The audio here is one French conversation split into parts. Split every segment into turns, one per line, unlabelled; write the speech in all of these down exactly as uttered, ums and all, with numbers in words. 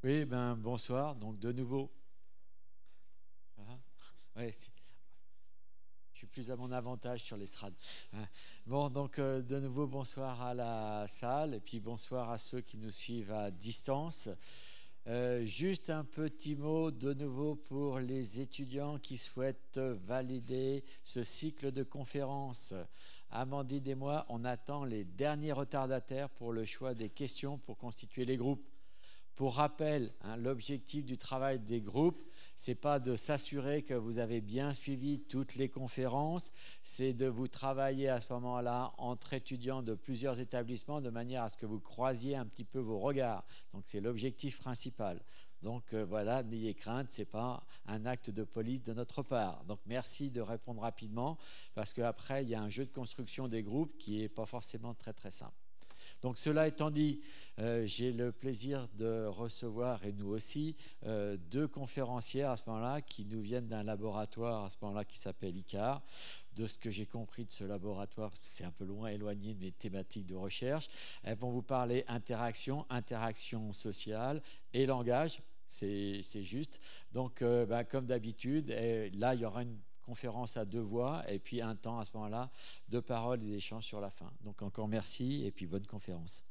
Oui, ben bonsoir. Donc de nouveau, ça va? Ouais, si. Je suis plus à mon avantage sur l'estrade. Hein. Bon, donc euh, de nouveau bonsoir à la salle et puis bonsoir à ceux qui nous suivent à distance. Euh, juste un petit mot de nouveau pour les étudiants qui souhaitent valider ce cycle de conférences. Amandine et moi, on attend les derniers retardataires pour le choix des questions pour constituer les groupes. Pour rappel, hein, l'objectif du travail des groupes, c'est pas de s'assurer que vous avez bien suivi toutes les conférences, c'est de vous travailler à ce moment-là entre étudiants de plusieurs établissements de manière à ce que vous croisiez un petit peu vos regards. Donc c'est l'objectif principal. Donc euh, voilà, n'ayez crainte, ce n'est pas un acte de police de notre part. Donc merci de répondre rapidement parce qu'après, il y a un jeu de construction des groupes qui n'est pas forcément très très simple. Donc cela étant dit, euh, j'ai le plaisir de recevoir, et nous aussi, euh, deux conférencières à ce moment-là qui nous viennent d'un laboratoire à ce moment-là qui s'appelle ICAR. De ce que j'ai compris de ce laboratoire, c'est un peu loin éloigné de mes thématiques de recherche. Elles vont vous parler interaction, interaction sociale et langage. C'est juste. Donc, euh, ben, comme d'habitude, là, il y aura une conférence à deux voix et puis un temps à ce moment-là de parole et d'échange sur la fin. Donc encore merci et puis bonne conférence.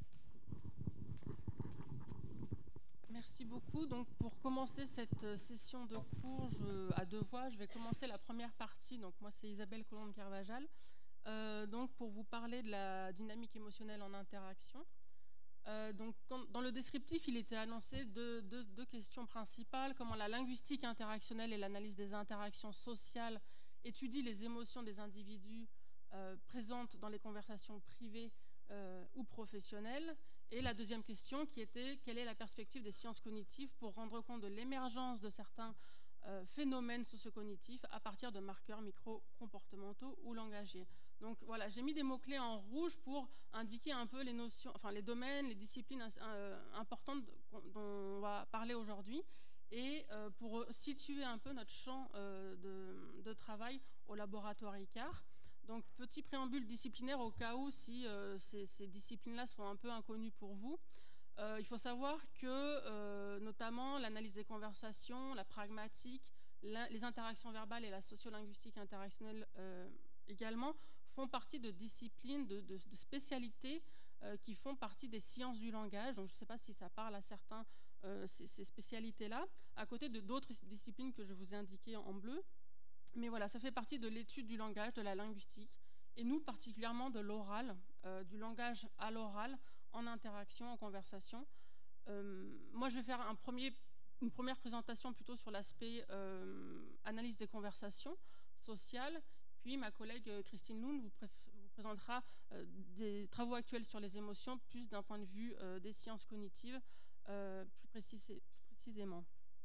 Merci beaucoup. Donc, pour commencer cette session de cours je, à deux voix, je vais commencer la première partie. Donc, moi, c'est Isabelle Colombe-Carvajal. Euh, donc, pour vous parler de la dynamique émotionnelle en interaction. Euh, donc, quand, dans le descriptif, il était annoncé deux, deux, deux questions principales. Comment la linguistique interactionnelle et l'analyse des interactions sociales étudient les émotions des individus euh, présentes dans les conversations privées euh, ou professionnelles. Et la deuxième question qui était quelle est la perspective des sciences cognitives pour rendre compte de l'émergence de certains euh, phénomènes sociocognitifs à partir de marqueurs micro-comportementaux ou langagiers. Donc voilà, j'ai mis des mots-clés en rouge pour indiquer un peu les notions, enfin les domaines, les disciplines euh, importantes dont on va parler aujourd'hui et euh, pour situer un peu notre champ euh, de, de travail au laboratoire ICAR. Donc petit préambule disciplinaire au cas où si euh, ces, ces disciplines-là sont un peu inconnues pour vous. Euh, il faut savoir que euh, notamment l'analyse des conversations, la pragmatique, la, les interactions verbales et la sociolinguistique interactionnelle euh, également font partie de disciplines, de, de, de spécialités euh, qui font partie des sciences du langage. Donc je ne sais pas si ça parle à certains, euh, ces, ces spécialités-là, à côté de d'autres disciplines que je vous ai indiquées en bleu. Mais voilà, ça fait partie de l'étude du langage, de la linguistique, et nous particulièrement de l'oral, euh, du langage à l'oral, en interaction, en conversation. Euh, moi, je vais faire un premier, une première présentation plutôt sur l'aspect euh, analyse des conversations sociales. Puis ma collègue Christine Loun vous, vous présentera euh, des travaux actuels sur les émotions, plus d'un point de vue euh, des sciences cognitives, euh, plus, précis, plus précisément.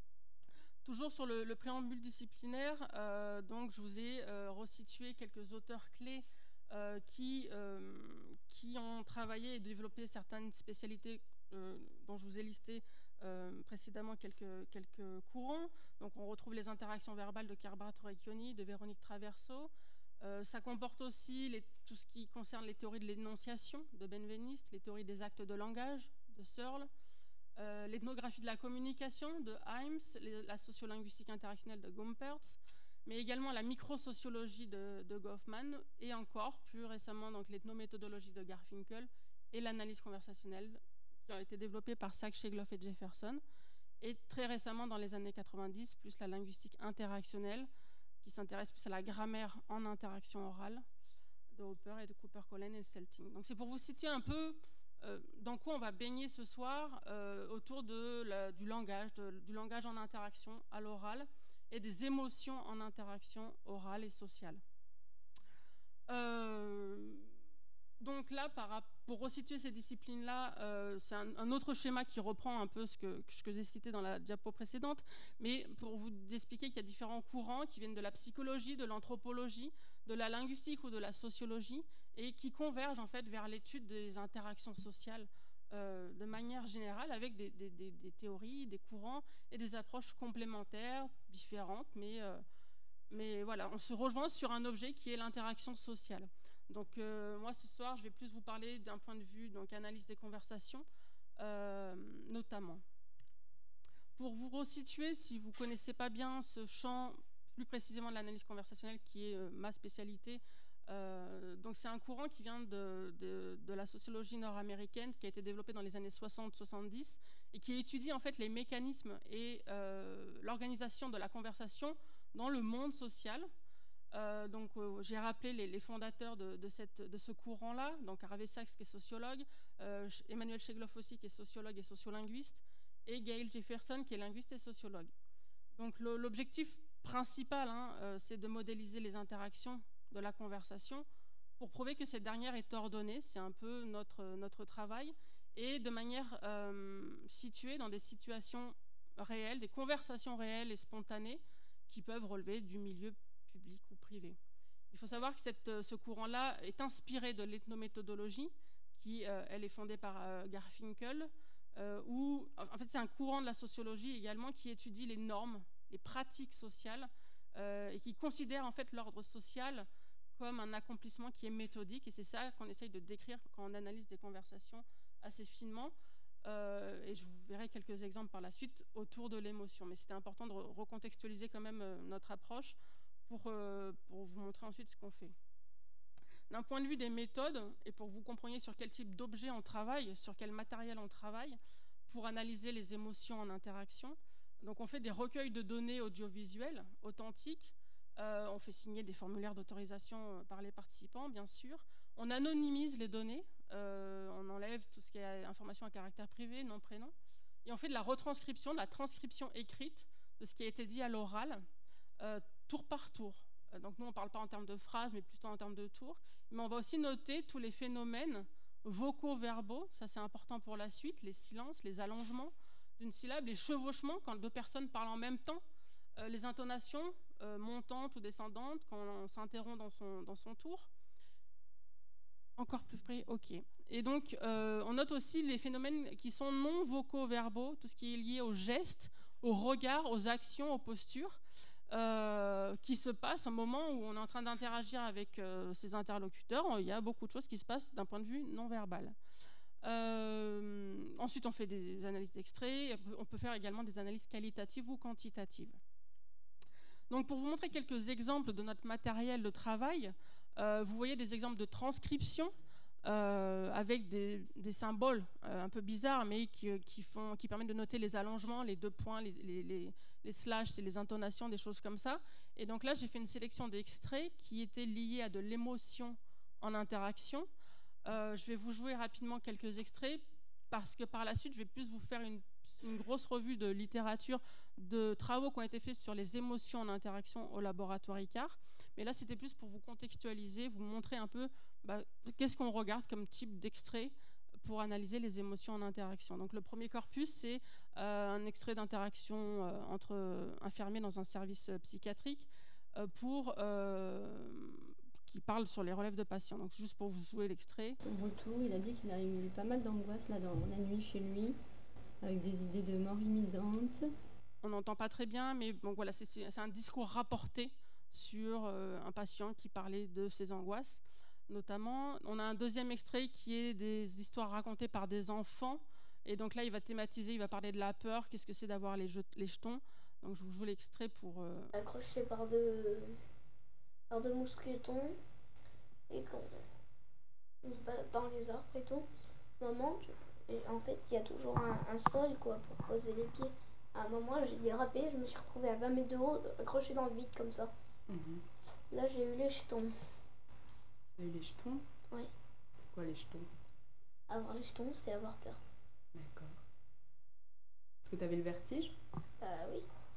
Toujours sur le, le préambule disciplinaire, euh, donc je vous ai euh, resitué quelques auteurs clés euh, qui, euh, qui ont travaillé et développé certaines spécialités euh, dont je vous ai listé euh, précédemment quelques, quelques courants. Donc on retrouve les interactions verbales de Carbat Recchioni, de Véronique Traverso. Euh, ça comporte aussi les, tout ce qui concerne les théories de l'énonciation de Benveniste, les théories des actes de langage de Searle, euh, l'ethnographie de la communication de Himes, les, la sociolinguistique interactionnelle de Gompertz, mais également la microsociologie de, de Goffman, et encore plus récemment donc l'ethnométhodologie de Garfinkel et l'analyse conversationnelle qui ont été développées par Sachs, Shegloff et Jefferson, et très récemment dans les années quatre-vingt-dix, plus la linguistique interactionnelle qui s'intéresse plus à la grammaire en interaction orale de Hopper et de Cooper-Collen et de Selting. Donc c'est pour vous citer un peu euh, dans quoi on va baigner ce soir euh, autour de la, du langage, de, du langage en interaction à l'oral et des émotions en interaction orale et sociale. Euh, donc là, par, pour resituer ces disciplines-là, euh, c'est un, un autre schéma qui reprend un peu ce que, ce que j'ai cité dans la diapo précédente, mais pour vous expliquer qu'il y a différents courants qui viennent de la psychologie, de l'anthropologie, de la linguistique ou de la sociologie, et qui convergent en fait vers l'étude des interactions sociales euh, de manière générale, avec des, des, des, des théories, des courants et des approches complémentaires, différentes, mais... Euh, Mais voilà, on se rejoint sur un objet qui est l'interaction sociale. Donc euh, moi, ce soir, je vais plus vous parler d'un point de vue donc analyse des conversations, euh, notamment. Pour vous resituer, si vous ne connaissez pas bien ce champ, plus précisément de l'analyse conversationnelle, qui est euh, ma spécialité, euh, donc c'est un courant qui vient de, de, de la sociologie nord-américaine, qui a été développé dans les années soixante soixante-dix, et qui étudie en fait les mécanismes et euh, l'organisation de la conversation dans le monde social. Euh, donc, euh, j'ai rappelé les, les fondateurs de, de, cette, de ce courant-là, donc Harvey Sachs qui est sociologue, euh, Emmanuel Chegloff aussi qui est sociologue et sociolinguiste, et Gail Jefferson qui est linguiste et sociologue. Donc, l'objectif principal, hein, euh, c'est de modéliser les interactions de la conversation pour prouver que cette dernière est ordonnée, c'est un peu notre, notre travail, et de manière euh, située dans des situations réelles, des conversations réelles et spontanées qui peuvent relever du milieu public ou privé. Il faut savoir que cette, ce courant-là est inspiré de l'ethnométhodologie, qui euh, elle est fondée par euh, Garfinkel, euh, où en fait c'est un courant de la sociologie également qui étudie les normes, les pratiques sociales, euh, et qui considère en fait l'ordre social comme un accomplissement qui est méthodique, et c'est ça qu'on essaye de décrire quand on analyse des conversations assez finement. Euh, et je vous verrai quelques exemples par la suite autour de l'émotion, mais c'était important de re recontextualiser quand même euh, notre approche pour, euh, pour vous montrer ensuite ce qu'on fait. D'un point de vue des méthodes, et pour que vous compreniez sur quel type d'objet on travaille, sur quel matériel on travaille, pour analyser les émotions en interaction, donc on fait des recueils de données audiovisuelles authentiques, euh, on fait signer des formulaires d'autorisation par les participants, bien sûr, on anonymise les données, euh, on enlève tout ce qui est information à caractère privé, nom, prénom, et on fait de la retranscription, de la transcription écrite de ce qui a été dit à l'oral, euh, tour par tour. Euh, donc nous, on ne parle pas en termes de phrases, mais plutôt en termes de tours. Mais on va aussi noter tous les phénomènes vocaux-verbaux, ça c'est important pour la suite, les silences, les allongements d'une syllabe, les chevauchements quand deux personnes parlent en même temps, euh, les intonations euh, montantes ou descendantes quand on s'interrompt dans son, dans son tour. Encore plus près, ok. Et donc, euh, on note aussi les phénomènes qui sont non vocaux-verbaux, tout ce qui est lié aux gestes, aux regards, aux actions, aux postures, euh, qui se passent au moment où on est en train d'interagir avec euh, ses interlocuteurs. Il y a beaucoup de choses qui se passent d'un point de vue non-verbal. Euh, ensuite, on fait des analyses d'extraits. On peut faire également des analyses qualitatives ou quantitatives. Donc, pour vous montrer quelques exemples de notre matériel de travail, euh, vous voyez des exemples de transcription euh, avec des, des symboles euh, un peu bizarres, mais qui, qui, font, qui permettent de noter les allongements, les deux points, les, les, les, les slash, c'est les intonations, des choses comme ça. Et donc là, j'ai fait une sélection d'extraits qui étaient liés à de l'émotion en interaction. Euh, je vais vous jouer rapidement quelques extraits parce que par la suite, je vais plus vous faire une, une grosse revue de littérature, de travaux qui ont été faits sur les émotions en interaction au laboratoire ICAR. Mais là, c'était plus pour vous contextualiser, vous montrer un peu bah, qu'est-ce qu'on regarde comme type d'extrait pour analyser les émotions en interaction. Donc le premier corpus, c'est euh, un extrait d'interaction euh, entre infirmiers dans un service euh, psychiatrique euh, pour... Euh, qui parle sur les relèves de patients. Donc juste pour vous jouer l'extrait.
Son retour, il a dit qu'il a eu pas mal d'angoisse là dans la nuit chez lui, avec des idées de mort imminente.
On n'entend pas très bien, mais bon voilà, c'est un discours rapporté sur euh, un patient qui parlait de ses angoisses. Notamment, on a un deuxième extrait qui est des histoires racontées par des enfants. Et donc là, il va thématiser, il va parler de la peur, qu'est-ce que c'est d'avoir les, les jetons. Donc je vous joue l'extrait pour... Euh...
Accroché par deux, par deux mousquetons. Et quand on se balade dans les arbres et tout, maman, tu... et en fait, il y a toujours un, un sol quoi, pour poser les pieds. À un moment, j'ai dérapé, je me suis retrouvée à vingt mètres de haut, accrochée dans le vide comme ça. Mm-hmm. Là, j'ai eu les jetons.
T'as eu les jetons?
Oui.
C'est quoi les jetons?
Avoir les jetons, c'est avoir peur.
D'accord. Est-ce que t'avais le vertige?
Bah oui.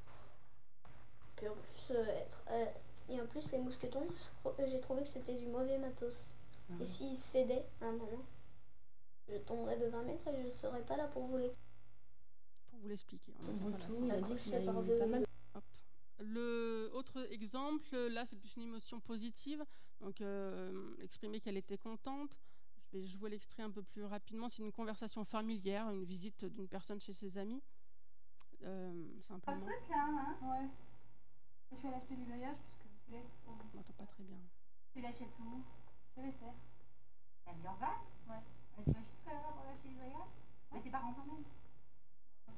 Puis en plus, euh, être, euh, et en plus les mousquetons, j'ai trouvé que c'était du mauvais matos. Ah. Et s'ils cédaient à un moment, je tomberais de vingt mètres et je ne serais pas là pour vous les...
Pour vous l'expliquer.
Il a dit qu'il a eu pas mal.
Hop. Le autre exemple, là, c'est plus une émotion positive. Donc, euh, exprimer qu'elle était contente. Je vais jouer l'extrait un peu plus rapidement. C'est une conversation familière, une visite d'une personne chez ses amis. Euh, simplement.
Pas truc, là, hein, ouais. Je vais l'acheter du voyage parce que je laisse.
On n'entend pas très bien.
Tu l'achètes où? Je vais faire. La Durval? Ouais. Tu vas juste faire l'acheter du voyage? Mais tes parents quand même.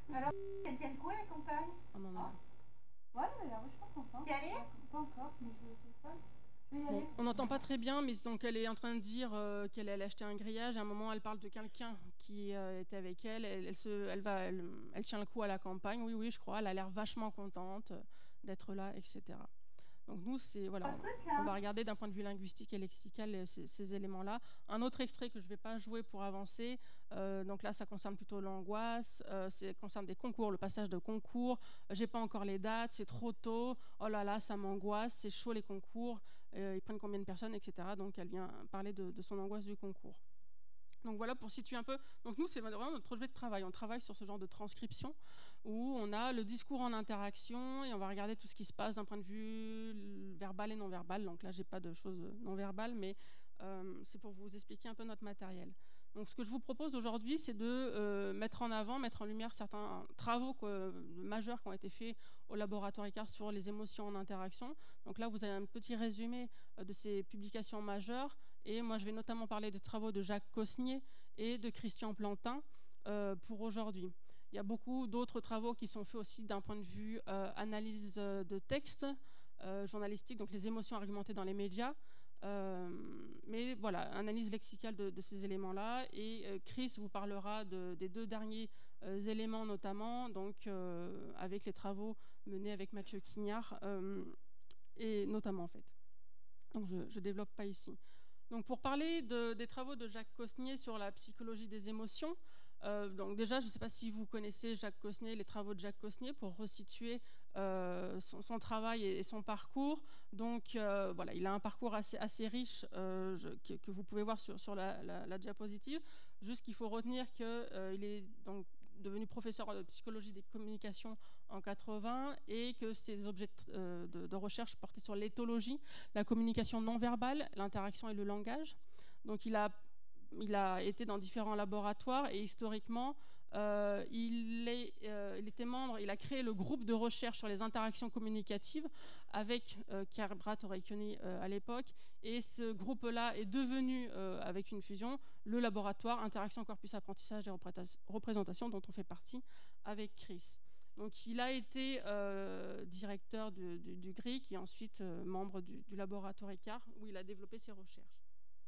Alors, elles tiennent quoi la campagne?
On en a.
Ouais, elle a l'air vachement contente. T'y allée? Pas encore, mais je sais pas. Je vais y
Bon,
aller.
on n'entend pas très bien, mais donc elle est en train de dire euh, qu'elle allait acheter un grillage. À un moment, elle parle de quelqu'un qui euh, était avec elle. Elle, elle, se, elle, va, elle, elle tient le coup à la campagne. Oui, oui, je crois. Elle a l'air vachement contente euh, d'être là, et cetera. Donc nous, c'est voilà, on, on va regarder d'un point de vue linguistique et lexical euh, ces, ces éléments-là. Un autre extrait que je ne vais pas jouer pour avancer. Euh, donc là, ça concerne plutôt l'angoisse. Euh, ça concerne des concours, le passage de concours. Euh, j'ai pas encore les dates, c'est trop tôt. Oh là là, ça m'angoisse, c'est chaud les concours. Euh, ils prennent combien de personnes, et cetera. Donc elle vient parler de, de son angoisse du concours. Donc voilà pour situer un peu. Donc nous, c'est vraiment notre objet de travail. On travaille sur ce genre de transcription où on a le discours en interaction et on va regarder tout ce qui se passe d'un point de vue verbal et non verbal. Donc là, j'ai pas de choses non verbales, mais euh, c'est pour vous expliquer un peu notre matériel. Donc ce que je vous propose aujourd'hui, c'est de euh, mettre en avant, mettre en lumière certains travaux quoi, majeurs qui ont été faits au laboratoire ICAR sur les émotions en interaction. Donc là, vous avez un petit résumé euh, de ces publications majeures. Et moi, je vais notamment parler des travaux de Jacques Cosnier et de Christian Plantin euh, pour aujourd'hui. Il y a beaucoup d'autres travaux qui sont faits aussi d'un point de vue euh, analyse de texte, euh, journalistique, donc les émotions argumentées dans les médias. Euh, mais voilà, analyse lexicale de, de ces éléments-là. Et euh, Chris vous parlera de, des deux derniers euh, éléments notamment, donc euh, avec les travaux menés avec Mathieu Quignard, euh, et notamment en fait. Donc je ne développe pas ici. Donc pour parler de, des travaux de Jacques Cosnier sur la psychologie des émotions, euh, donc déjà, je ne sais pas si vous connaissez Jacques Cosnier, les travaux de Jacques Cosnier, pour resituer euh, son, son travail et, et son parcours. Donc euh, voilà, il a un parcours assez, assez riche euh, je, que, que vous pouvez voir sur, sur la, la, la diapositive. Juste qu'il faut retenir qu'il euh, est donc devenu professeur de psychologie des communications en quatre-vingts et que ses objets de, de, de recherche portaient sur l'éthologie, la communication non verbale, l'interaction et le langage. Donc il a, il a été dans différents laboratoires et historiquement, euh, il, est, euh, il était membre, il a créé le groupe de recherche sur les interactions communicatives avec euh, Kerbrat Oreikoni euh, à l'époque. Et ce groupe-là est devenu, euh, avec une fusion, le laboratoire Interaction Corpus Apprentissage et Représentation dont on fait partie avec Chris. Donc il a été euh, directeur du, du, du G R I C et ensuite euh, membre du, du laboratoire ICAR où il a développé ses recherches.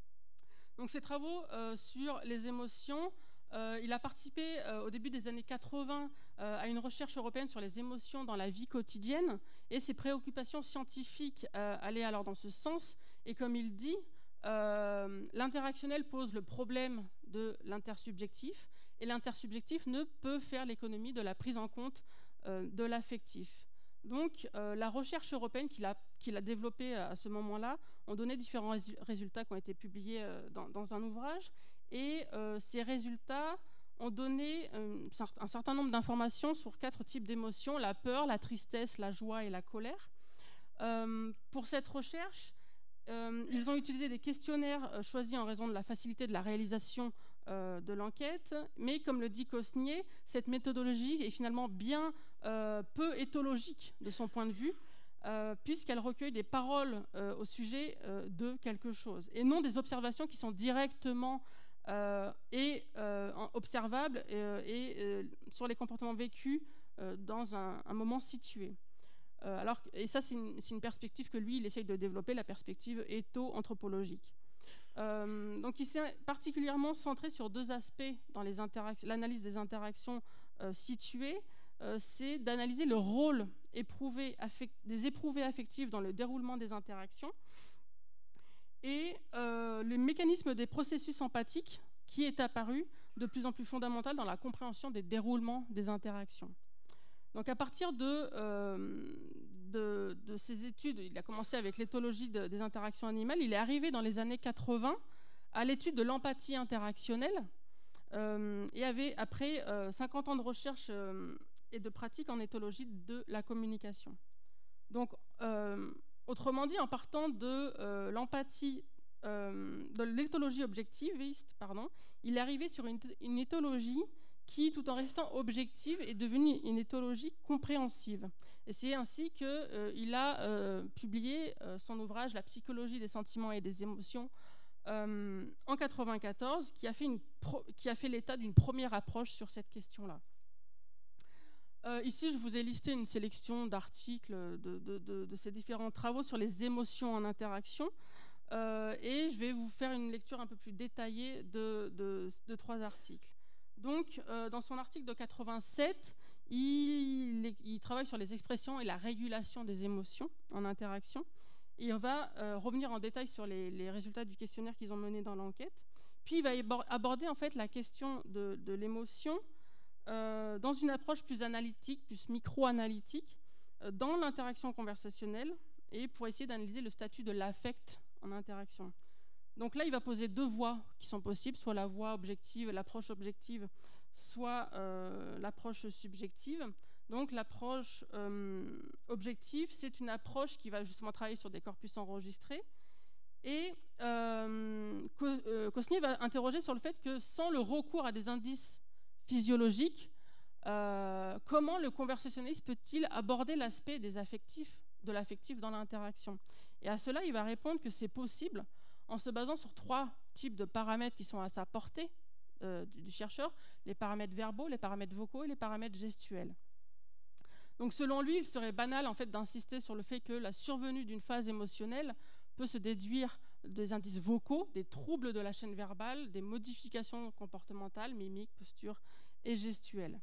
Donc ces travaux euh, sur les émotions, euh, il a participé euh, au début des années quatre-vingts euh, à une recherche européenne sur les émotions dans la vie quotidienne et ses préoccupations scientifiques euh, allaient alors dans ce sens. Et comme il dit, euh, l'interactionnel pose le problème de l'intersubjectif et l'intersubjectif ne peut faire l'économie de la prise en compte euh, de l'affectif. Donc, euh, la recherche européenne qu'il a, qu'il a développée à ce moment-là ont donné différents résultats qui ont été publiés euh, dans, dans un ouvrage. Et euh, ces résultats ont donné euh, un certain nombre d'informations sur quatre types d'émotions, la peur, la tristesse, la joie et la colère. Euh, pour cette recherche, euh, ils ont utilisé des questionnaires euh, choisis en raison de la facilité de la réalisation Euh, de l'enquête, mais comme le dit Cosnier, cette méthodologie est finalement bien euh, peu éthologique de son point de vue, euh, puisqu'elle recueille des paroles euh, au sujet euh, de quelque chose, et non des observations qui sont directement euh, et, euh, observables euh, et euh, sur les comportements vécus euh, dans un, un moment situé. Euh, alors, et ça, c'est une, c'est une perspective que lui, il essaye de développer, la perspective étho-anthropologique. Euh, donc il s'est particulièrement centré sur deux aspects dans les l'analyse des interactions euh, situées. Euh, c'est d'analyser le rôle éprouvé, affect, des éprouvés affectifs dans le déroulement des interactions et euh, le mécanisme des processus empathiques qui est apparu de plus en plus fondamental dans la compréhension des déroulements des interactions. Donc à partir de, euh, de, de ces études, il a commencé avec l'éthologie de, des interactions animales, il est arrivé dans les années quatre-vingts à l'étude de l'empathie interactionnelle euh, et avait après euh, cinquante ans de recherche euh, et de pratique en éthologie de la communication. Donc euh, autrement dit, en partant de euh, l'empathie, euh, de l'éthologie objectiviste, pardon, il est arrivé sur une, une éthologie qui, tout en restant objective, est devenue une éthologie compréhensive. Et c'est ainsi qu'il euh, a euh, publié euh, son ouvrage « La psychologie des sentiments et des émotions » euh, en quatre-vingt-quatorze, qui a fait, une pro- qui a fait l'état d'une première approche sur cette question-là. Euh, ici, je vous ai listé une sélection d'articles de, de, de, de ces différents travaux sur les émotions en interaction. Euh, et je vais vous faire une lecture un peu plus détaillée de, de, de trois articles. Donc, euh, dans son article de quatre-vingt-sept, il, il travaille sur les expressions et la régulation des émotions en interaction. Et il va euh, revenir en détail sur les, les résultats du questionnaire qu'ils ont mené dans l'enquête. Puis, il va aborder en fait la question de, de l'émotion euh, dans une approche plus analytique, plus micro-analytique, euh, dans l'interaction conversationnelle, et pour essayer d'analyser le statut de l'affect en interaction. Donc là, il va poser deux voies qui sont possibles, soit la voie objective, l'approche objective, soit euh, l'approche subjective. Donc l'approche euh, objective, c'est une approche qui va justement travailler sur des corpus enregistrés. Et euh, Cosnier va interroger sur le fait que sans le recours à des indices physiologiques, euh, comment le conversationnaliste peut-il aborder l'aspect des affectifs, de l'affectif dans l'interaction? Et à cela, il va répondre que c'est possible en se basant sur trois types de paramètres qui sont à sa portée euh, du chercheur, les paramètres verbaux, les paramètres vocaux et les paramètres gestuels. Donc selon lui, il serait banal en fait, d'insister sur le fait que la survenue d'une phase émotionnelle peut se déduire des indices vocaux, des troubles de la chaîne verbale, des modifications comportementales, mimiques, postures et gestuelles.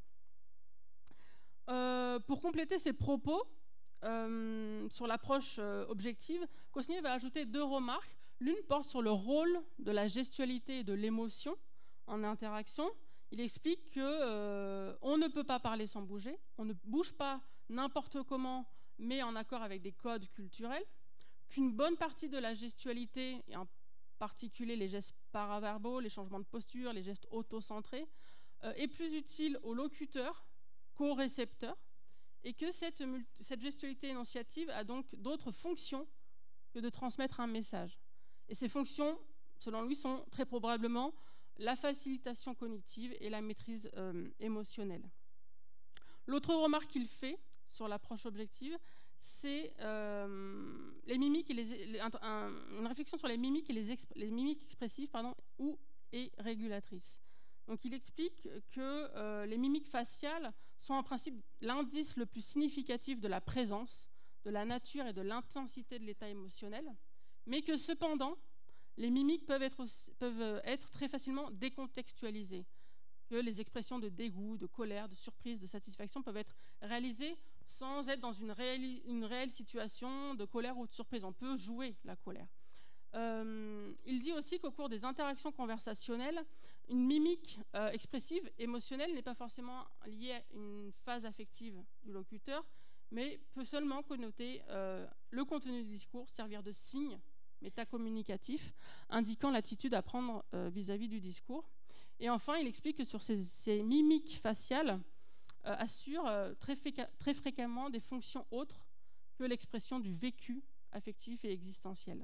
Euh, pour compléter ses propos euh, sur l'approche euh, objective, Cosnier va ajouter deux remarques. L'une porte sur le rôle de la gestualité et de l'émotion en interaction. Il explique qu'on euh, ne peut pas parler sans bouger, on ne bouge pas n'importe comment, mais en accord avec des codes culturels, qu'une bonne partie de la gestualité, et en particulier les gestes paraverbaux, les changements de posture, les gestes auto-centrés, euh, est plus utile au locuteur qu'au récepteur, et que cette, cette gestualité énonciative a donc d'autres fonctions que de transmettre un message. Et ces fonctions, selon lui, sont très probablement la facilitation cognitive et la maîtrise euh, émotionnelle. L'autre remarque qu'il fait sur l'approche objective, c'est euh, les mimiques et les, les, un, un, une réflexion sur les mimiques et les, exp, les mimiques expressives pardon, ou et régulatrices. Donc il explique que euh, les mimiques faciales sont en principe l'indice le plus significatif de la présence, de la nature et de l'intensité de l'état émotionnel, mais que cependant, les mimiques peuvent être, aussi, peuvent être très facilement décontextualisées, que les expressions de dégoût, de colère, de surprise, de satisfaction peuvent être réalisées sans être dans une réelle, une réelle situation de colère ou de surprise. On peut jouer la colère. Euh, il dit aussi qu'au cours des interactions conversationnelles, une mimique euh, expressive, émotionnelle, n'est pas forcément liée à une phase affective du locuteur, mais peut seulement connoter euh, le contenu du discours, servir de signe métacommunicatif, indiquant l'attitude à prendre euh, vis-à-vis du discours. Et enfin, il explique que sur ces, ces mimiques faciales euh, assurent euh, très, très fréquemment des fonctions autres que l'expression du vécu affectif et existentiel.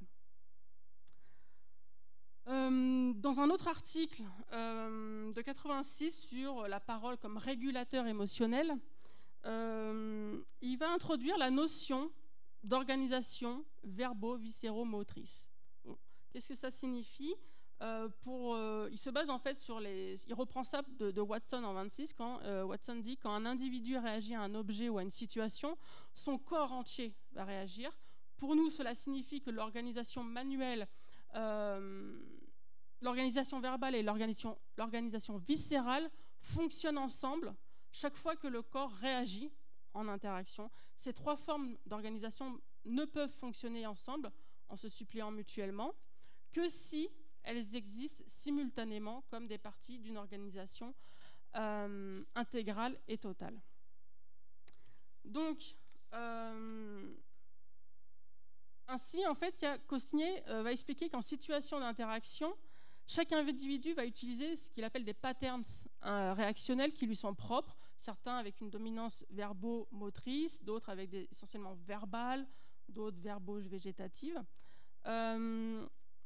Euh, dans un autre article euh, de quatre-vingt-six sur la parole comme régulateur émotionnel, euh, il va introduire la notion d'organisation verbo-viscéro-motrice. Bon. Qu'est-ce que ça signifie? euh, pour, euh, Il se base en fait sur les... Il reprend ça de, de Watson en vingt-six, quand euh, Watson dit quand un individu réagit à un objet ou à une situation, son corps entier va réagir. Pour nous, cela signifie que l'organisation manuelle, euh, l'organisation verbale et l'organisation, l'organisation viscérale fonctionnent ensemble chaque fois que le corps réagit en interaction. Ces trois formes d'organisation ne peuvent fonctionner ensemble en se suppléant mutuellement que si elles existent simultanément comme des parties d'une organisation euh, intégrale et totale. Donc, euh, ainsi, en fait, Cosnier euh, va expliquer qu'en situation d'interaction, chaque individu va utiliser ce qu'il appelle des patterns euh, réactionnels qui lui sont propres, certains avec une dominance verbo-motrice, d'autres avec des, essentiellement verbales, d'autres verbo-végétatives. Euh,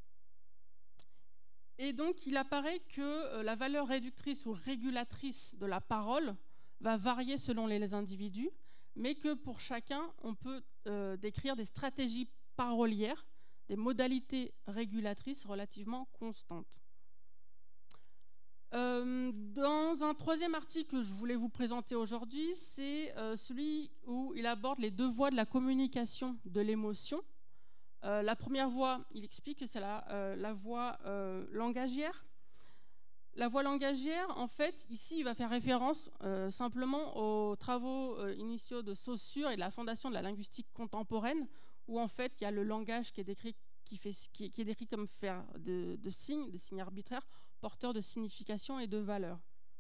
et donc, il apparaît que euh, la valeur réductrice ou régulatrice de la parole va varier selon les individus, mais que pour chacun, on peut euh, décrire des stratégies parolières, des modalités régulatrices relativement constantes. Euh, dans un troisième article que je voulais vous présenter aujourd'hui, c'est euh, celui où il aborde les deux voies de la communication de l'émotion. Euh, la première voie, il explique que c'est la, euh, la voie euh, langagière. La voie langagière, en fait, ici, il va faire référence euh, simplement aux travaux euh, initiaux de Saussure et de la Fondation de la linguistique contemporaine, où en fait, il y a le langage qui est décrit, qui fait, qui, qui est décrit comme faire de, de signes, de signes arbitraires, porteurs de signification et de valeur.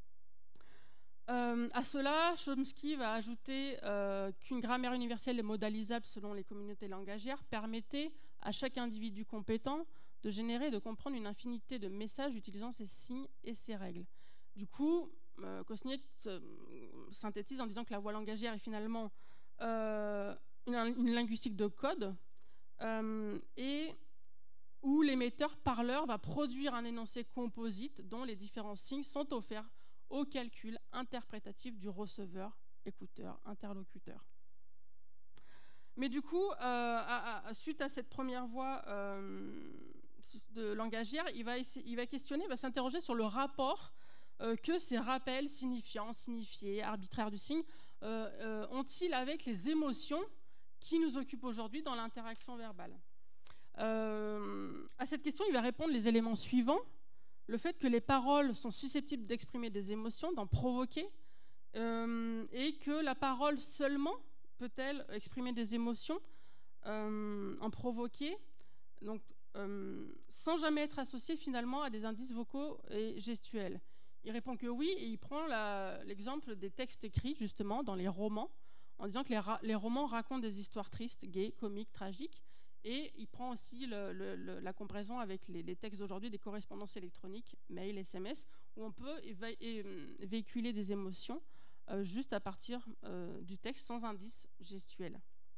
Euh, à cela, Chomsky va ajouter euh, qu'une grammaire universelle et modalisable selon les communautés langagières permettait à chaque individu compétent de générer et de comprendre une infinité de messages utilisant ces signes et ces règles. Du coup, euh, Kosniak euh, synthétise en disant que la voie langagière est finalement euh, une, une linguistique de code euh, et où l'émetteur parleur va produire un énoncé composite dont les différents signes sont offerts au calcul interprétatif du receveur, écouteur, interlocuteur. Mais du coup, euh, à, à, suite à cette première voie euh, de langagière, il va, essayer, il va questionner, il va s'interroger sur le rapport euh, que ces rappels signifiants, signifiés, arbitraires du signe euh, euh, ont-ils avec les émotions qui nous occupent aujourd'hui dans l'interaction verbale. Euh, à cette question, il va répondre les éléments suivants. Le fait que les paroles sont susceptibles d'exprimer des émotions, d'en provoquer, euh, et que la parole seulement peut-elle exprimer des émotions, euh, en provoquer, donc, euh, sans jamais être associée finalement à des indices vocaux et gestuels. Il répond que oui, et il prend l'exemple des textes écrits justement dans les romans, en disant que les, les romans racontent des histoires tristes, gaies, comiques, tragiques, et il prend aussi le, le, le, la comparaison avec les, les textes d'aujourd'hui, des correspondances électroniques, mail, S M S, où on peut éve- é- véhiculer des émotions euh, juste à partir euh, du texte, sans indice gestuel.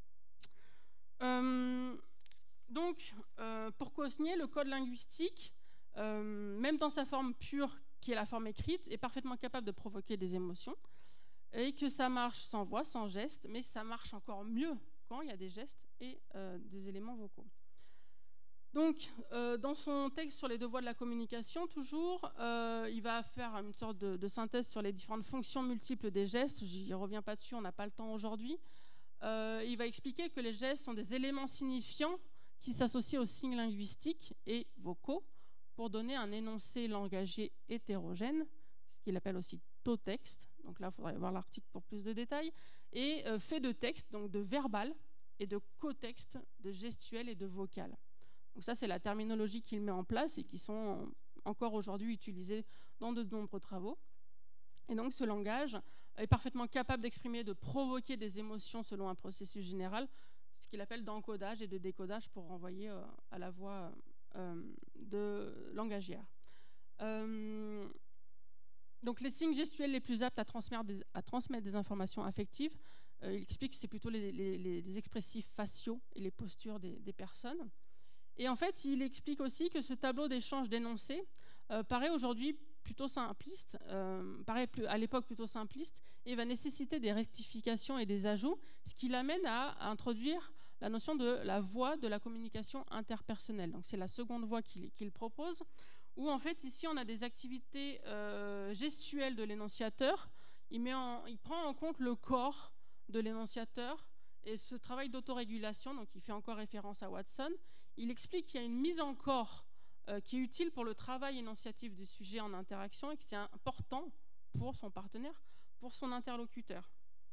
Euh, donc, euh, pour Kosniak, le code linguistique, euh, même dans sa forme pure, qui est la forme écrite, est parfaitement capable de provoquer des émotions, et que ça marche sans voix, sans geste, mais ça marche encore mieux quand il y a des gestes et euh, des éléments vocaux. Donc, euh, dans son texte sur les deux voies de la communication, toujours, euh, il va faire une sorte de, de synthèse sur les différentes fonctions multiples des gestes. J'y reviens pas dessus, on n'a pas le temps aujourd'hui. Euh, il va expliquer que les gestes sont des éléments signifiants qui s'associent aux signes linguistiques et vocaux pour donner un énoncé langagier hétérogène, ce qu'il appelle aussi taux-texte. Donc là, il faudrait voir l'article pour plus de détails. Et euh, fait de texte, donc de verbal, et de co-texte, de gestuel et de vocal. Donc ça, c'est la terminologie qu'il met en place et qui sont encore aujourd'hui utilisées dans de nombreux travaux. Et donc ce langage est parfaitement capable d'exprimer, de provoquer des émotions selon un processus général, ce qu'il appelle d'encodage et de décodage pour renvoyer euh, à la voie euh, de langagière. Euh, donc les signes gestuels les plus aptes à transmettre des, à transmettre des informations affectives, euh, il explique que c'est plutôt les, les, les expressifs faciaux et les postures des, des personnes. Et en fait, il explique aussi que ce tableau d'échange d'énoncés euh, paraît aujourd'hui plutôt simpliste, euh, paraît plus, à l'époque plutôt simpliste, et va nécessiter des rectifications et des ajouts, ce qui l'amène à, à introduire la notion de la voie de la communication interpersonnelle. Donc c'est la seconde voie qu'il qu'il propose, où en fait ici on a des activités euh, gestuelles de l'énonciateur. Il, met en, il prend en compte le corps de l'énonciateur et ce travail d'autorégulation, donc il fait encore référence à Watson. Il explique qu'il y a une mise en corps euh, qui est utile pour le travail énonciatif du sujet en interaction et que c'est important pour son partenaire, pour son interlocuteur.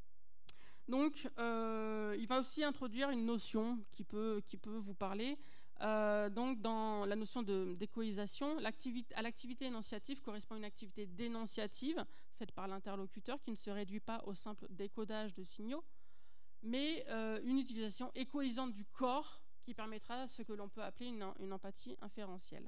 Donc, euh, il va aussi introduire une notion qui peut, qui peut vous parler. Euh, donc, dans la notion de d'échoïsation, à l'activité énonciative correspond une activité dénonciative faite par l'interlocuteur qui ne se réduit pas au simple décodage de signaux, mais euh, une utilisation échoïsante du corps qui permettra ce que l'on peut appeler une, une empathie inférentielle.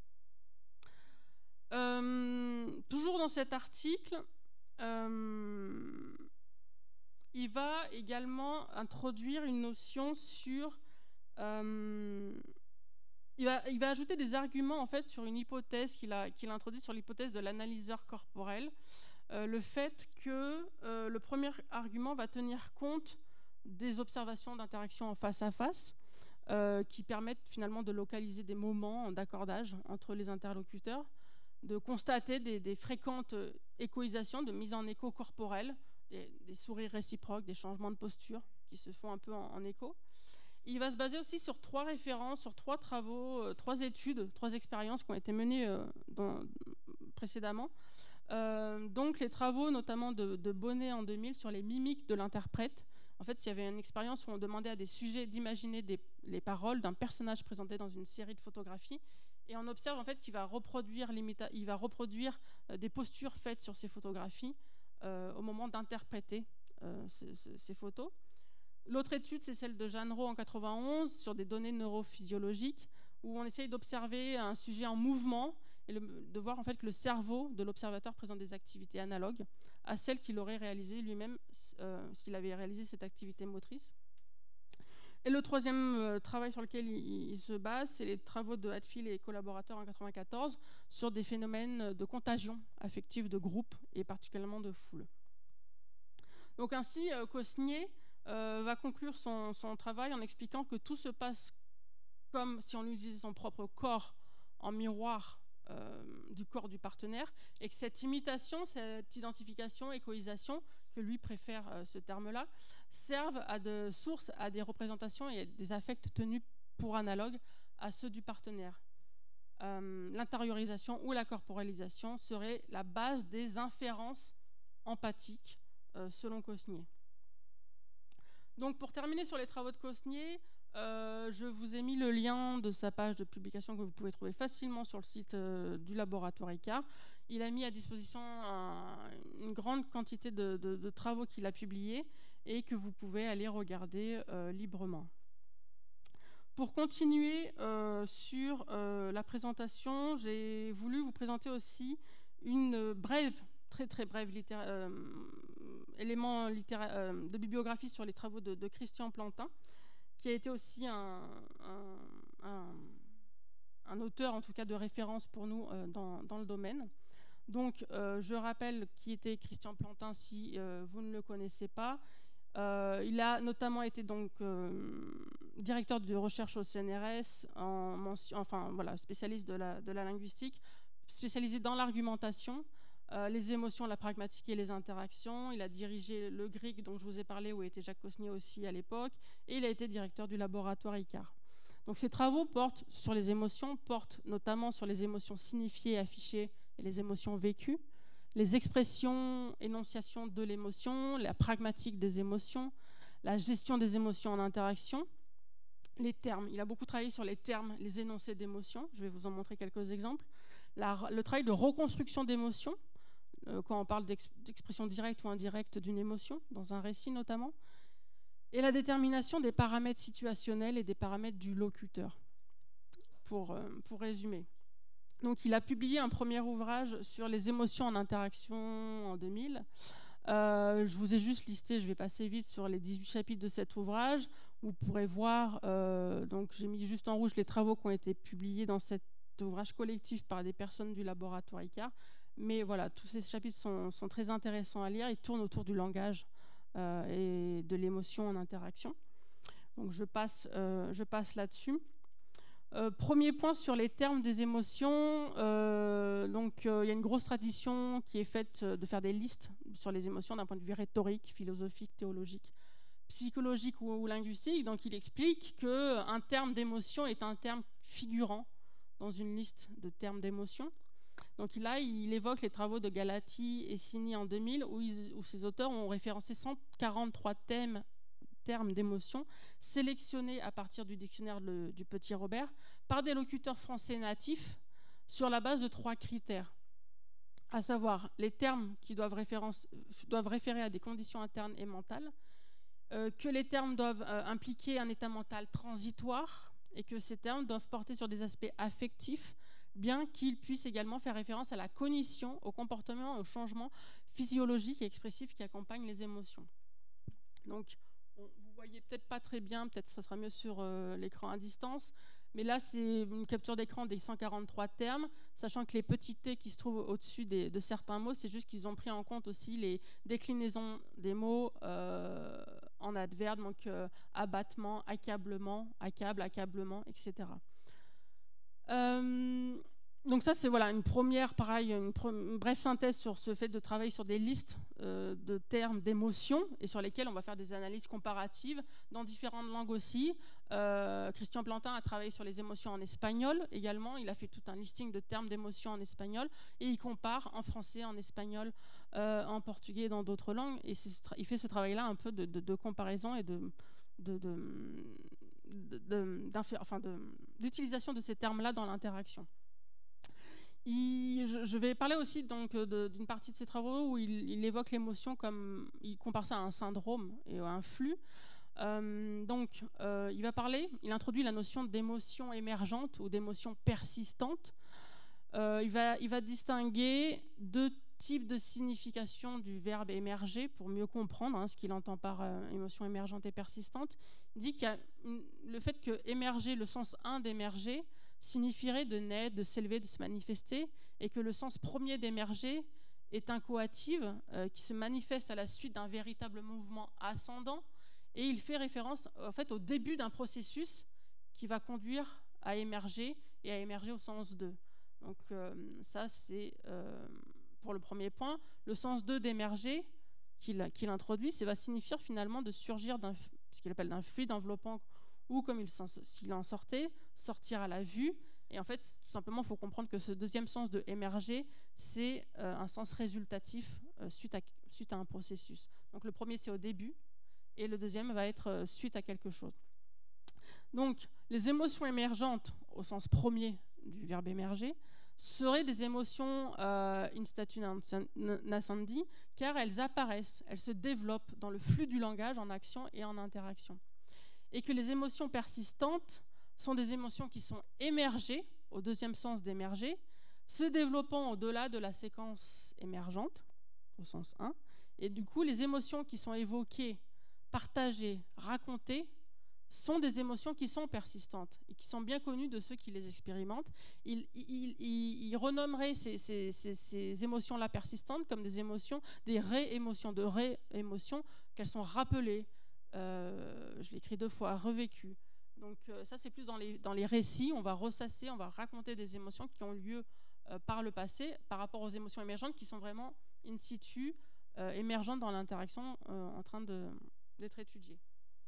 Euh, toujours dans cet article, euh, il va également introduire une notion sur... Euh, il, va, il va ajouter des arguments en fait, sur une hypothèse qu'il a, qu'il a introduite sur l'hypothèse de l'analyseur corporel. Euh, le fait que euh, le premier argument va tenir compte des observations d'interaction en face à face, Euh, qui permettent finalement de localiser des moments d'accordage entre les interlocuteurs. de constater des, des fréquentes échoisations, de mise en écho corporelle, des, des sourires réciproques, des changements de posture qui se font un peu en, en écho. Il va se baser aussi sur trois références, sur trois travaux, euh, trois études, trois expériences qui ont été menées euh, dans, précédemment. Euh, donc les travaux notamment de, de Bonnet en deux mille sur les mimiques de l'interprète. En fait, il y avait une expérience où on demandait à des sujets d'imaginer des, les paroles d'un personnage présenté dans une série de photographies. Et on observe en fait qu'il va reproduire, il va reproduire euh, des postures faites sur ces photographies euh, au moment d'interpréter euh, ces, ces, ces photos. L'autre étude, c'est celle de Jeannereau en quatre-vingt-onze sur des données neurophysiologiques où on essaye d'observer un sujet en mouvement et le, de voir en fait que le cerveau de l'observateur présente des activités analogues à celles qu'il aurait réalisées lui-même euh, s'il avait réalisé cette activité motrice. Et le troisième euh, travail sur lequel il, il se base, c'est les travaux de Hadfield et collaborateurs en quatre-vingt-quatorze sur des phénomènes de contagion affective de groupe et particulièrement de foule. Donc ainsi, euh, Cosnier euh, va conclure son, son travail en expliquant que tout se passe comme si on utilisait son propre corps en miroir euh, du corps du partenaire, et que cette imitation, cette identification, échoisation, que lui préfère euh, ce terme-là, servent à de source à des représentations et des affects tenus pour analogues à ceux du partenaire. Euh, l'intériorisation ou la corporalisation serait la base des inférences empathiques euh, selon Cosnier. Donc pour terminer sur les travaux de Cosnier, euh, je vous ai mis le lien de sa page de publication que vous pouvez trouver facilement sur le site euh, du laboratoire ICAR. Il a mis à disposition un, une grande quantité de, de, de travaux qu'il a publiés et que vous pouvez aller regarder euh, librement. Pour continuer euh, sur euh, la présentation, j'ai voulu vous présenter aussi une brève, très très brève littéra- euh, élément littéra- euh, de bibliographie sur les travaux de, de Christian Plantin, qui a été aussi un, un, un, un auteur, en tout cas de référence pour nous euh, dans, dans le domaine. Donc, euh, je rappelle qui était Christian Plantin si euh, vous ne le connaissez pas. Euh, il a notamment été donc euh, directeur de recherche au C N R S, en mention, enfin voilà, spécialiste de la, de la linguistique, spécialisé dans l'argumentation, euh, les émotions, la pragmatique et les interactions. Il a dirigé le G R I C dont je vous ai parlé, où était Jacques Cosnier aussi à l'époque, et il a été directeur du laboratoire ICAR. Donc ces travaux portent sur les émotions, portent notamment sur les émotions signifiées, affichées et les émotions vécues, les expressions, énonciations de l'émotion, la pragmatique des émotions, la gestion des émotions en interaction, les termes. Il a beaucoup travaillé sur les termes, les énoncés d'émotions. Je vais vous en montrer quelques exemples. La, le travail de reconstruction d'émotions, euh, quand on parle d'ex, d'expression directe ou indirecte d'une émotion, dans un récit notamment, et la détermination des paramètres situationnels et des paramètres du locuteur, pour, euh, pour résumer. Donc, il a publié un premier ouvrage sur les émotions en interaction en deux mille. Euh, je vous ai juste listé, je vais passer vite sur les dix-huit chapitres de cet ouvrage. Vous pourrez voir, euh, donc j'ai mis juste en rouge les travaux qui ont été publiés dans cet ouvrage collectif par des personnes du laboratoire ICAR. Mais voilà, tous ces chapitres sont, sont très intéressants à lire. Ils tournent autour du langage euh, et de l'émotion en interaction. Donc, je passe, euh, je passe là-dessus. Euh, premier point sur les termes des émotions. Euh, donc, il euh, y a une grosse tradition qui est faite de faire des listes sur les émotions d'un point de vue rhétorique, philosophique, théologique, psychologique ou, ou linguistique. Donc, il explique qu'un terme d'émotion est un terme figurant dans une liste de termes d'émotion. Donc là, il évoque les travaux de Galati et Signy en deux mille, où, ils, où ces auteurs ont référencé cent quarante-trois thèmes termes d'émotion, sélectionnés à partir du dictionnaire de, du Petit Robert par des locuteurs français natifs sur la base de trois critères, à savoir les termes qui doivent, référence, doivent référer à des conditions internes et mentales, euh, que les termes doivent euh, impliquer un état mental transitoire et que ces termes doivent porter sur des aspects affectifs, bien qu'ils puissent également faire référence à la cognition, au comportement et aux changements physiologiques et expressifs qui accompagnent les émotions. Donc, vous voyez peut-être pas très bien, peut-être que ça sera mieux sur euh, l'écran à distance, mais là c'est une capture d'écran des cent quarante-trois termes, sachant que les petits t qui se trouvent au-dessus des, de certains mots, c'est juste qu'ils ont pris en compte aussi les déclinaisons des mots euh, en adverbe, donc euh, abattement, accablement, accable, accablement, et cetera. Euh, Donc ça, c'est voilà, une première, pareil, une, pre une brève synthèse sur ce fait de travailler sur des listes euh, de termes, d'émotions, et sur lesquels on va faire des analyses comparatives dans différentes langues aussi. Euh, Christian Plantin a travaillé sur les émotions en espagnol également. Il a fait tout un listing de termes d'émotions en espagnol, et il compare en français, en espagnol, euh, en portugais et dans d'autres langues. Et il fait ce travail-là un peu de, de, de comparaison et de... de, de d'utilisation de, de, de ces termes-là dans l'interaction. Il, je, je vais parler aussi d'une partie de ses travaux où il, il évoque l'émotion comme, il compare ça à un syndrome et à un flux. Euh, donc, euh, il va parler, il introduit la notion d'émotion émergente ou d'émotion persistante. Euh, il, va, il va distinguer deux types de signification du verbe émerger pour mieux comprendre hein, ce qu'il entend par euh, émotion émergente et persistante. Il dit qu'il y a une, le fait que émerger, le sens un d'émerger, signifierait de naître, de s'élever, de se manifester, et que le sens premier d'émerger est incoative, euh, qui se manifeste à la suite d'un véritable mouvement ascendant, et il fait référence en fait, au début d'un processus qui va conduire à émerger, et à émerger au sens deux. Donc euh, ça, c'est euh, pour le premier point. Le sens deux d'émerger, qu'il qu'il introduit, ça va signifier finalement de surgir d'un, ce qu'il appelle d'un fluide enveloppant, ou comme s'il en sortait, sortir à la vue. Et en fait, tout simplement, il faut comprendre que ce deuxième sens de émerger, c'est euh, un sens résultatif euh, suite, à, suite à un processus. Donc le premier, c'est au début, et le deuxième va être euh, suite à quelque chose. Donc, les émotions émergentes, au sens premier du verbe émerger, seraient des émotions euh, in statu nascendi, car elles apparaissent, elles se développent dans le flux du langage en action et en interaction. Et que les émotions persistantes sont des émotions qui sont émergées, au deuxième sens d'émerger, se développant au-delà de la séquence émergente, au sens un. Et du coup, les émotions qui sont évoquées, partagées, racontées, sont des émotions qui sont persistantes et qui sont bien connues de ceux qui les expérimentent. Ils, ils, ils, ils renommeraient ces, ces, ces, ces émotions-là persistantes comme des émotions, des ré-émotions, de ré-émotions, qu'elles sont rappelées, euh, je l'écris deux fois, revécues. Donc euh, ça, c'est plus dans les, dans les récits, on va ressasser, on va raconter des émotions qui ont lieu euh, par le passé par rapport aux émotions émergentes qui sont vraiment in situ, euh, émergentes dans l'interaction euh, en train d'être étudiées.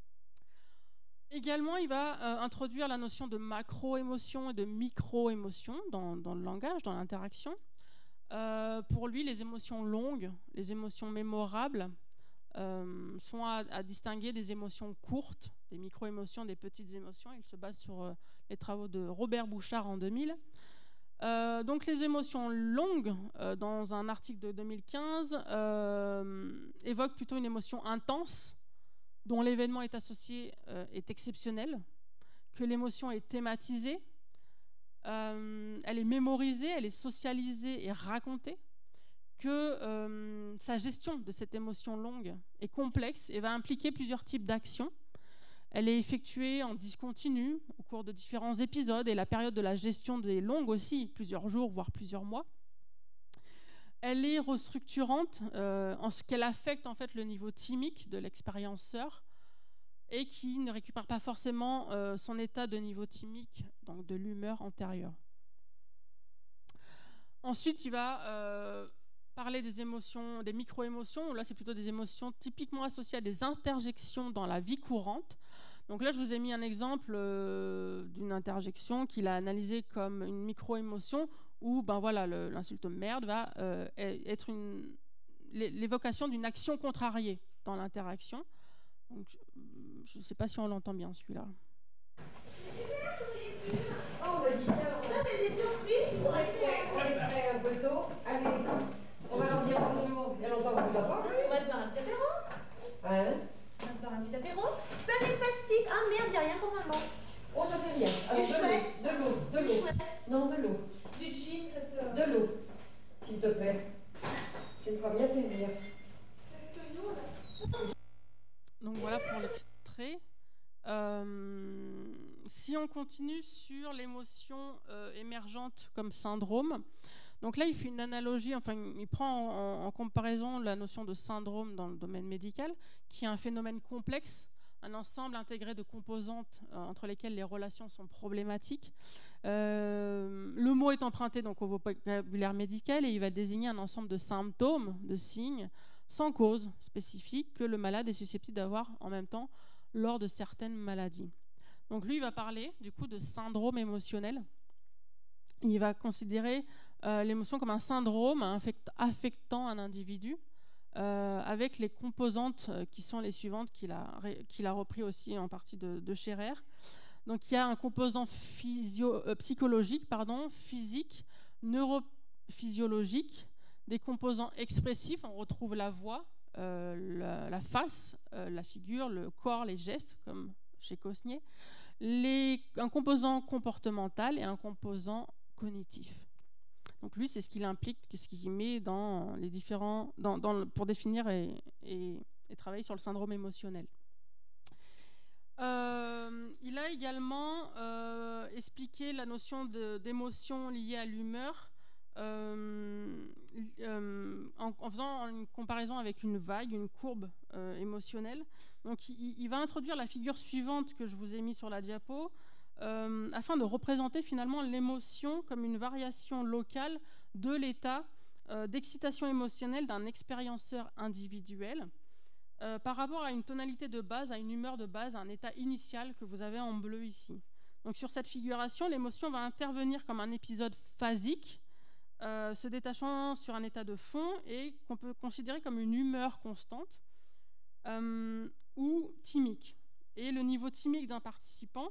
Également, il va euh, introduire la notion de macro-émotion et de micro-émotion dans, dans le langage, dans l'interaction. Euh, pour lui, les émotions longues, les émotions mémorables, euh, sont à, à distinguer des émotions courtes, des micro-émotions, des petites émotions. Il se base sur euh, les travaux de Robert Bouchard en deux mille. Euh, donc les émotions longues, euh, dans un article de deux mille quinze, euh, évoquent plutôt une émotion intense, dont l'événement est associé, euh, est exceptionnel, que l'émotion est thématisée, euh, elle est mémorisée, elle est socialisée et racontée, que euh, sa gestion de cette émotion longue est complexe et va impliquer plusieurs types d'actions. Elle est effectuée en discontinu au cours de différents épisodes, et la période de la gestion des longues aussi, plusieurs jours, voire plusieurs mois. Elle est restructurante euh, en ce qu'elle affecte en fait le niveau thymique de l'expérienceur et qui ne récupère pas forcément euh, son état de niveau thymique, donc de l'humeur antérieure. Ensuite, il va euh, parler des émotions, des micro-émotions. Là, c'est plutôt des émotions typiquement associées à des interjections dans la vie courante. Donc là, je vous ai mis un exemple euh, d'une interjection qu'il a analysée comme une micro-émotion où ben voilà, l'insulte merde va euh, être l'évocation d'une action contrariée dans l'interaction. Donc, je ne sais pas si on l'entend bien, celui-là.
Oh, on m'a dit, tiens, on est des surprises. On est prêt, on est prêt un peu tôt. Allez, on va leur dire bonjour. Il y a longtemps qu'on vous a pas vu.
On va se faire un petit apéro.
Hein?
On va se faire un petit apéro. Pain et pastis. Ah merde, y'a rien pour maman.
Oh, ça fait rien. Alors, de l'eau, de l'eau, de l'eau. Non, de l'eau.
Du gin, cette... Euh...
De l'eau, s'il te plaît. Tu me feras bien plaisir.
Qu'est-ce que nous, là?
Donc voilà pour l'extrait. Euh, si on continue sur l'émotion euh, émergente comme syndrome, donc là il fait une analogie, enfin il prend en, en comparaison la notion de syndrome dans le domaine médical, qui est un phénomène complexe un ensemble intégré de composantes euh, entre lesquelles les relations sont problématiques. Euh, le mot est emprunté donc au vocabulaire médical et il va désigner un ensemble de symptômes, de signes, sans cause spécifique que le malade est susceptible d'avoir en même temps lors de certaines maladies. Donc lui, il va parler du coup de syndrome émotionnel. Il va considérer euh, l'émotion comme un syndrome affectant un individu euh, avec les composantes euh, qui sont les suivantes qu'il a, qu'il a repris aussi en partie de, de Scherer. Donc il y a un composant physio, euh, psychologique, pardon, physique, neurophysiologique, des composants expressifs, on retrouve la voix, euh, la, la face, euh, la figure, le corps, les gestes, comme chez Cosnier, les, un composant comportemental et un composant cognitif. Donc lui, c'est ce qu'il implique, ce qu'il met dans les différents, dans, dans le, pour définir et, et, et travailler sur le syndrome émotionnel. Euh, il a également euh, expliqué la notion de, d'émotion liée à l'humeur euh, euh, en, en faisant une comparaison avec une vague, une courbe euh, émotionnelle. Donc il, il va introduire la figure suivante que je vous ai mise sur la diapo euh, afin de représenter finalement l'émotion comme une variation locale de l'état euh, d'excitation émotionnelle d'un expérienceur individuel Euh, par rapport à une tonalité de base, à une humeur de base, à un état initial que vous avez en bleu ici. Donc sur cette figuration, l'émotion va intervenir comme un épisode phasique, euh, se détachant sur un état de fond et qu'on peut considérer comme une humeur constante euh, ou thymique. Et le niveau thymique d'un participant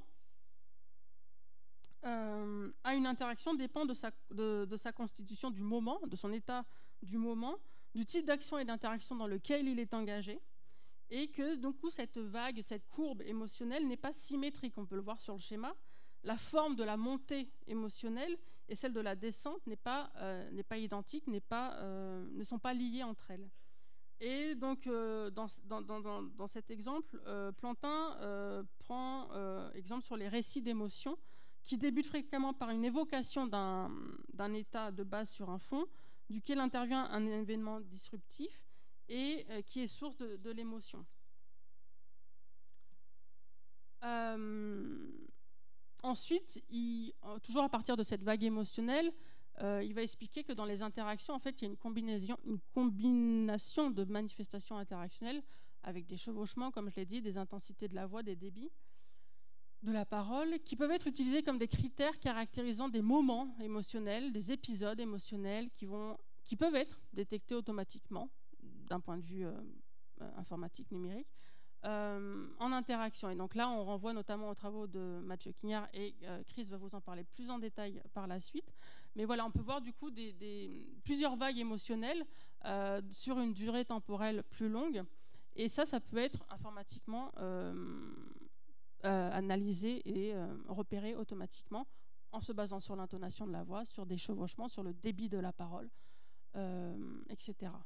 euh, à une interaction dépend de sa, de, de sa constitution du moment, de son état du moment, du type d'action et d'interaction dans lequel il est engagé, et que donc cette vague, cette courbe émotionnelle n'est pas symétrique, on peut le voir sur le schéma. La forme de la montée émotionnelle et celle de la descente n'est pas, euh, n'est pas identique, n'est pas, euh, ne sont pas liées entre elles. Et donc euh, dans, dans, dans, dans cet exemple, euh, Plantin euh, prend euh, exemple sur les récits d'émotions qui débutent fréquemment par une évocation d'un, d'un état de base sur un fond, duquel intervient un événement disruptif et euh, qui est source de, de l'émotion. Euh, ensuite, il, toujours à partir de cette vague émotionnelle, euh, il va expliquer que dans les interactions, en fait, il y a une combinaison, une combination de manifestations interactionnelles avec des chevauchements, comme je l'ai dit, des intensités de la voix, des débits de la parole, qui peuvent être utilisés comme des critères caractérisant des moments émotionnels, des épisodes émotionnels qui, vont, qui peuvent être détectés automatiquement d'un point de vue euh, informatique, numérique, euh, en interaction. Et donc là, on renvoie notamment aux travaux de Mathieu Quignard, et euh, Chris va vous en parler plus en détail par la suite. Mais voilà, on peut voir du coup des, des, plusieurs vagues émotionnelles euh, sur une durée temporelle plus longue. Et ça, ça peut être informatiquement euh, euh, analysé et euh, repéré automatiquement en se basant sur l'intonation de la voix, sur des chevauchements, sur le débit de la parole, euh, et cetera.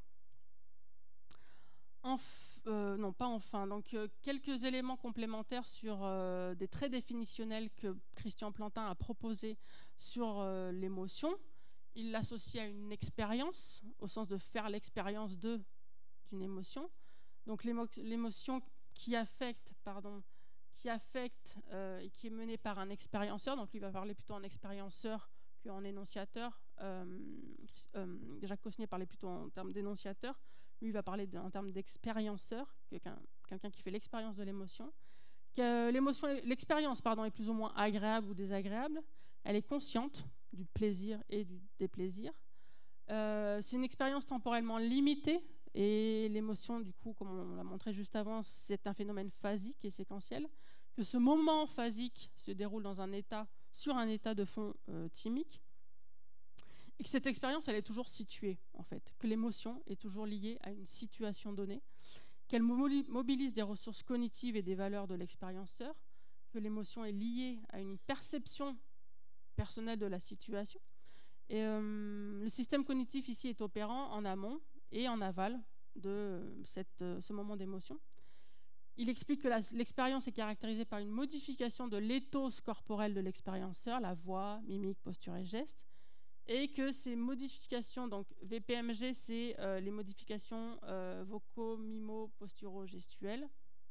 Enf euh, non, pas enfin. Donc, euh, quelques éléments complémentaires sur euh, des traits définitionnels que Christian Plantin a proposés sur euh, l'émotion. Il l'associe à une expérience, au sens de faire l'expérience de d'une émotion. Donc, l'émotion qui affecte, pardon, qui affecte euh, et qui est menée par un expérienceur. Donc, lui va parler plutôt en expérienceur qu'en énonciateur. Euh, euh, Jacques Cosnier parlait plutôt en termes d'énonciateur. Lui, il va parler de, en termes d'expérienceur, quelqu'un, quelqu'un qui fait l'expérience de l'émotion. Que l'émotion, l'expérience, pardon, est plus ou moins agréable ou désagréable. Elle est consciente du plaisir et du déplaisir. Euh, c'est une expérience temporellement limitée et l'émotion, du coup, comme on l'a montré juste avant, c'est un phénomène phasique et séquentiel. Que ce moment phasique se déroule dans un état, sur un état de fond euh, thymique. Et que cette expérience, elle est toujours située, en fait, que l'émotion est toujours liée à une situation donnée, qu'elle mobilise des ressources cognitives et des valeurs de l'expérienceur, que l'émotion est liée à une perception personnelle de la situation. Et euh, le système cognitif ici est opérant en amont et en aval de cette, euh, ce moment d'émotion. Il explique que la, l'expérience est caractérisée par une modification de l'éthos corporel de l'expérienceur, la voix, mimique, posture et geste, et que ces modifications, donc V P M G, c'est euh, les modifications euh, vocaux, mimo, posturo-gestuelles,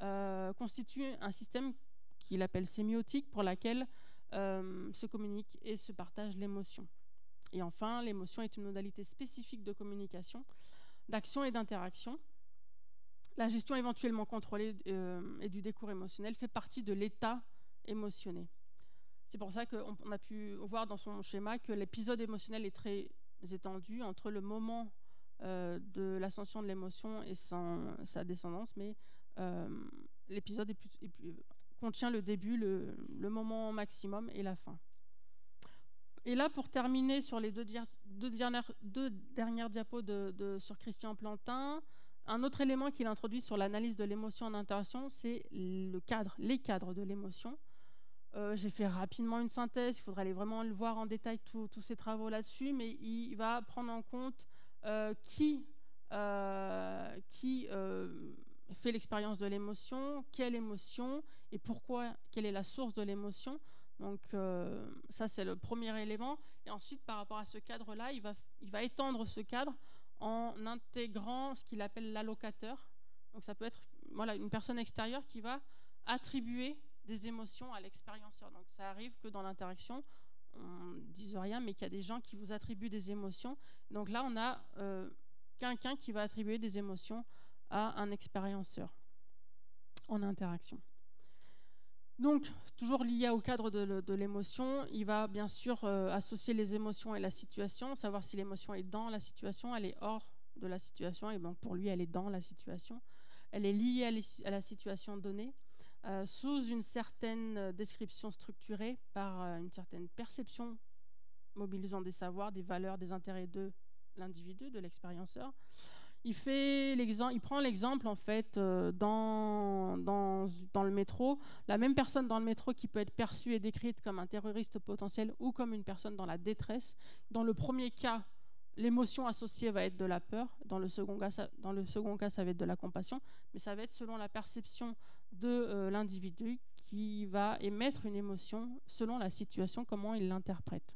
euh, constitue un système qu'il appelle sémiotique pour laquelle euh, se communique et se partage l'émotion. Et enfin, l'émotion est une modalité spécifique de communication, d'action et d'interaction. La gestion éventuellement contrôlée euh, et du décours émotionnel fait partie de l'état émotionné. C'est pour ça qu'on on a pu voir dans son schéma que l'épisode émotionnel est très étendu entre le moment euh, de l'ascension de l'émotion et son, sa descendance, mais euh, l'épisode est plus, est plus, contient le début, le, le moment maximum et la fin. Et là, pour terminer sur les deux, deux, dernières, deux dernières diapos de, de, sur Christian Plantin, un autre élément qu'il introduit sur l'analyse de l'émotion en interaction, c'est le cadre, les cadres de l'émotion. Euh, j'ai fait rapidement une synthèse, il faudrait aller vraiment le voir en détail, tous ces travaux là-dessus, mais il, il va prendre en compte euh, qui, euh, qui euh, fait l'expérience de l'émotion, quelle émotion et pourquoi, quelle est la source de l'émotion. Donc euh, ça, c'est le premier élément. Et ensuite, par rapport à ce cadre-là, il va, il va étendre ce cadre en intégrant ce qu'il appelle l'allocateur. Donc ça peut être voilà, une personne extérieure qui va attribuer des émotions à l'expérienceur. Donc ça arrive que dans l'interaction, on ne dise rien, mais qu'il y a des gens qui vous attribuent des émotions. Donc là, on a euh, quelqu'un qui va attribuer des émotions à un expérienceur en interaction. Donc, toujours lié au cadre de, de l'émotion, il va bien sûr euh, associer les émotions et la situation, savoir si l'émotion est dans la situation, elle est hors de la situation, et donc pour lui, elle est dans la situation. Elle est liée à, les, à la situation donnée, euh, sous une certaine description structurée par euh, une certaine perception, mobilisant des savoirs, des valeurs, des intérêts de l'individu, de l'expérienceur. Il, fait il prend l'exemple, en fait, euh, dans, dans, dans le métro, la même personne dans le métro qui peut être perçue et décrite comme un terroriste potentiel ou comme une personne dans la détresse. Dans le premier cas, l'émotion associée va être de la peur. Dans le second cas, ça, dans le second cas, ça va être de la compassion. Mais ça va être selon la perception de euh, l'individu qui va émettre une émotion selon la situation, comment il l'interprète.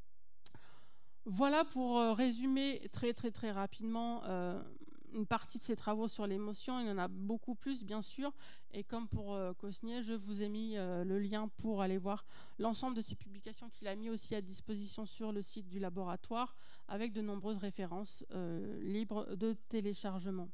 Voilà pour euh, résumer très très très rapidement euh, une partie de ces travaux sur l'émotion. Il y en a beaucoup plus, bien sûr. Et comme pour euh, Cosnier, je vous ai mis euh, le lien pour aller voir l'ensemble de ces publications qu'il a mis aussi à disposition sur le site du laboratoire, avec de nombreuses références euh, libres de téléchargement.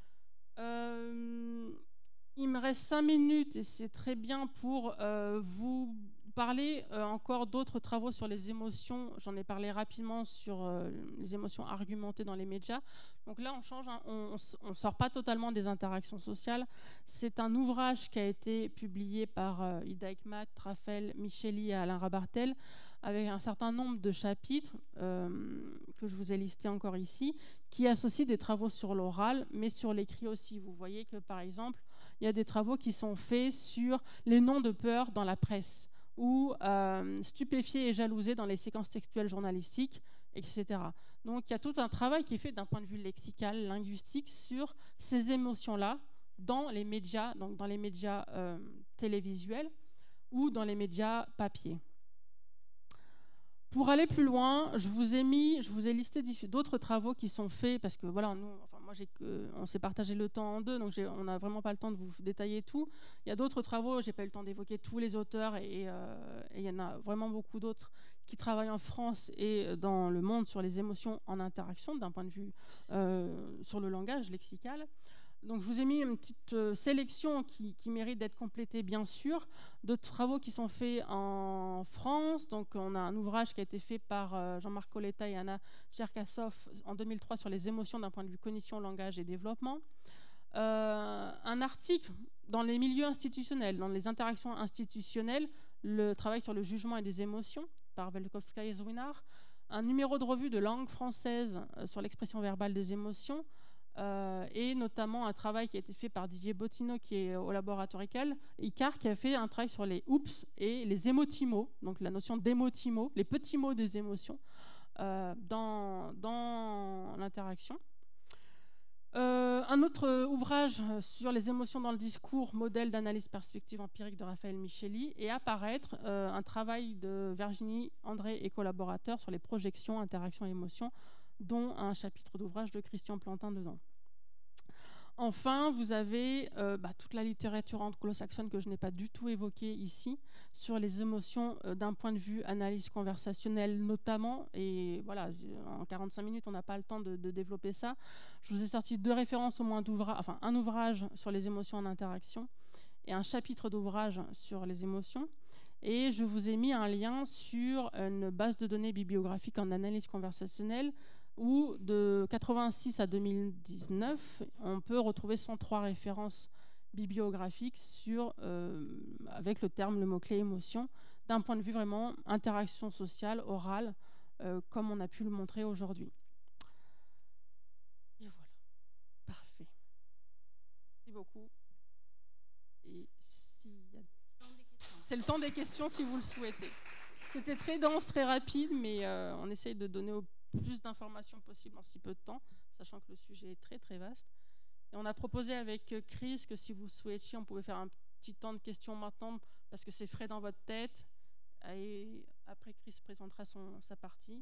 Euh, il me reste cinq minutes et c'est très bien pour euh, vous parler euh, encore d'autres travaux sur les émotions. J'en ai parlé rapidement sur euh, les émotions argumentées dans les médias. Donc là, on change, hein, on ne sort pas totalement des interactions sociales. C'est un ouvrage qui a été publié par euh, Ida Ekmat, Raphaël Micheli et Alain Rabartel, avec un certain nombre de chapitres euh, que je vous ai listés encore ici, qui associent des travaux sur l'oral, mais sur l'écrit aussi. Vous voyez que, par exemple, il y a des travaux qui sont faits sur les noms de peur dans la presse, ou euh, stupéfiés et jalousés dans les séquences textuelles journalistiques, et cetera. Donc il y a tout un travail qui est fait d'un point de vue lexical, linguistique, sur ces émotions-là dans les médias, donc dans les médias euh, télévisuels ou dans les médias papier. Pour aller plus loin, je vous ai mis, je vous ai listé d'autres travaux qui sont faits, parce que voilà, nous, enfin moi, j'ai que, on s'est partagé le temps en deux, donc on n'a vraiment pas le temps de vous détailler tout. Il y a d'autres travaux, j'ai pas eu le temps d'évoquer tous les auteurs, et, euh, et il y en a vraiment beaucoup d'autres qui travaillent en France et dans le monde sur les émotions en interaction, d'un point de vue euh, sur le langage lexical. Donc je vous ai mis une petite euh, sélection qui, qui mérite d'être complétée, bien sûr, de travaux qui sont faits en France. Donc on a un ouvrage qui a été fait par euh, Jean-Marc Coletta et Anna Cherkassov en deux mille trois sur les émotions d'un point de vue cognition, langage et développement. Euh, un article dans les milieux institutionnels, dans les interactions institutionnelles, le travail sur le jugement et des émotions par Velkovska et Zwinar. Un numéro de revue de langue française euh, sur l'expression verbale des émotions. Euh, et notamment un travail qui a été fait par Didier Bottino, qui est au laboratoire ICAR, qui a fait un travail sur les oups et les émotimos, donc la notion d'émotimos, les petits mots des émotions, euh, dans, dans l'interaction. Euh, un autre ouvrage sur les émotions dans le discours, modèle d'analyse perspective empirique de Raphaël Micheli, et apparaître euh, un travail de Virginie André et collaborateurs sur les projections, interactions et émotions, dont un chapitre d'ouvrage de Christian Plantin dedans. Enfin, vous avez euh, bah, toute la littérature anglo-saxonne que je n'ai pas du tout évoquée ici, sur les émotions euh, d'un point de vue analyse conversationnelle notamment. Et voilà, en quarante-cinq minutes, on n'a pas le temps de, de développer ça. Je vous ai sorti deux références au moins d'ouvrages, enfin un ouvrage sur les émotions en interaction et un chapitre d'ouvrage sur les émotions. Et je vous ai mis un lien sur une base de données bibliographique en analyse conversationnelle où de quatre-vingt-six à deux mille dix-neuf, on peut retrouver cent trois références bibliographiques sur, euh, avec le terme, le mot-clé émotion, d'un point de vue vraiment interaction sociale, orale, euh, comme on a pu le montrer aujourd'hui. Et voilà, parfait. Merci beaucoup. Et s'il y a... C'est le temps des questions si vous le souhaitez. C'était très dense, très rapide, mais euh, on essaye de donner au plus d'informations possible en si peu de temps, sachant que le sujet est très très vaste. Et on a proposé avec Chris que si vous souhaitiez, on pouvait faire un petit temps de questions maintenant, parce que c'est frais dans votre tête. Et après, Chris présentera son, sa partie.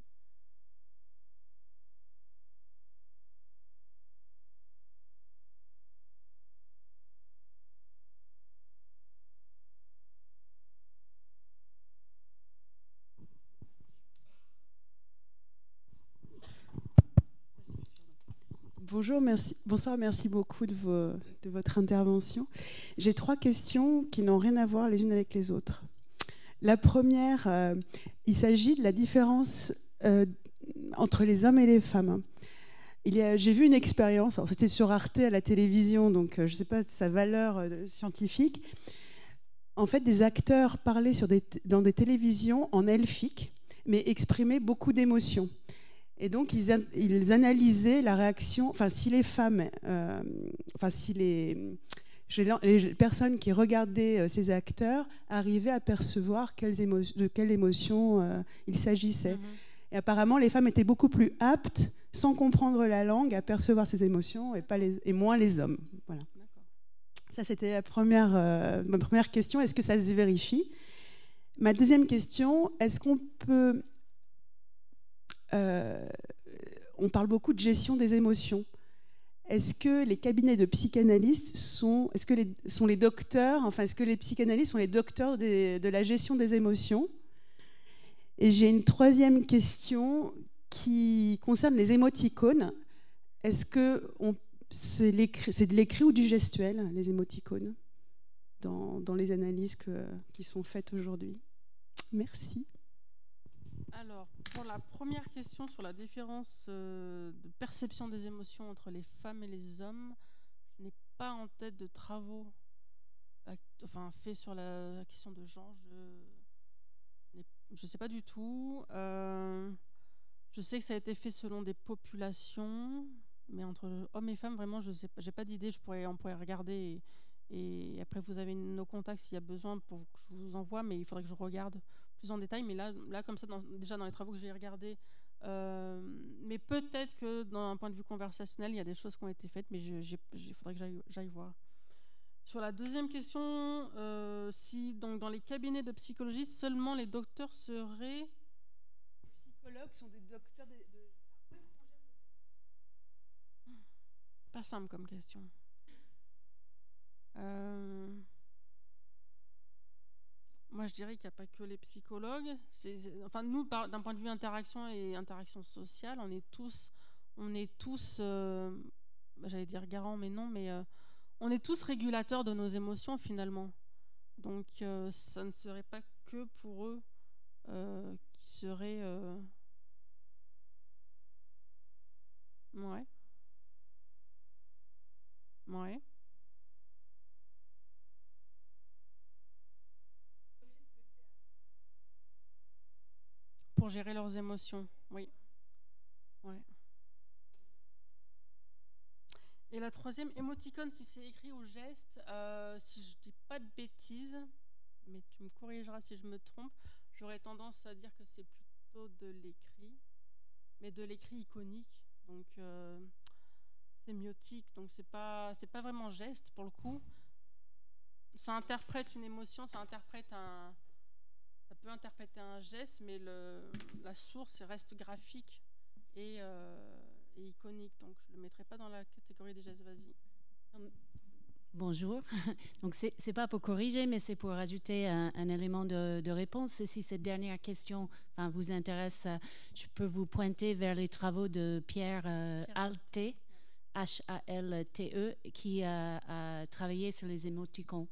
Bonjour, merci, bonsoir, merci beaucoup de, vos, de votre intervention. J'ai trois questions qui n'ont rien à voir les unes avec les autres. La première, euh, il s'agit de la différence euh, entre les hommes et les femmes. J'ai vu une expérience, c'était sur Arte à la télévision, donc euh, je ne sais pas sa valeur euh, scientifique. En fait, des acteurs parlaient sur des, dans des télévisions en elfique, mais exprimaient beaucoup d'émotions. Et donc, ils, an ils analysaient la réaction, enfin, si les femmes, euh, enfin, si les, les personnes qui regardaient euh, ces acteurs arrivaient à percevoir quelles émo de quelles émotions euh, il s'agissait. Mm-hmm. Et apparemment, les femmes étaient beaucoup plus aptes, sans comprendre la langue, à percevoir ces émotions et, pas les, et moins les hommes. Voilà. Ça, c'était la première, euh, ma première question. Est-ce que ça se vérifie? Ma deuxième question, est-ce qu'on peut... Euh, on parle beaucoup de gestion des émotions. Est-ce que les cabinets de psychanalystes sont, est-ce que les, sont les docteurs, enfin, est-ce que les psychanalystes sont les docteurs des, de la gestion des émotions? Et j'ai une troisième question qui concerne les émoticônes. Est-ce que c'est de l'écrit ou du gestuel, les émoticônes, dans, dans les analyses que, qui sont faites aujourd'hui? Merci.
Alors, pour la première question sur la différence euh, de perception des émotions entre les femmes et les hommes, je n'ai pas en tête de travaux enfin, faits sur la question de genre. Je ne sais pas du tout. Euh, je sais que ça a été fait selon des populations, mais entre hommes et femmes, vraiment, je n'ai pas, pas d'idée. Je pourrais, on pourrait regarder et, et après, vous avez nos contacts s'il y a besoin pour que je vous envoie, mais il faudrait que je regarde plus en détail, mais là, là comme ça, dans, déjà dans les travaux que j'ai regardés, euh, mais peut-être que d'un point de vue conversationnel, il y a des choses qui ont été faites, mais il faudrait que j'aille voir. Sur la deuxième question, euh, si donc, dans les cabinets de psychologie, seulement les docteurs seraient...
Les psychologues sont des docteurs de... de...
Pas simple comme question. Euh... Moi, je dirais qu'il n'y a pas que les psychologues. C'est, c'est, enfin, nous, d'un point de vue interaction et interaction sociale, on est tous, on est tous, euh, j'allais dire garants, mais non, mais euh, on est tous régulateurs de nos émotions finalement. Donc, euh, ça ne serait pas que pour eux euh, qui seraient, euh... ouais, ouais. Pour gérer leurs émotions, oui. Ouais. Et la troisième, émoticône, si c'est écrit ou geste, euh, si je dis pas de bêtises, mais tu me corrigeras si je me trompe, j'aurais tendance à dire que c'est plutôt de l'écrit, mais de l'écrit iconique, donc euh, sémiotique, donc c'est pas, c'est pas vraiment geste pour le coup. Ça interprète une émotion, ça interprète un... Ça peut interpréter un geste, mais le, la source reste graphique et, euh, et iconique. Donc, je ne le mettrai pas dans la catégorie des gestes. Vas-y.
Bonjour. Donc, ce n'est pas pour corriger, mais c'est pour rajouter un, un élément de, de réponse. Et si cette dernière question enfin, vous intéresse, je peux vous pointer vers les travaux de Pierre euh, Halte, H A L T E, qui a, a travaillé sur les émoticônes.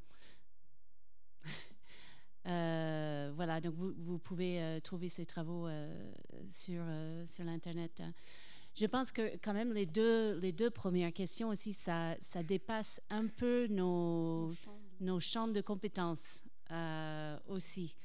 euh, voilà, donc vous, vous pouvez euh, trouver ces travaux euh, sur, euh, sur l'Internet. Je pense que quand même les deux, les deux premières questions aussi, ça, ça dépasse un peu nos, nos, champs, de... nos champs de compétences euh, aussi.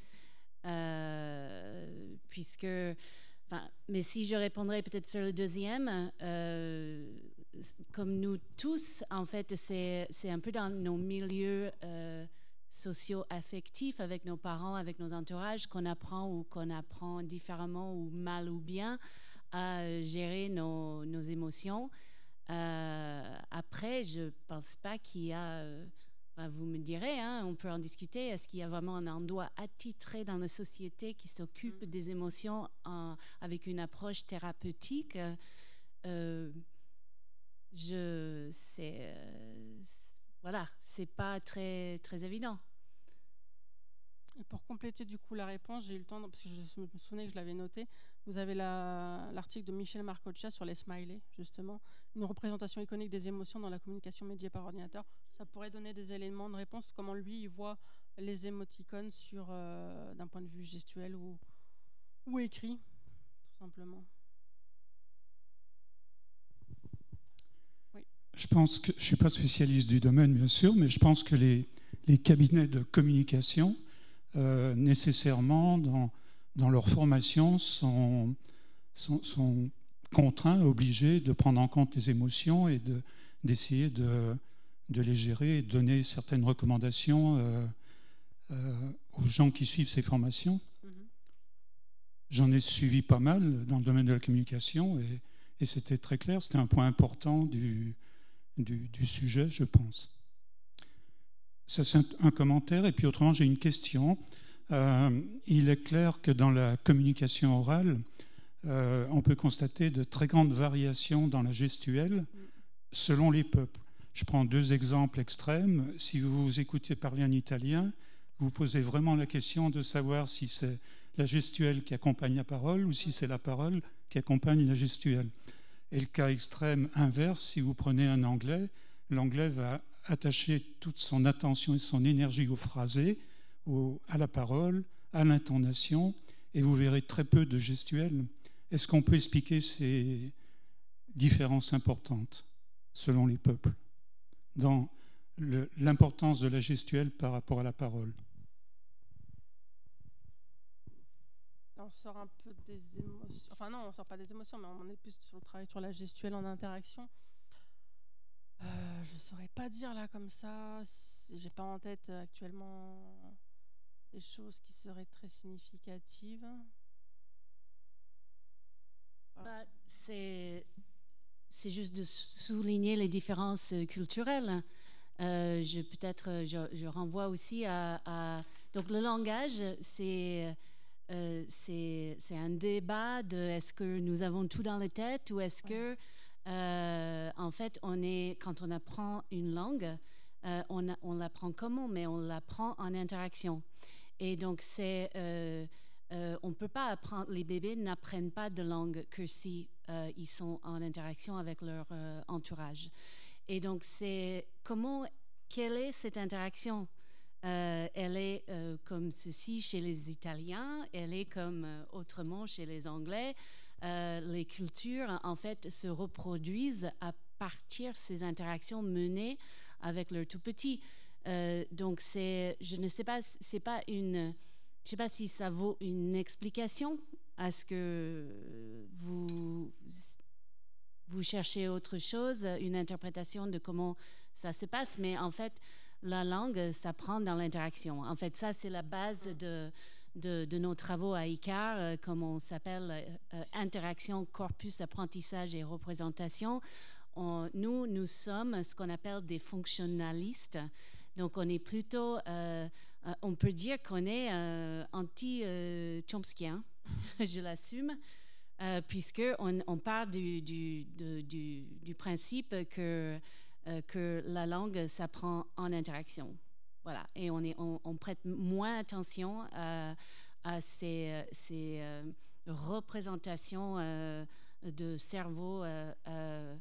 Euh, puisque, enfin, mais si je répondrais peut-être sur le deuxième, euh, comme nous tous, en fait, c'est, c'est un peu dans nos milieux euh, socio-affectifs avec nos parents, avec nos entourages, qu'on apprend ou qu'on apprend différemment ou mal ou bien à gérer nos, nos émotions. Euh, après, je ne pense pas qu'il y a... Euh, enfin, vous me direz, hein, on peut en discuter. Est-ce qu'il y a vraiment un endroit attitré dans la société qui s'occupe mmh. des émotions en, avec une approche thérapeutique? euh, je, c'est, euh, voilà, c'est pas très, très évident.
Et pour compléter du coup la réponse, j'ai eu le temps, parce que je me souvenais que je l'avais noté, vous avez la, l'article de Michel Marcoccia sur les smileys, justement, une représentation iconique des émotions dans la communication médiée par ordinateur. Ça pourrait donner des éléments de réponse, comment lui, il voit les émoticônes sur, euh, d'un point de vue gestuel ou, ou écrit, tout simplement. Oui.
Je pense que, je ne suis pas spécialiste du domaine, bien sûr, mais je pense que les, les cabinets de communication, Euh, nécessairement dans, dans leur formation sont, sont, sont contraints, obligés de prendre en compte les émotions et de, d'essayer de, de les gérer et de donner certaines recommandations euh, euh, aux gens qui suivent ces formations. Mm-hmm. J'en ai suivi pas mal dans le domaine de la communication et, et c'était très clair, c'était un point important du, du, du sujet, je pense. Ça, c'est un, un commentaire. Et puis autrement, j'ai une question. Euh, il est clair que dans la communication orale, euh, on peut constater de très grandes variations dans la gestuelle selon les peuples. Je prends deux exemples extrêmes. Si vous vous écoutez parler en italien, vous posez vraiment la question de savoir si c'est la gestuelle qui accompagne la parole ou si c'est la parole qui accompagne la gestuelle. Et le cas extrême inverse, si vous prenez un anglais, l'anglais va attacher toute son attention et son énergie au phrasé, au, à la parole, à l'intonation, et vous verrez très peu de gestuels. Est-ce qu'on peut expliquer ces différences importantes selon les peuples dans le, l'importance de la gestuelle par rapport à la parole?
On sort un peu des émotions, enfin non, on sort pas des émotions, mais on est plus sur le travail sur la gestuelle en interaction. Euh, je ne saurais pas dire là comme ça, j'ai pas en tête actuellement des choses qui seraient très significatives.
Bah, c'est, c'est juste de souligner les différences culturelles. Euh, je, peut-être je, je renvoie aussi à, à... Donc le langage, c'est, euh, c'est, c'est un débat de est-ce que nous avons tout dans la tête ou est-ce que... Euh, en fait, on est, quand on apprend une langue, euh, on, a, on l'apprend comment, mais on l'apprend en interaction. Et donc, c'est, euh, euh, on ne peut pas apprendre, les bébés n'apprennent pas de langue que si euh, ils sont en interaction avec leur euh, entourage. Et donc, c'est comment, quelle est cette interaction? Euh, elle est euh, comme ceci chez les Italiens, elle est comme euh, autrement chez les Anglais. Euh, les cultures, en fait, se reproduisent à partir de ces interactions menées avec leurs tout-petits. Euh, donc, c'est, je ne sais pas, c'est pas une... Je ne sais pas si ça vaut une explication à ce que vous, vous cherchez autre chose, une interprétation de comment ça se passe, mais en fait, la langue s'apprend dans l'interaction. En fait, ça, c'est la base de... De, de nos travaux à I C A R, euh, comme on s'appelle euh, interaction, corpus, apprentissage et représentation. On, nous, nous sommes ce qu'on appelle des fonctionnalistes. Donc, on est plutôt, euh, euh, on peut dire qu'on est euh, anti-chomskien, euh, je l'assume, euh, puisqu'on on part du, du, de, du, du principe que euh, que la langue s'apprend en interaction. Voilà. Et on, est, on, on prête moins attention à, à ces, ces euh, représentations euh, de cerveau euh, euh,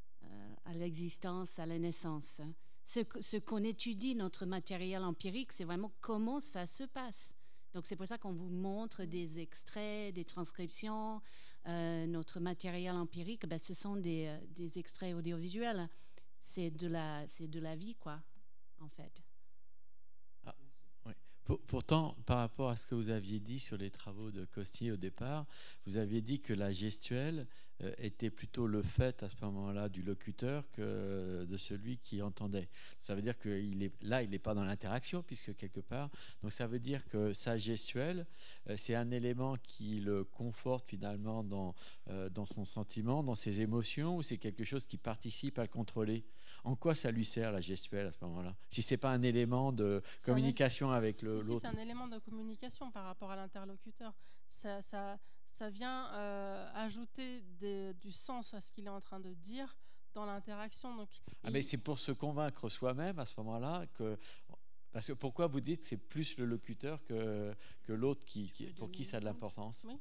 à l'existence, à la naissance. Ce, ce qu'on étudie, notre matériel empirique, c'est vraiment comment ça se passe. Donc c'est pour ça qu'on vous montre des extraits, des transcriptions. Euh, notre matériel empirique, ben, ce sont des, des extraits audiovisuels. C'est de la, c'est de la vie, quoi, en fait.
Ah, oui. Pour, pourtant, par rapport à ce que vous aviez dit sur les travaux de Costier au départ, vous aviez dit que la gestuelle euh, était plutôt le fait à ce moment-là du locuteur que de celui qui entendait. Ça veut dire que il est, là, il n'est pas dans l'interaction, puisque quelque part, donc ça veut dire que sa gestuelle, euh, c'est un élément qui le conforte finalement dans, euh, dans son sentiment, dans ses émotions, ou c'est quelque chose qui participe à le contrôler? En quoi ça lui sert la gestuelle à ce moment-là, si c'est pas un élément de
C'est
communication
un,
avec le,
si,
l'autre?
Si, c'est un élément de communication par rapport à l'interlocuteur. Ça, ça, ça vient euh, ajouter des, du sens à ce qu'il est en train de dire dans l'interaction. Donc,
ah,
il...
mais c'est pour se convaincre soi-même à ce moment-là que. Parce que pourquoi vous dites que c'est plus le locuteur que, que l'autre qui, qui, pour qui ça a de l'importance?
Oui.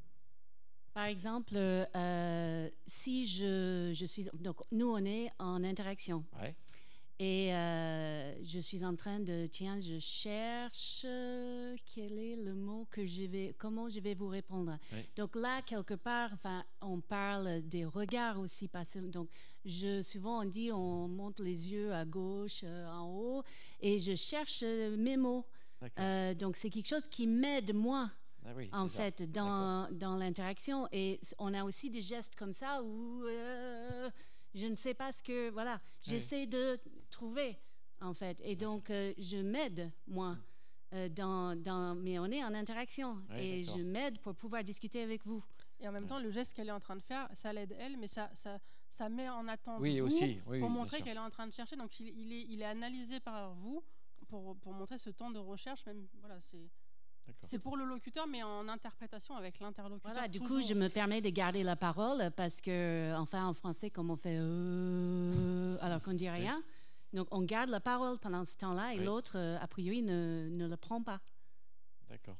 Par exemple, euh, si je, je suis... Donc, nous, on est en interaction.
Ouais.
Et euh, je suis en train de... Tiens, je cherche euh, quel est le mot que je vais... Comment je vais vous répondre.
Oui.
Donc là, quelque part, enfin, on parle des regards aussi. Parce, donc, je, souvent, on dit, on monte les yeux à gauche, euh, en haut, et je cherche mes mots. Euh, donc, c'est quelque chose qui m'aide, moi.
Ah oui,
en fait, ça. dans, dans l'interaction. Et on a aussi des gestes comme ça où euh, je ne sais pas ce que... Voilà, j'essaie oui. de trouver, en fait. Et donc, euh, je m'aide, moi, euh, dans, dans... Mais on est en interaction. Oui, et d'accord. Je m'aide pour pouvoir discuter avec vous.
Et en même temps, le geste qu'elle est en train de faire, ça l'aide elle, mais ça, ça, ça met en attente
oui,
vous
aussi. Oui,
pour
oui,
montrer qu'elle est en train de chercher. Donc, il, il, est, il est analysé par vous pour, pour montrer ce temps de recherche. Même, voilà, c'est... C'est pour le locuteur, mais en interprétation avec l'interlocuteur.
Voilà, du
toujours.
coup, je me permets de garder la parole parce que, enfin, en français, comme on fait euh, alors qu'on ne dit rien, oui. Donc on garde la parole pendant ce temps-là et oui. L'autre, euh, a priori, ne, ne le prend pas.
D'accord.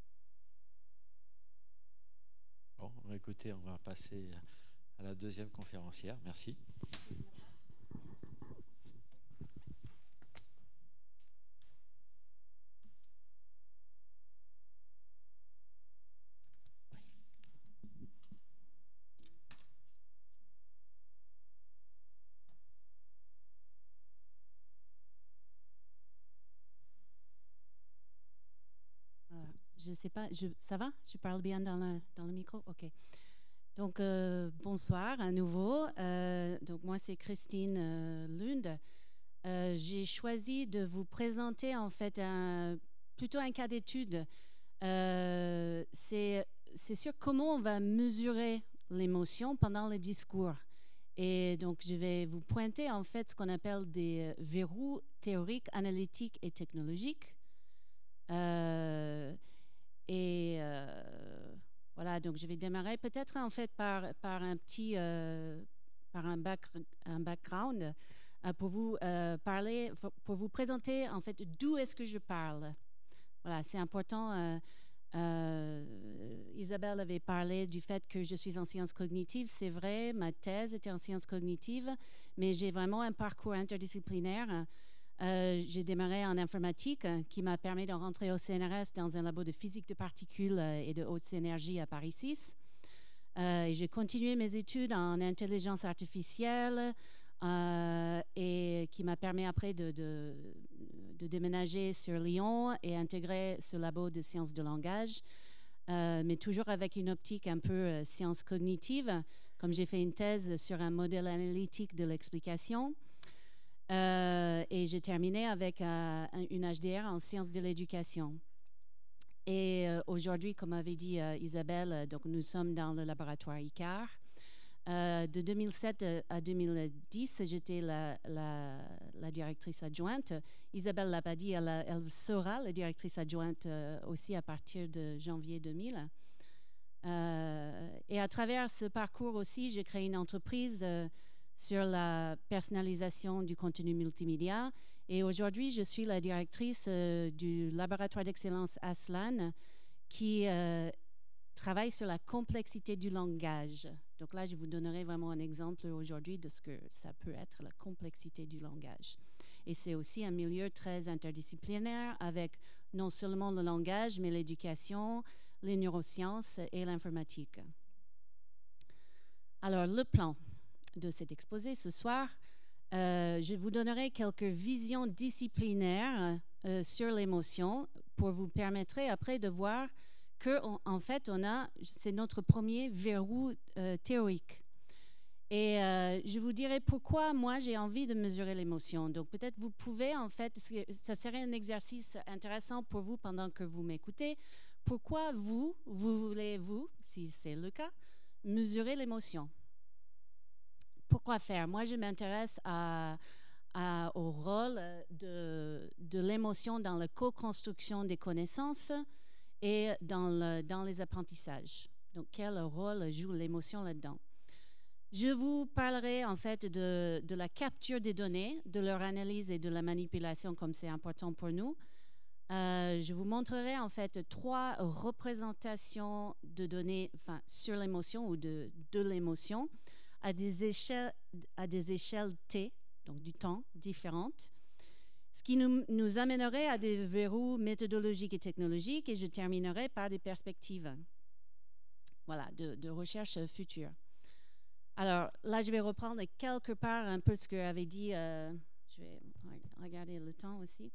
Bon, écoutez, on va passer à la deuxième conférencière. Merci.
Je ne sais pas, je, ça va? Je parle bien dans le, dans le micro? OK. Donc, euh, bonsoir à nouveau. Euh, donc, moi, c'est Christine euh, Lund. Euh, j'ai choisi de vous présenter, en fait, un, plutôt un cas d'étude. Euh, c'est, c'est sur comment on va mesurer l'émotion pendant le discours. Et donc, je vais vous pointer, en fait, ce qu'on appelle des verrous théoriques, analytiques et technologiques. Euh, Et euh, voilà, donc je vais démarrer peut-être en fait par, par un petit, euh, par un, back, un background euh, pour vous euh, parler, pour vous présenter en fait d'où est-ce que je parle. Voilà, c'est important. Euh, euh, Isabelle avait parlé du fait que je suis en sciences cognitives. C'est vrai, ma thèse était en sciences cognitives, mais j'ai vraiment un parcours interdisciplinaire. Euh, j'ai démarré en informatique euh, qui m'a permis de rentrer au C N R S dans un labo de physique de particules euh, et de haute énergie à Paris six. Euh, et j'ai continué mes études en intelligence artificielle euh, et qui m'a permis après de, de, de déménager sur Lyon et intégrer ce labo de sciences de langage, euh, mais toujours avec une optique un peu euh, sciences cognitives, comme j'ai fait une thèse sur un modèle analytique de l'explication. Euh, et j'ai terminé avec euh, une H D R en sciences de l'éducation. Et euh, aujourd'hui, comme avait dit euh, Isabelle, donc nous sommes dans le laboratoire I C A R. Euh, de deux mille sept à deux mille dix, j'étais la, la, la directrice adjointe. Isabelle l'a pas dit, elle, a, elle sera la directrice adjointe euh, aussi à partir de janvier deux mille. Euh, et à travers ce parcours aussi, j'ai créé une entreprise euh, sur la personnalisation du contenu multimédia. Et aujourd'hui, je suis la directrice euh, du laboratoire d'excellence Aslan qui euh, travaille sur la complexité du langage. Donc là, je vous donnerai vraiment un exemple aujourd'hui de ce que ça peut être, la complexité du langage. Et c'est aussi un milieu très interdisciplinaire avec non seulement le langage, mais l'éducation, les neurosciences et l'informatique. Alors, le plan de cet exposé ce soir, euh, je vous donnerai quelques visions disciplinaires euh, sur l'émotion pour vous permettre après de voir que, on, en fait, on a, c'est notre premier verrou euh, théorique. Et euh, je vous dirai pourquoi moi j'ai envie de mesurer l'émotion. Donc peut-être vous pouvez, en fait, ça serait un exercice intéressant pour vous pendant que vous m'écoutez. Pourquoi vous, vous voulez-vous, si c'est le cas, mesurer l'émotion? Pourquoi faire? Moi, je m'intéresse à, à, au rôle de, de l'émotion dans la co-construction des connaissances et dans, le, dans les apprentissages. Donc, quel rôle joue l'émotion là-dedans? Je vous parlerai en fait de, de la capture des données, de leur analyse et de la manipulation comme c'est important pour nous. Euh, je vous montrerai en fait trois représentations de données enfin, sur l'émotion ou de, de l'émotion à des échelles, à des échelles T, donc du temps, différentes, ce qui nous, nous amènerait à des verrous méthodologiques et technologiques, et je terminerai par des perspectives voilà, de, de recherche future. Alors là, je vais reprendre quelque part un peu ce que avait dit, euh, je vais regarder le temps aussi,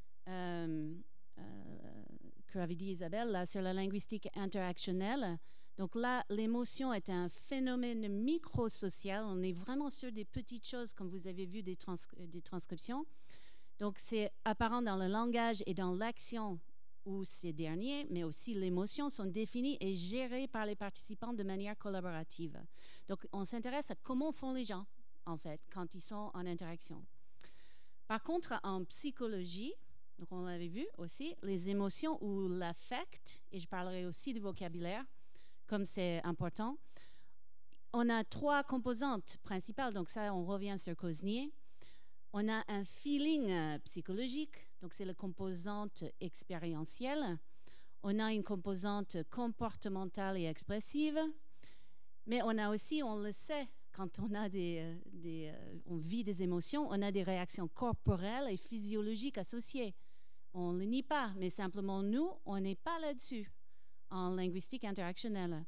euh, euh, que avait dit Isabelle là, sur la linguistique interactionnelle. Donc là, l'émotion est un phénomène microsocial. On est vraiment sur des petites choses, comme vous avez vu des, trans des transcriptions. Donc c'est apparent dans le langage et dans l'action où ces derniers, mais aussi l'émotion, sont définis et gérés par les participants de manière collaborative. Donc, on s'intéresse à comment font les gens, en fait, quand ils sont en interaction. Par contre, en psychologie, donc on l'avait vu aussi, les émotions ou l'affect, et je parlerai aussi du vocabulaire, comme c'est important, on a trois composantes principales. Donc ça, on revient sur Cosnier. On a un feeling euh, psychologique, donc c'est la composante expérientielle. On a une composante comportementale et expressive, mais on a aussi, on le sait, quand on a des, euh, des euh, on vit des émotions, on a des réactions corporelles et physiologiques associées. On ne le nie pas, mais simplement nous, on n'est pas là-dessus en linguistique interactionnelle.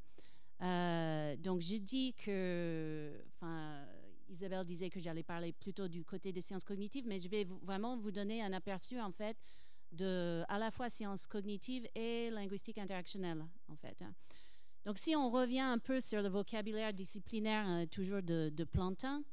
Euh, donc je dis que, enfin, Isabelle disait que j'allais parler plutôt du côté des sciences cognitives, mais je vais vous, vraiment vous donner un aperçu en fait de à la fois sciences cognitives et linguistique interactionnelle en fait. Donc si on revient un peu sur le vocabulaire disciplinaire euh, toujours de, de Plantin,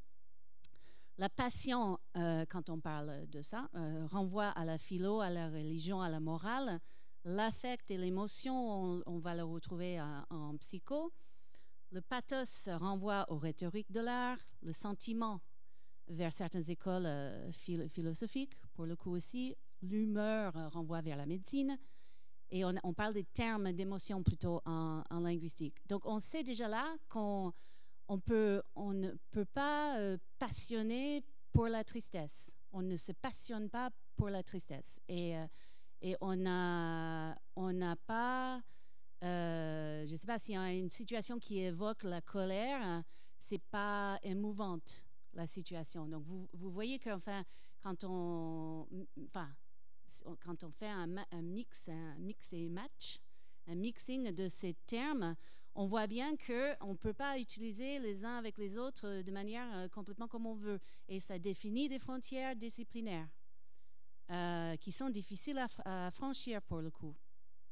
la passion, euh, quand on parle de ça, euh, renvoie à la philo, à la religion, à la morale. L'affect et l'émotion, on, on va le retrouver en, en psycho. Le pathos renvoie aux rhétoriques de l'art, le sentiment vers certaines écoles euh, philo philosophiques, pour le coup aussi. L'humeur euh, renvoie vers la médecine. Et on, on parle des termes d'émotion plutôt en, en linguistique. Donc on sait déjà là qu'on on peut, on ne peut pas euh, passionner pour la tristesse. On ne se passionne pas pour la tristesse. Et, euh, et on n'a on n'a pas... Euh, je ne sais pas s'il y a une situation qui évoque la colère, c'est pas émouvante la situation. Donc vous, vous voyez qu'enfin quand on, enfin, quand on fait un, un mix, un mix et match, un mixing de ces termes, on voit bien que on peut pas utiliser les uns avec les autres de manière complètement comme on veut, et ça définit des frontières disciplinaires euh, qui sont difficiles à, à franchir pour le coup.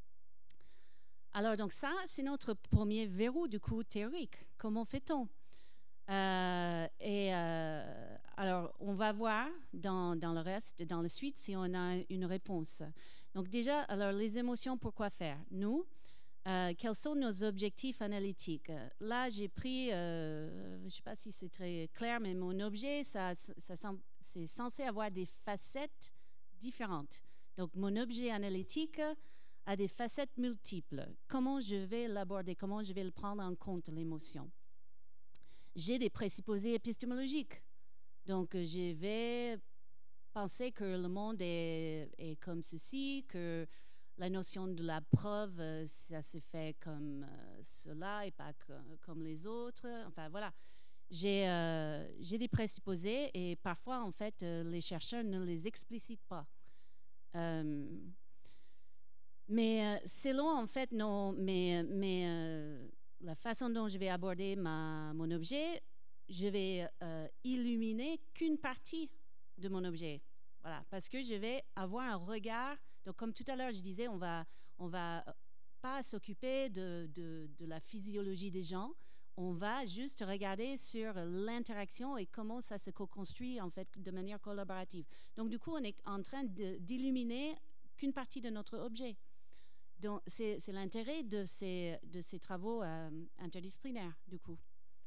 Alors, donc ça, c'est notre premier verrou, du coup, théorique. Comment fait-on? euh, Et euh, alors, on va voir dans, dans le reste, dans la suite, si on a une réponse. Donc déjà, alors, les émotions, pourquoi faire? Nous, euh, quels sont nos objectifs analytiques? Là, j'ai pris, euh, je ne sais pas si c'est très clair, mais mon objet, ça, ça, c'est censé avoir des facettes différentes. Donc, mon objet analytique a des facettes multiples. Comment je vais l'aborder? Comment je vais le prendre en compte, l'émotion? j'ai des présupposés épistémologiques. Donc, je vais penser que le monde est, est comme ceci, que la notion de la preuve, ça se fait comme euh, cela et pas que, comme les autres. Enfin, voilà. J'ai euh, j'ai des présupposés et parfois, en fait, euh, les chercheurs ne les explicitent pas. Euh, mais euh, selon, en fait, non, mais, mais euh, la façon dont je vais aborder ma, mon objet, je vais euh, illuminer qu'une partie de mon objet. Voilà, parce que je vais avoir un regard. Donc, comme tout à l'heure, je disais, on va, on va pas s'occuper de, de, de la physiologie des gens. On va juste regarder sur l'interaction et comment ça se co-construit en fait de manière collaborative. Donc du coup, on est en train d'illuminer qu'une partie de notre objet. Donc c'est l'intérêt de ces, de ces travaux euh, interdisciplinaires, du coup.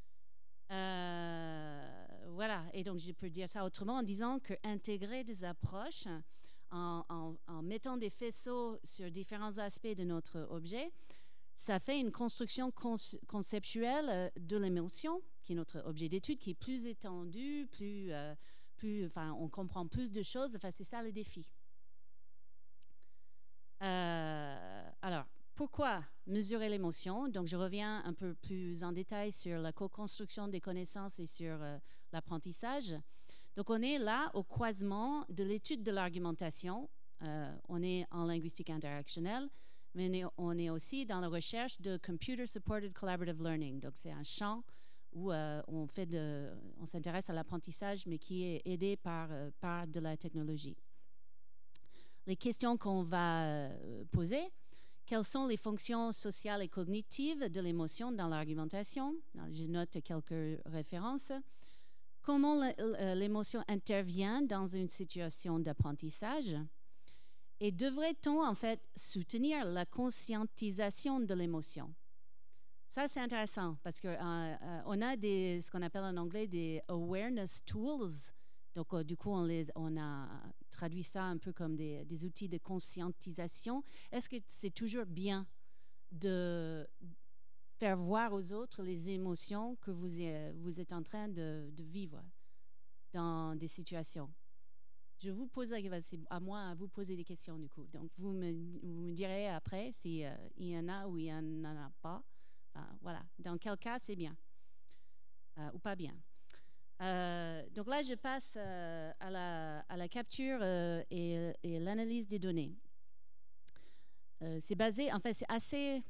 Euh, voilà, et donc je peux dire ça autrement en disant qu'intégrer des approches en, en, en mettant des faisceaux sur différents aspects de notre objet, ça fait une construction conceptuelle de l'émotion, qui est notre objet d'étude, qui est plus étendue, plus, euh, plus, enfin, on comprend plus de choses. Enfin, c'est ça le défi. Euh, alors, pourquoi mesurer l'émotion? Donc, je reviens un peu plus en détail sur la co-construction des connaissances et sur euh, l'apprentissage. Donc, on est là au croisement de l'étude de l'argumentation. Euh, on est en linguistique interactionnelle, mais on est aussi dans la recherche de Computer Supported Collaborative Learning. Donc, c'est un champ où euh, on, fait de, on s'intéresse à l'apprentissage, mais qui est aidé par, euh, par de la technologie. Les questions qu'on va euh, poser, quelles sont les fonctions sociales et cognitives de l'émotion dans l'argumentation? Je note quelques références. Comment l'émotion intervient dans une situation d'apprentissage? Et devrait-on en fait soutenir la conscientisation de l'émotion? Ça, c'est intéressant parce qu'on euh, euh, a des, ce qu'on appelle en anglais des awareness tools. Donc, euh, du coup, on, les, on a traduit ça un peu comme des, des outils de conscientisation. Est-ce que c'est toujours bien de faire voir aux autres les émotions que vous, vous êtes en train de, de vivre dans des situations? Je vous pose, c'est à moi à vous poser des questions du coup. Donc, vous me, vous me direz après s'il euh, y en a ou il n'y en a pas. Enfin, voilà. Dans quel cas, c'est bien euh, ou pas bien. Euh, donc là, je passe euh, à, la, à la capture euh, et, et l'analyse des données. Euh, c'est basé, en fait, c'est assez,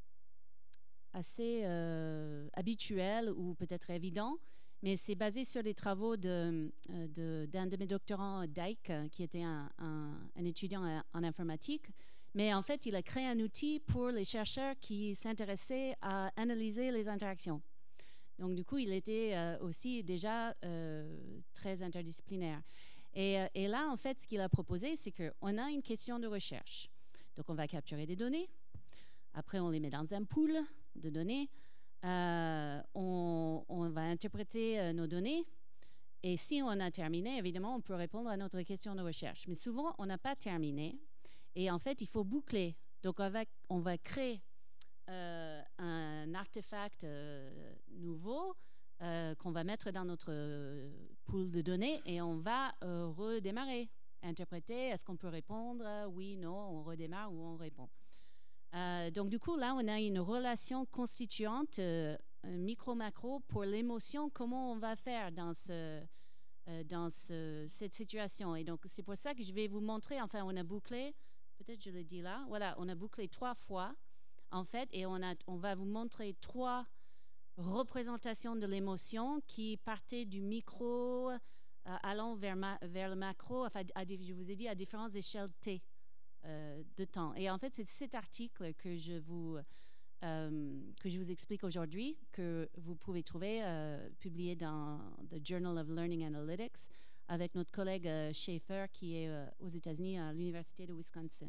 assez euh, habituel ou peut-être évident. Mais c'est basé sur les travaux d'un de, de, de, de mes doctorants, Dyke, qui était un, un, un étudiant en informatique. Mais en fait, il a créé un outil pour les chercheurs qui s'intéressaient à analyser les interactions. Donc, du coup, il était euh, aussi déjà euh, très interdisciplinaire. Et, et là, en fait, ce qu'il a proposé, c'est qu'on a une question de recherche. Donc, on va capturer des données. Après, on les met dans un pool de données. Euh, on, on va interpréter euh, nos données et si on a terminé, évidemment, on peut répondre à notre question de recherche. Mais souvent, on n'a pas terminé et en fait, il faut boucler. Donc, on va, on va créer euh, un artefact euh, nouveau euh, qu'on va mettre dans notre pool de données et on va euh, redémarrer, interpréter. Est-ce qu'on peut répondre? Oui, non, on redémarre ou on répond. Euh, donc, du coup, là, on a une relation constituante, euh, micro-macro, pour l'émotion, comment on va faire dans, ce, euh, dans ce, cette situation. Et donc, c'est pour ça que je vais vous montrer, enfin, on a bouclé, peut-être je le dis là, voilà, on a bouclé trois fois, en fait, et on, a, on va vous montrer trois représentations de l'émotion qui partaient du micro, euh, allant vers, ma, vers le macro, enfin, à, je vous ai dit, à différentes échelles T. Euh, de temps. Et en fait, c'est cet article que je vous, euh, que je vous explique aujourd'hui, que vous pouvez trouver euh, publié dans The Journal of Learning Analytics avec notre collègue euh, Schaefer qui est euh, aux États-Unis à l'Université de Wisconsin.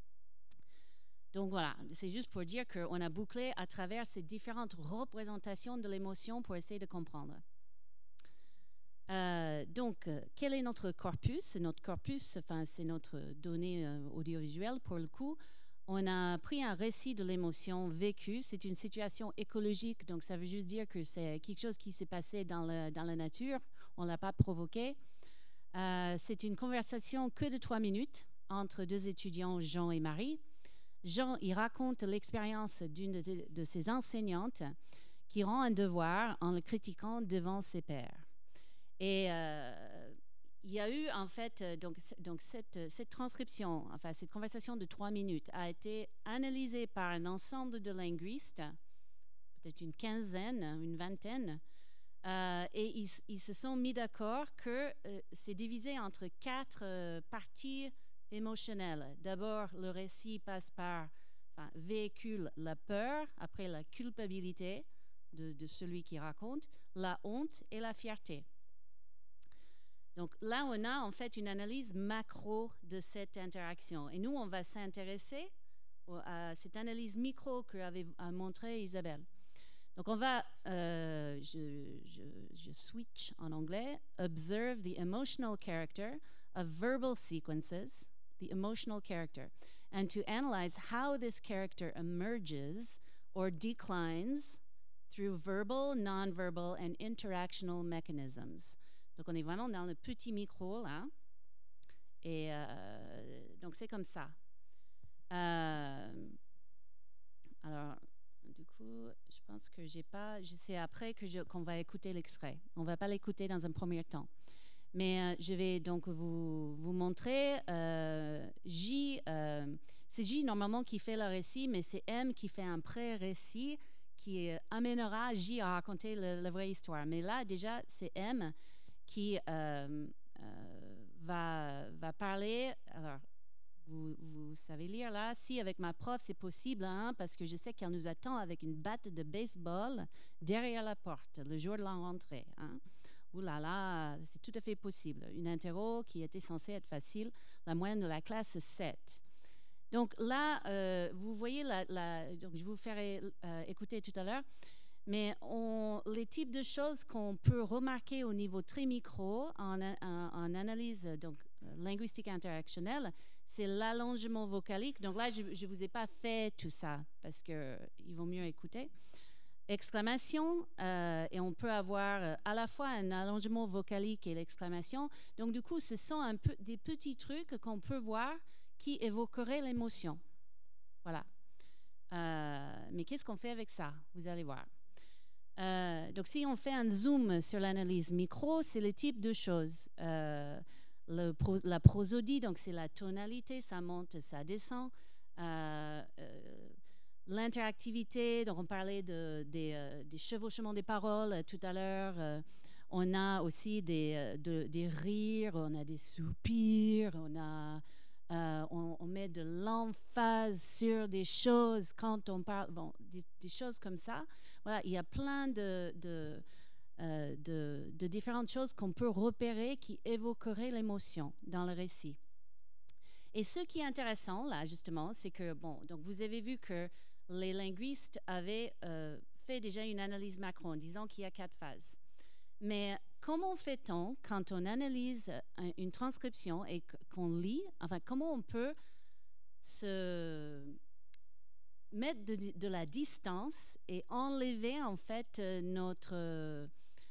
Donc voilà, c'est juste pour dire qu'on a bouclé à travers ces différentes représentations de l'émotion pour essayer de comprendre. Euh, donc, euh, quel est notre corpus? Notre corpus, enfin, c'est notre donnée euh, audiovisuelle pour le coup. on a pris un récit de l'émotion vécue. C'est une situation écologique, donc ça veut juste dire que c'est quelque chose qui s'est passé dans, le, dans la nature. On ne l'a pas provoqué. Euh, c'est une conversation que de trois minutes entre deux étudiants, Jean et Marie. Jean, il raconte l'expérience d'une de, de ses enseignantes qui rend un devoir en le critiquant devant ses pairs. Et euh, il y a eu, en fait, donc, donc cette, cette transcription, enfin, cette conversation de trois minutes a été analysée par un ensemble de linguistes, peut-être une quinzaine, une vingtaine, euh, et ils, ils se sont mis d'accord que euh, c'est divisé entre quatre euh, parties émotionnelles. D'abord, le récit passe par, enfin, véhicule la peur, après la culpabilité de, de celui qui raconte, la honte et la fierté. Donc là, on a en fait une analyse macro de cette interaction. Et nous, on va s'intéresser à cette analyse micro qu'avait montré Isabelle. Donc on va, euh, je, je, je switch en anglais, observe the emotional character of verbal sequences, the emotional character, and to analyze how this character emerges or declines through verbal, non-verbal, and interactional mechanisms. Donc, on est vraiment dans le petit micro, là. Et euh, donc, c'est comme ça. Euh, alors, du coup, je pense que j'ai pas... C'est après que je, qu'on va écouter l'extrait. On ne va pas l'écouter dans un premier temps. Mais euh, je vais donc vous, vous montrer. Euh, J, euh, c'est J, normalement, qui fait le récit, mais c'est M qui fait un pré-récit qui euh, amènera J à raconter le, la vraie histoire. Mais là, déjà, c'est M qui euh, euh, va, va parler. Alors, vous, vous savez lire là. Si avec ma prof, c'est possible, hein, parce que je sais qu'elle nous attend avec une batte de baseball derrière la porte le jour de la rentrée. Hein. Ouh là là, c'est tout à fait possible. Une interro qui était censée être facile, la moyenne de la classe, sept. Donc là, euh, vous voyez, la, la, donc je vous ferai euh, écouter tout à l'heure. Mais on, les types de choses qu'on peut remarquer au niveau très micro en, en, en analyse donc, linguistique interactionnelle, c'est l'allongement vocalique. Donc là, je ne vous ai pas fait tout ça parce qu'il vaut mieux écouter. Exclamation, euh, et on peut avoir euh, à la fois un allongement vocalique et l'exclamation. Donc du coup, ce sont un peu des petits trucs qu'on peut voir qui évoqueraient l'émotion. Voilà. Euh, mais qu'est-ce qu'on fait avec ça? Vous allez voir. Euh, donc, si on fait un zoom sur l'analyse micro, c'est le type de choses. Euh, le pro, la prosodie, donc c'est la tonalité, ça monte, ça descend. Euh, euh, L'interactivité, donc on parlait de, des, euh, des chevauchements des paroles euh, tout à l'heure. Euh, on a aussi des, euh, de, des rires, on a des soupirs, on a... Euh, on, on met de l'emphase sur des choses quand on parle, bon, des, des choses comme ça. Voilà, il y a plein de, de, euh, de, de différentes choses qu'on peut repérer qui évoqueraient l'émotion dans le récit. Et ce qui est intéressant là, justement, c'est que, bon, donc vous avez vu que les linguistes avaient euh, fait déjà une analyse macro en disant qu'il y a quatre phases. Mais comment fait-on quand on analyse une transcription et qu'on lit, enfin, comment on peut se mettre de, de la distance et enlever, en fait, notre euh,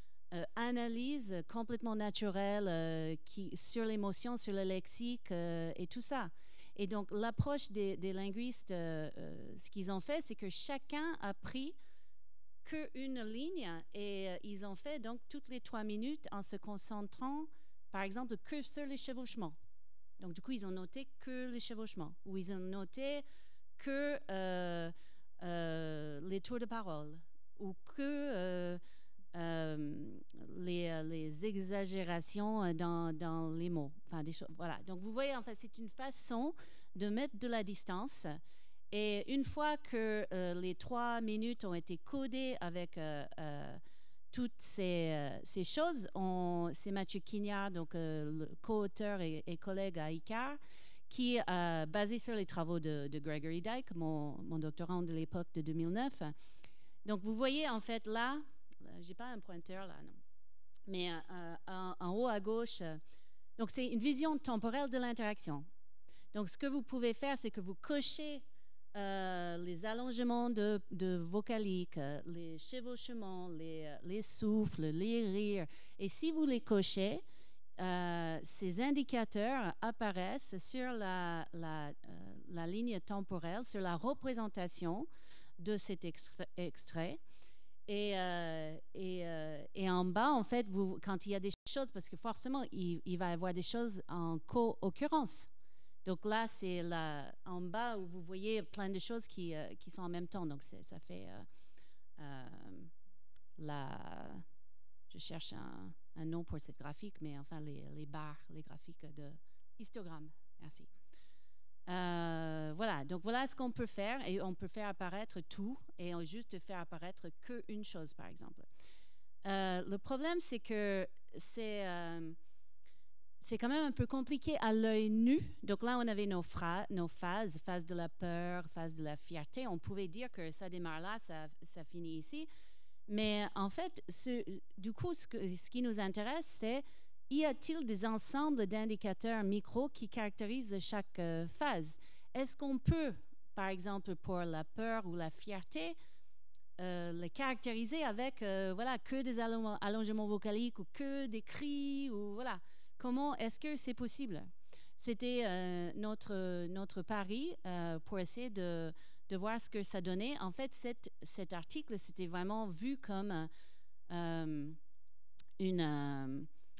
analyse complètement naturelle euh, qui, sur l'émotion, sur le lexique euh, et tout ça. Et donc, l'approche des, des linguistes, euh, euh, ce qu'ils ont fait, c'est que chacun a pris qu'une ligne et euh, ils ont fait donc toutes les trois minutes en se concentrant, par exemple, que sur les chevauchements. Donc, du coup, ils ont noté que les chevauchements ou ils ont noté que euh, euh, les tours de parole ou que euh, euh, les, les exagérations dans, dans les mots. Enfin, des choses, voilà. Donc, vous voyez, en fait, c'est une façon de mettre de la distance. Et une fois que euh, les trois minutes ont été codées avec euh, euh, toutes ces, euh, ces choses, on, c'est Mathieu Quignard, donc euh, le co-auteur et, et collègue à I C A R, qui, euh, basé sur les travaux de, de Gregory Dyke, mon, mon doctorant de l'époque de deux mille neuf. Donc vous voyez en fait là, j'ai pas un pointeur là, non, mais euh, en, en haut à gauche, euh, donc c'est une vision temporelle de l'interaction. Donc ce que vous pouvez faire, c'est que vous cochez euh, les allongements de, de vocaliques, euh, les chevauchements, les, euh, les souffles, les rires. Et si vous les cochez, euh, ces indicateurs apparaissent sur la, la, euh, la ligne temporelle, sur la représentation de cet extrait. extrait. Et, euh, et, euh, et en bas, en fait, vous, quand il y a des choses, parce que forcément, il, il va y avoir des choses en co-occurrence. Donc là, c'est en bas où vous voyez plein de choses qui, euh, qui sont en même temps. Donc ça fait euh, euh, la... Je cherche un, un nom pour cette graphique, mais enfin les, les barres, les graphiques de histogramme. Merci. Euh, voilà, donc voilà ce qu'on peut faire, et on peut faire apparaître tout et on juste faire apparaître qu'une chose, par exemple. Euh, le problème, c'est que c'est euh, c'est quand même un peu compliqué à l'œil nu. Donc là, on avait nos, nos phases, phase de la peur, phase de la fierté. On pouvait dire que ça démarre là, ça, ça finit ici. Mais en fait, ce, du coup, ce, que, ce qui nous intéresse, c'est y a-t-il des ensembles d'indicateurs micro qui caractérisent chaque euh, phase? Est-ce qu'on peut, par exemple, pour la peur ou la fierté, euh, les caractériser avec euh, voilà, que des allongements, allongements vocaliques ou que des cris ou voilà. Comment est-ce que c'est possible? C'était euh, notre, notre pari euh, pour essayer de, de voir ce que ça donnait. En fait, cette, cet article, c'était vraiment vu comme euh, une... Euh,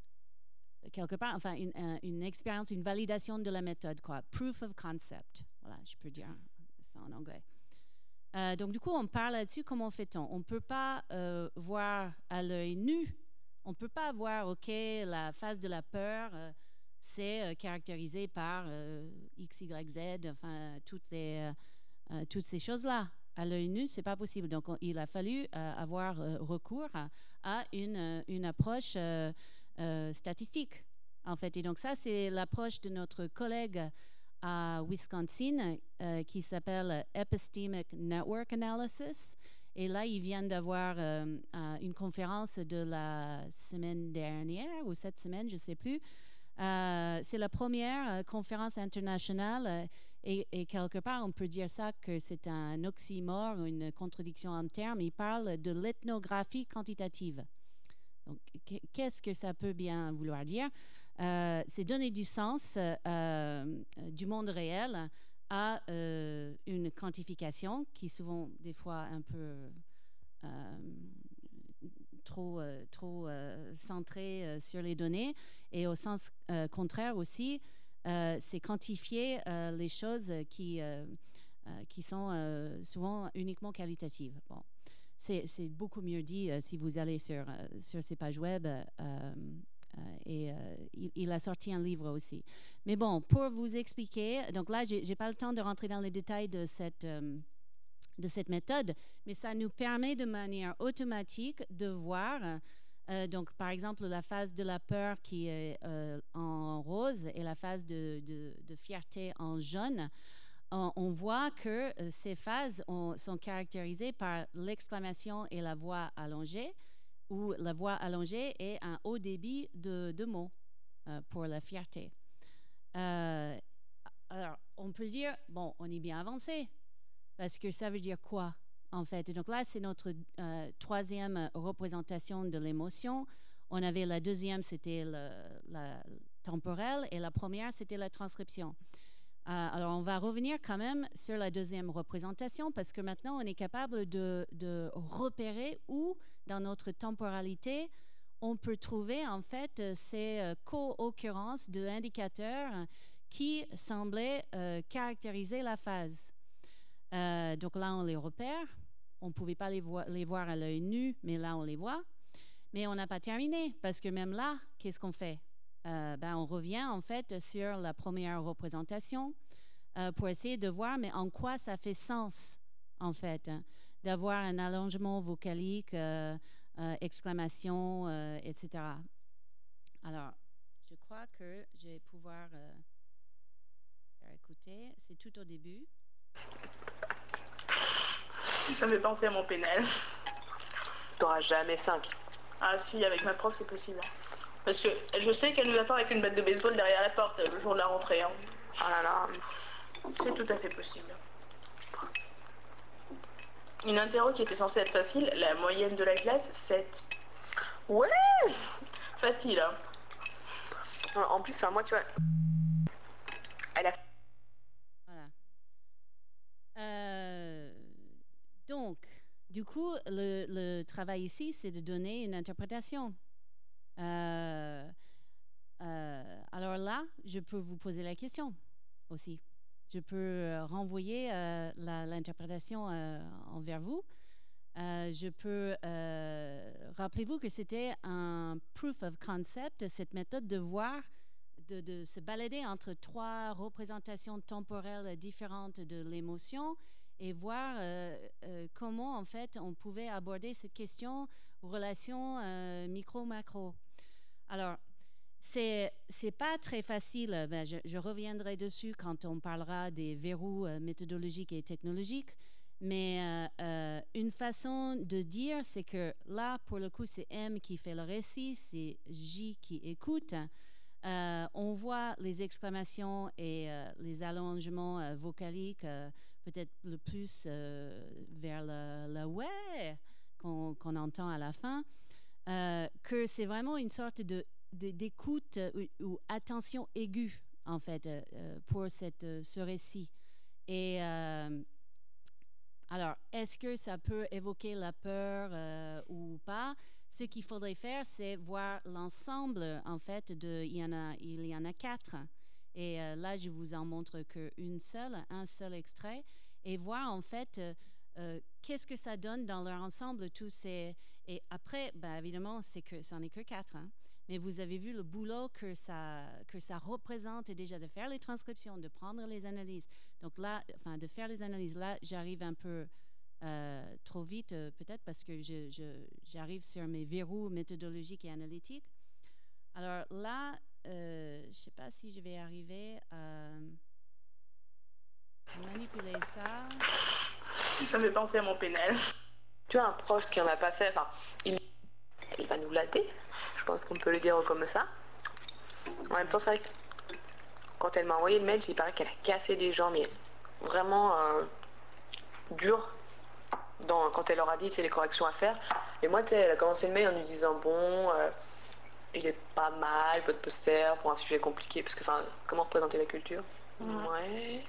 quelque part, enfin, une, une expérience, une validation de la méthode, quoi. Proof of concept. Voilà, je peux dire ça en anglais. Euh, donc, du coup, on parle là-dessus, comment fait-on? On ne peut pas euh, voir à l'œil nu, on ne peut pas voir, OK, la phase de la peur, euh, c'est euh, caractérisé par euh, X, Y, Z, enfin, toutes, les, euh, toutes ces choses-là. À l'œil nu, ce n'est pas possible. Donc, on, il a fallu euh, avoir euh, recours à, à une, une approche euh, euh, statistique, en fait. Et donc, ça, c'est l'approche de notre collègue à Wisconsin euh, qui s'appelle Epistemic Network Analysis. Et là, ils viennent d'avoir euh, euh, une conférence de la semaine dernière ou cette semaine, je ne sais plus. Euh, c'est la première euh, conférence internationale euh, et, et quelque part, on peut dire ça que c'est un oxymore, une contradiction en termes. Ils parlent de l'ethnographie quantitative. Donc, qu'est-ce que ça peut bien vouloir dire? Euh, c'est donner du sens euh, du monde réel à euh, une quantification qui est souvent des fois un peu euh, trop, euh, trop euh, centrée euh, sur les données, et au sens euh, contraire aussi, euh, c'est quantifier euh, les choses qui, euh, euh, qui sont euh, souvent uniquement qualitatives. Bon. C'est beaucoup mieux dit euh, si vous allez sur, euh, sur ces pages web. Euh, euh, et euh, il, il a sorti un livre aussi. Mais bon, pour vous expliquer, donc là, je n'ai pas le temps de rentrer dans les détails de cette, euh, de cette méthode, mais ça nous permet de manière automatique de voir, euh, donc par exemple, la phase de la peur qui est euh, en rose et la phase de, de, de fierté en jaune. On voit que euh, ces phases ont, sont caractérisées par l'exclamation et la voix allongée, où la voix allongée est un haut débit de, de mots euh, pour la fierté. Euh, alors, on peut dire, bon, on est bien avancé, parce que ça veut dire quoi, en fait? Et donc là, c'est notre euh, troisième représentation de l'émotion. On avait la deuxième, c'était la temporelle, et la première, c'était la transcription. Euh, alors, on va revenir quand même sur la deuxième représentation parce que maintenant, on est capable de, de repérer où, dans notre temporalité, on peut trouver en fait ces euh, co-occurrences d'indicateurs qui semblaient euh, caractériser la phase. Euh, donc là, on les repère. On ne pouvait pas les, vo les voir à l'œil nu, mais là, on les voit. Mais on n'a pas terminé parce que même là, qu'est-ce qu'on fait? Euh, ben, on revient en fait sur la première représentation euh, pour essayer de voir mais en quoi ça fait sens en fait hein, d'avoir un allongement vocalique, euh, euh, exclamation, euh, et cetera. Alors, je crois que je vais pouvoir euh, faire écouter. C'est tout au début.
Ça me fait penser à mon pénal.
T'auras jamais cinq.
Ah si, avec ma prof c'est possible. Parce que je sais qu'elle nous attend avec une batte de baseball derrière la porte le jour de la rentrée. Hein.
Ah là là.
C'est tout à fait possible. une interro qui était censée être facile, la moyenne de la classe, sept.
Ouais.
Facile, hein.
En plus, enfin, moi, tu vois, elle a...
Voilà. Euh, donc, du coup, le, le travail ici, c'est de donner une interprétation. Euh, euh, alors là, je peux vous poser la question aussi. Je peux euh, renvoyer euh, la, l'interprétation euh, envers vous. Euh, je peux... Euh, rappelez-vous que c'était un proof of concept, cette méthode de voir, de, de se balader entre trois représentations temporelles différentes de l'émotion et voir euh, euh, comment, en fait, on pouvait aborder cette question relation euh, micro-macro. Alors, c'est c'est pas très facile. Ben, je, je reviendrai dessus quand on parlera des verrous euh, méthodologiques et technologiques. Mais euh, euh, une façon de dire, c'est que là, pour le coup, c'est M qui fait le récit, c'est J qui écoute. Euh, on voit les exclamations et euh, les allongements euh, vocaliques, euh, peut-être le plus euh, vers le, le ouais qu'on, qu'on entend à la fin, euh, que c'est vraiment une sorte de d'écoute ou, ou attention aiguë, en fait, euh, pour cette, ce récit. Et euh, alors, est-ce que ça peut évoquer la peur euh, ou pas? Ce qu'il faudrait faire, c'est voir l'ensemble, en fait, de, il y en a, il y en a quatre. Et euh, là, je vous en montre qu'une seule, un seul extrait, et voir, en fait, euh, euh, qu'est-ce que ça donne dans leur ensemble, tous ces... Et après, ben, évidemment, c'est que, ça n'en est que quatre, hein. Mais vous avez vu le boulot que ça, que ça représente déjà de faire les transcriptions, de prendre les analyses. Donc là, enfin, de faire les analyses, là, j'arrive un peu euh, trop vite, euh, peut-être parce que je, je, j'arrive sur mes verrous méthodologiques et analytiques. Alors là, euh, je ne sais pas si je vais arriver à manipuler ça.
Ça me fait penser à mon pénal.
Tu as un proche qui n'en a pas fait, enfin, il, il va nous latter. Je pense qu'on peut le dire comme ça. En même temps, c'est vrai que quand elle m'a envoyé le mail, il paraît qu'elle a cassé des gens, mais vraiment euh, dur, dans, quand elle leur a dit c'est les corrections à faire. Et moi, elle a commencé le mail en lui disant bon, euh, il est pas mal, votre poster pour un sujet compliqué, parce que, enfin, comment représenter la culture? Ouais. ouais.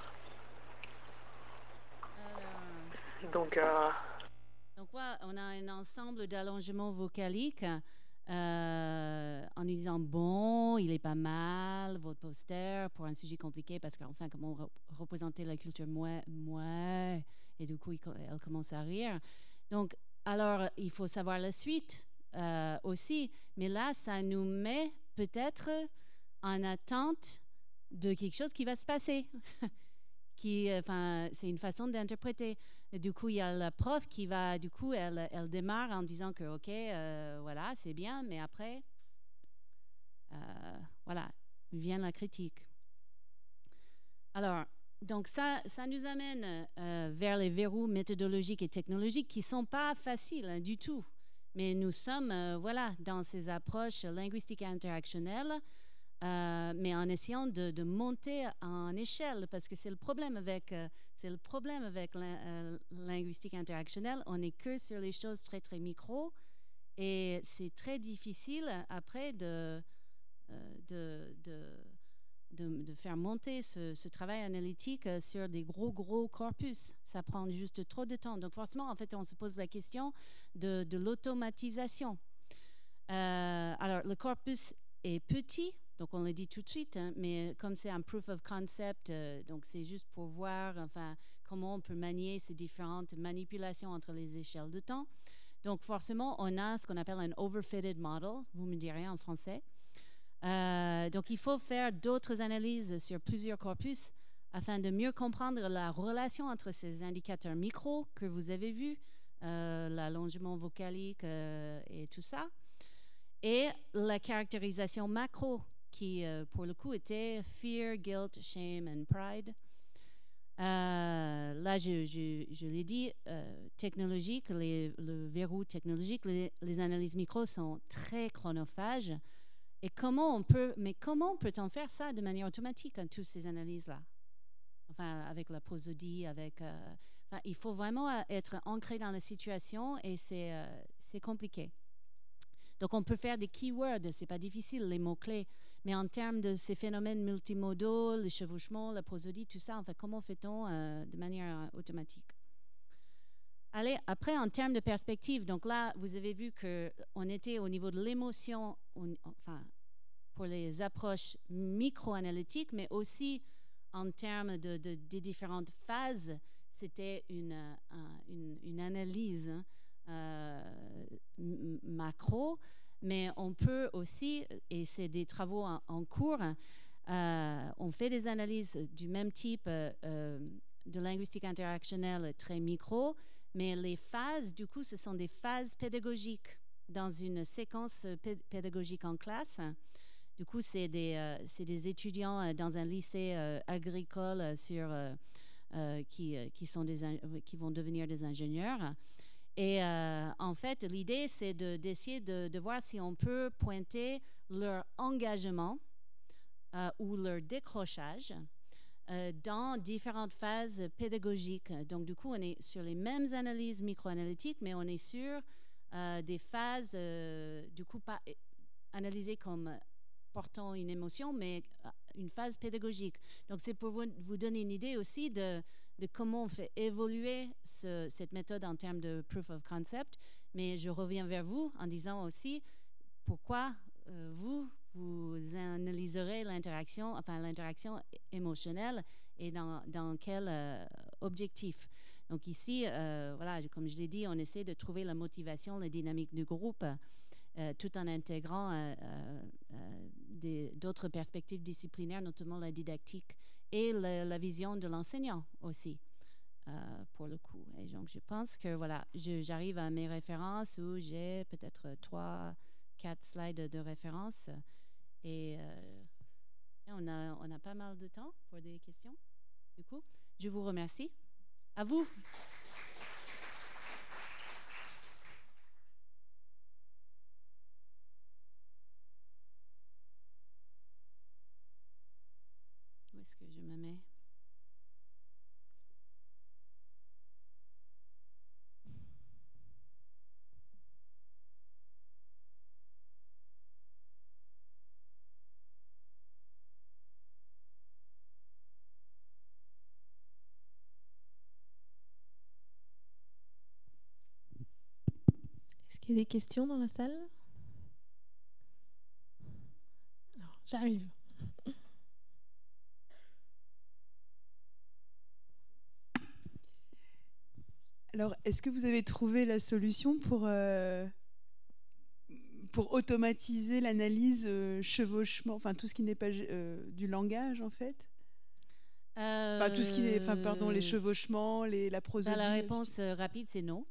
Donc, euh...
Donc, ouais, on a un ensemble d'allongements vocaliques. Euh, en nous disant bon, il est pas mal votre poster pour un sujet compliqué parce qu'enfin comment re- représenter la culture moi, moi et du coup il, elle commence à rire. Donc alors il faut savoir la suite euh, aussi, mais là ça nous met peut-être en attente de quelque chose qui va se passer. Qui, enfin, c'est une façon d'interpréter. Et du coup, il y a la prof qui va, du coup, elle, elle démarre en disant que, ok, euh, voilà, c'est bien, mais après, euh, voilà, vient la critique. Alors, donc ça, ça nous amène euh, vers les verrous méthodologiques et technologiques qui ne sont pas faciles hein, du tout. Mais nous sommes, euh, voilà, dans ces approches linguistiques interactionnelles, Euh, mais en essayant de, de monter en échelle, parce que c'est le problème avec, euh, c'est le problème avec la euh, linguistique interactionnelle, on n'est que sur les choses très très micro, et c'est très difficile après de, euh, de, de, de, de faire monter ce, ce travail analytique sur des gros gros corpus. Ça prend juste trop de temps. Donc forcément, en fait, on se pose la question de, de l'automatisation. Euh, alors, le corpus est petit. Donc, on le dit tout de suite, hein, mais comme c'est un proof of concept, euh, donc c'est juste pour voir enfin, comment on peut manier ces différentes manipulations entre les échelles de temps. Donc, forcément, on a ce qu'on appelle un overfitted model, vous me direz en français. Euh, donc, il faut faire d'autres analyses sur plusieurs corpus afin de mieux comprendre la relation entre ces indicateurs micro que vous avez vus, euh, l'allongement vocalique euh, et tout ça, et la caractérisation macro, qui, euh, pour le coup, était fear, guilt, shame and pride. Euh, là, je, je, je l'ai dit, euh, technologique, les, le verrou technologique, les, les analyses micro sont très chronophages. Et comment on peut, mais comment peut-on faire ça de manière automatique, hein, toutes ces analyses-là? enfin, avec la prosodie, avec... Euh, enfin, il faut vraiment être ancré dans la situation et c'est euh, c'est compliqué. Donc, on peut faire des keywords, c'est pas difficile, les mots-clés. Mais en termes de ces phénomènes multimodaux, le chevauchement, la prosodie, tout ça, enfin, comment fait-on euh, de manière euh, automatique? Allez, après, en termes de perspective, donc là, vous avez vu qu'on était au niveau de l'émotion, enfin, pour les approches micro-analytiques, mais aussi en termes de, de, des différentes phases, c'était une, un, une, une analyse euh, macro, mais on peut aussi, et c'est des travaux en, en cours, euh, on fait des analyses du même type euh, de linguistique interactionnelle très micro, mais les phases, du coup, ce sont des phases pédagogiques dans une séquence pédagogique en classe. Du coup, c'est des, euh, c'est des étudiants dans un lycée euh, agricole sur, euh, euh, qui, qui, sont des, qui vont devenir des ingénieurs. Et euh, en fait, l'idée, c'est de, d'essayer de, de voir si on peut pointer leur engagement euh, ou leur décrochage euh, dans différentes phases pédagogiques. Donc, du coup, on est sur les mêmes analyses micro-analytiques, mais on est sur euh, des phases, euh, du coup, pas analysées comme portant une émotion, mais une phase pédagogique. Donc, c'est pour vous, vous donner une idée aussi de, de comment on fait évoluer ce, cette méthode en termes de proof of concept. Mais je reviens vers vous en disant aussi pourquoi euh, vous, vous analyserez l'interaction, enfin l'interaction émotionnelle et dans, dans quel euh, objectif. Donc ici, euh, voilà, comme je l'ai dit, on essaie de trouver la motivation, la dynamique du groupe, Euh, tout en intégrant euh, euh, des, d'autres perspectives disciplinaires, notamment la didactique et le, la vision de l'enseignant aussi, euh, pour le coup. Et donc, je pense que, voilà, je, j'arrive à mes références où j'ai peut-être trois, quatre slides de références. Et euh, on a, on a pas mal de temps pour des questions. Du coup, je vous remercie. À vous. Où est-ce que je me mets?
Est-ce qu'il y a des questions dans la salle? Alors, j'arrive.
Alors, est-ce que vous avez trouvé la solution pour, euh, pour automatiser l'analyse euh, chevauchement, enfin tout ce qui n'est pas euh, du langage en fait?
euh,
Enfin tout ce qui est, enfin pardon, les chevauchements, les, la prosodie.
La réponse euh, rapide, c'est non.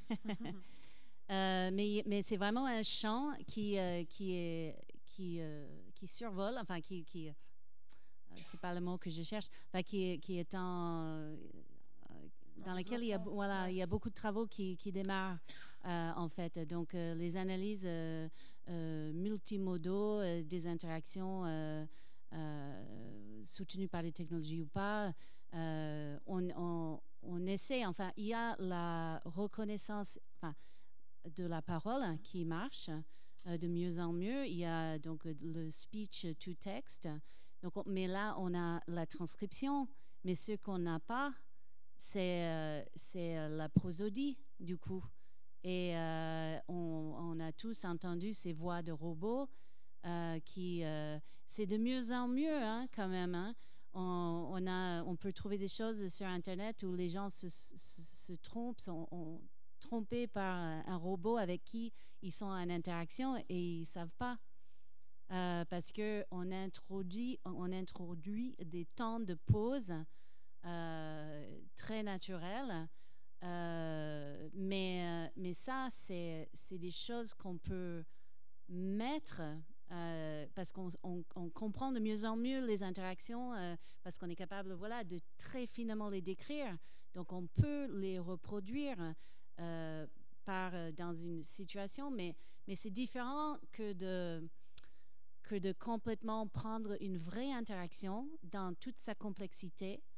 euh, mais mais c'est vraiment un champ qui euh, qui est qui euh, qui survole, enfin qui qui euh, c'est pas le mot que je cherche, enfin qui qui est en euh, dans lesquels il y a, voilà, il y a beaucoup de travaux qui, qui démarrent, euh, en fait. Donc, euh, les analyses euh, euh, multimodaux euh, des interactions euh, euh, soutenues par les technologies ou pas, euh, on, on, on essaie, enfin, il y a la reconnaissance enfin, de la parole qui marche euh, de mieux en mieux. Il y a donc le speech to text. Donc, on, mais là, on a la transcription, mais ce qu'on n'a pas, c'est euh, c'est la prosodie, du coup. Et euh, on, on a tous entendu ces voix de robots euh, qui... Euh, c'est de mieux en mieux, hein, quand même. Hein. On, on, a, on peut trouver des choses sur Internet où les gens se, se, se trompent, sont on, trompés par un robot avec qui ils sont en interaction et ils ne savent pas. Euh, parce qu'on introduit, on introduit des temps de pause Euh, très naturel, euh, mais, euh, mais ça, c'est, c'est des choses qu'on peut mettre euh, parce qu'on on, on comprend de mieux en mieux les interactions, euh, parce qu'on est capable, voilà, de très finement les décrire. Donc, on peut les reproduire euh, par, dans une situation, mais, mais c'est différent que de, que de complètement prendre une vraie interaction dans toute sa complexité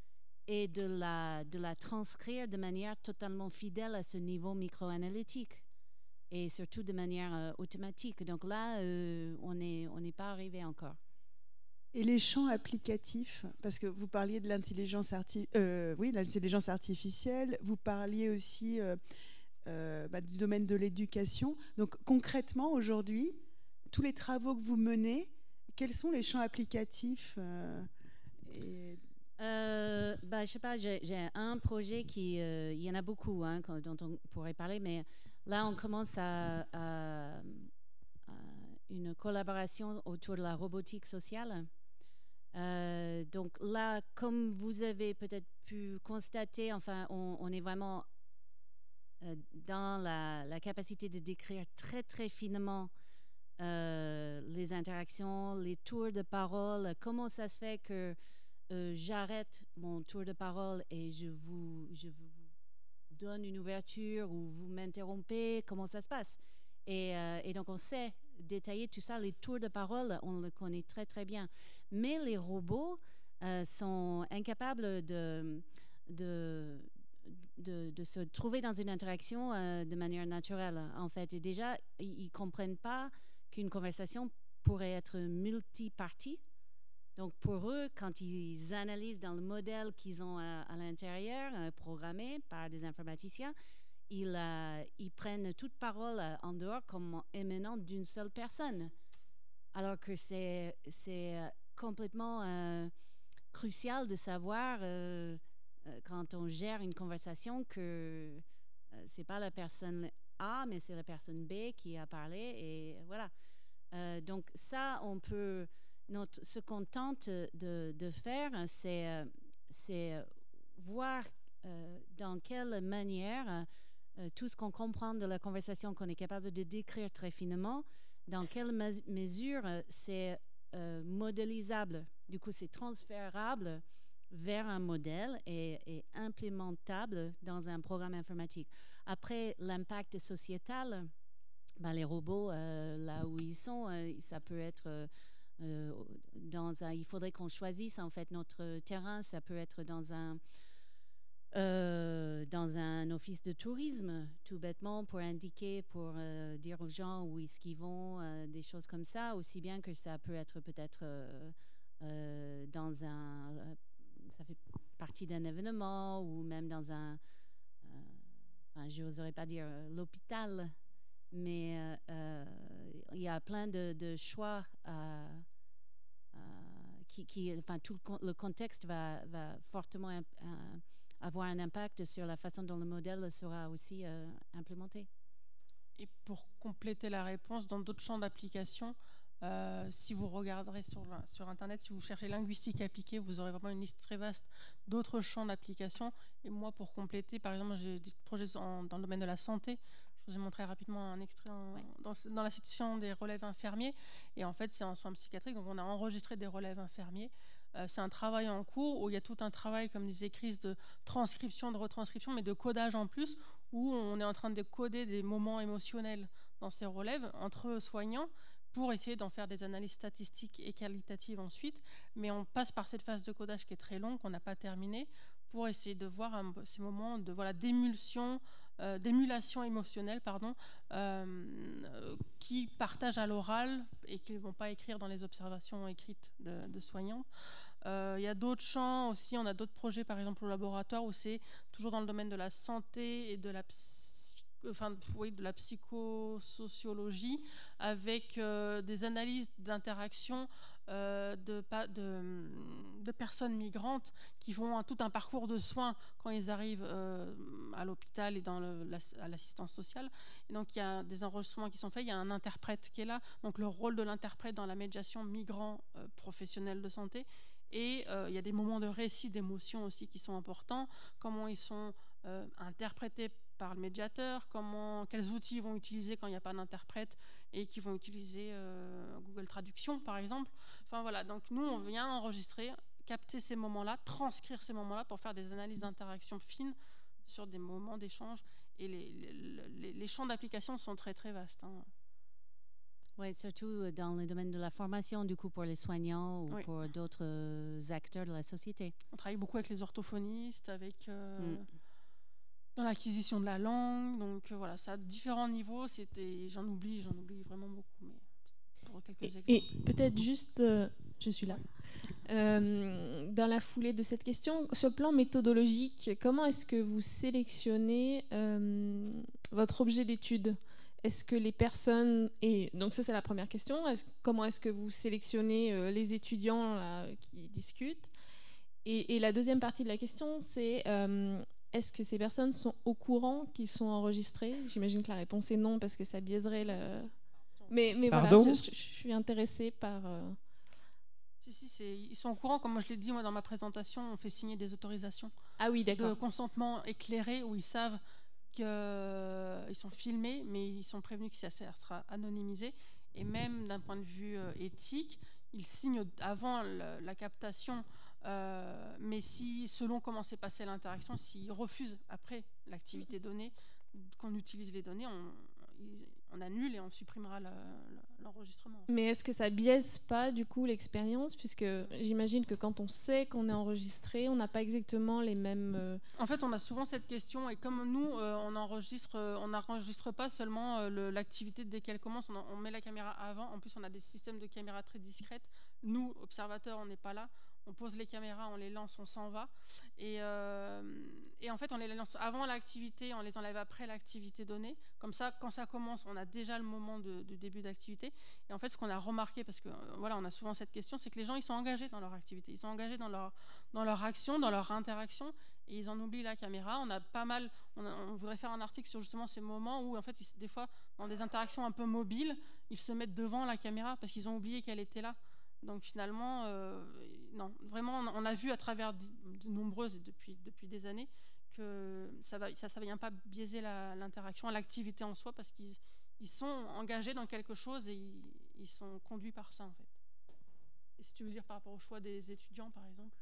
et de la, de la transcrire de manière totalement fidèle à ce niveau micro-analytique et surtout de manière euh, automatique. Donc là, euh, on n'est on n'est pas arrivé encore.
Et les champs applicatifs, parce que vous parliez de l'intelligence arti euh, oui, l'intelligence artificielle, vous parliez aussi euh, euh, bah, du domaine de l'éducation. Donc concrètement, aujourd'hui, tous les travaux que vous menez, quels sont les champs applicatifs euh, et...
euh, bah, Je sais pas, j'ai un projet qui... Euh, il y en a beaucoup hein, dont on pourrait parler, mais là, on commence à... à, à une collaboration autour de la robotique sociale. Euh, donc là, comme vous avez peut-être pu constater, enfin, on, on est vraiment euh, dans la, la capacité de décrire très, très finement euh, les interactions, les tours de parole, comment ça se fait que euh, j'arrête mon tour de parole et je vous, je vous donne une ouverture ou vous m'interrompez, comment ça se passe. Et, euh, et donc, on sait détailler tout ça. Les tours de parole, on le connaît très, très bien. Mais les robots euh, sont incapables de, de, de, de se trouver dans une interaction euh, de manière naturelle, en fait. Et déjà, ils ne comprennent pas qu'une conversation pourrait être multipartie. Donc, pour eux, quand ils analysent dans le modèle qu'ils ont à, à l'intérieur, euh, programmé par des informaticiens, Ils, euh, ils prennent toute parole euh, en dehors comme émanant d'une seule personne. Alors que c'est euh, complètement euh, crucial de savoir, euh, euh, quand on gère une conversation, que euh, ce n'est pas la personne A, mais c'est la personne B qui a parlé. Et voilà. Euh, donc ça, on peut... Notre, ce qu'on tente de, de faire, c'est euh, voir euh, dans quelle manière... Euh, tout ce qu'on comprend de la conversation, qu'on est capable de décrire très finement, dans quelle mes mesure euh, c'est euh, modélisable. Du coup, c'est transférable vers un modèle et, et implémentable dans un programme informatique. Après, l'impact sociétal, ben, les robots, euh, là où ils sont, euh, ça peut être... Euh, dans un, il faudrait qu'on choisisse en fait notre terrain. Ça peut être dans un... Euh, dans un office de tourisme, tout bêtement, pour indiquer, pour euh, dire aux gens où est-ce qu'ils vont, euh, des choses comme ça, aussi bien que ça peut être peut-être euh, euh, dans un... Euh, ça fait partie d'un événement, ou même dans un... Euh, enfin, je n'oserais pas dire euh, l'hôpital, mais euh, euh, il y a plein de, de choix à... à qui, qui, enfin, tout le, le contexte va, va fortement... Euh, avoir un impact sur la façon dont le modèle sera aussi euh, implémenté.
Et pour compléter la réponse, dans d'autres champs d'application, euh, si vous regarderez sur, sur Internet, si vous cherchez linguistique appliquée, vous aurez vraiment une liste très vaste d'autres champs d'application. Et moi, pour compléter, par exemple, j'ai des projets en, dans le domaine de la santé. Je vous ai montré rapidement un extrait en, ouais. dans, dans la situation des relèves infirmiers. Et en fait, c'est en soins psychiatriques, donc on a enregistré des relèves infirmiers. Euh, c'est un travail en cours où il y a tout un travail, comme disait Chris, de transcription, de retranscription, mais de codage en plus, où on est en train de coder des moments émotionnels dans ces relèves entre soignants pour essayer d'en faire des analyses statistiques et qualitatives ensuite. Mais on passe par cette phase de codage qui est très longue, qu'on n'a pas terminée, pour essayer de voir un, ces moments de voilà, d'émulsion, euh, d'émulation émotionnelle, pardon, euh, qui partagent à l'oral et qu'ils ne vont pas écrire dans les observations écrites de, de soignants. Euh, il y a d'autres champs aussi, on a d'autres projets, par exemple au laboratoire, où c'est toujours dans le domaine de la santé et de la psy Enfin, oui, de la psychosociologie, avec euh, des analyses d'interaction euh, de, de, de personnes migrantes qui font un, tout un parcours de soins quand ils arrivent euh, à l'hôpital et dans le, la, à l'assistance sociale. Et donc, il y a des enregistrements qui sont faits, il y a un interprète qui est là, donc le rôle de l'interprète dans la médiation migrant euh, professionnel de santé. Et euh, il y a des moments de récit, d'émotion aussi qui sont importants, comment ils sont euh, interprétés par le médiateur, comment, quels outils ils vont utiliser quand il n'y a pas d'interprète et qui vont utiliser euh, Google Traduction par exemple. Enfin voilà, donc nous on vient enregistrer, capter ces moments-là, transcrire ces moments-là pour faire des analyses d'interaction fines sur des moments d'échange. Et les, les, les, les champs d'application sont très très vastes. Hein.
Oui, surtout dans le domaine de la formation, du coup, pour les soignants ou
Oui.
pour d'autres euh, acteurs de la société.
On travaille beaucoup avec les orthophonistes, avec euh,
Mm.
dans l'acquisition de la langue. Donc euh, voilà, ça a différents niveaux. C'était, j'en oublie, j'en oublie vraiment beaucoup, mais pour quelques
Et,
exemples.
et peut-être juste, euh, je suis là. Euh, dans la foulée de cette question, sur le plan méthodologique, comment est-ce que vous sélectionnez euh, votre objet d'étude? Est-ce que les personnes... Et donc ça, c'est la première question. Est-ce- comment est-ce que vous sélectionnez euh, les étudiants là, qui discutent? et, et la deuxième partie de la question, c'est euh, est-ce que ces personnes sont au courant qu'ils sont enregistrés? J'imagine que la réponse est non, parce que ça biaiserait le... Mais, mais voilà,
Pardon
je, je- je suis intéressée par... euh,
Si, si, c'est, ils sont au courant. Comme moi je l'ai dit moi, dans ma présentation, on fait signer des autorisations
ah oui,
de
d'accord.
consentement éclairé où ils savent qu'ils sont filmés, mais ils sont prévenus que ça sera anonymisé. Et même d'un point de vue euh, éthique, ils signent avant le- la captation. Euh, mais si, selon comment s'est passée l'interaction, s'ils refusent après l'activité donnée, qu'on utilise les données, on, ils- on annule et on supprimera le- le- l'enregistrement.
Mais est-ce que ça biaise pas du coup l'expérience, puisque j'imagine que quand on sait qu'on est enregistré, on n'a pas exactement les mêmes. euh,
En fait, on a souvent cette question, et comme nous, euh, on enregistre, euh, on n'enregistre pas seulement euh, le- l'activité dès qu'elle commence, on, en- on met la caméra avant. En plus, on a des systèmes de caméras très discrètes. Nous, observateurs, on n'est pas là. On pose les caméras, on les lance, on s'en va. Et, euh, et en fait, on les lance avant l'activité, on les enlève après l'activité donnée. Comme ça, quand ça commence, on a déjà le moment de, de début d'activité. Et en fait, ce qu'on a remarqué, parce que euh, voilà, on a souvent cette question, c'est que les gens, ils sont engagés dans leur activité, ils sont engagés dans leur, dans leur action, dans leur interaction, et ils en oublient la caméra. On a pas mal, on, a- on voudrait faire un article sur justement ces moments où, en fait, ils- des fois, dans des interactions un peu mobiles, ils se mettent devant la caméra parce qu'ils ont oublié qu'elle était là. Donc finalement, euh, non, vraiment, on a vu à travers de, de nombreuses, et depuis, depuis des années, que ça ne ça, ça vient pas biaiser la- l'interaction, l'activité en soi, parce qu'ils ils sont engagés dans quelque chose et ils, ils sont conduits par ça, en fait. Et si tu veux dire par rapport au choix des étudiants, par exemple.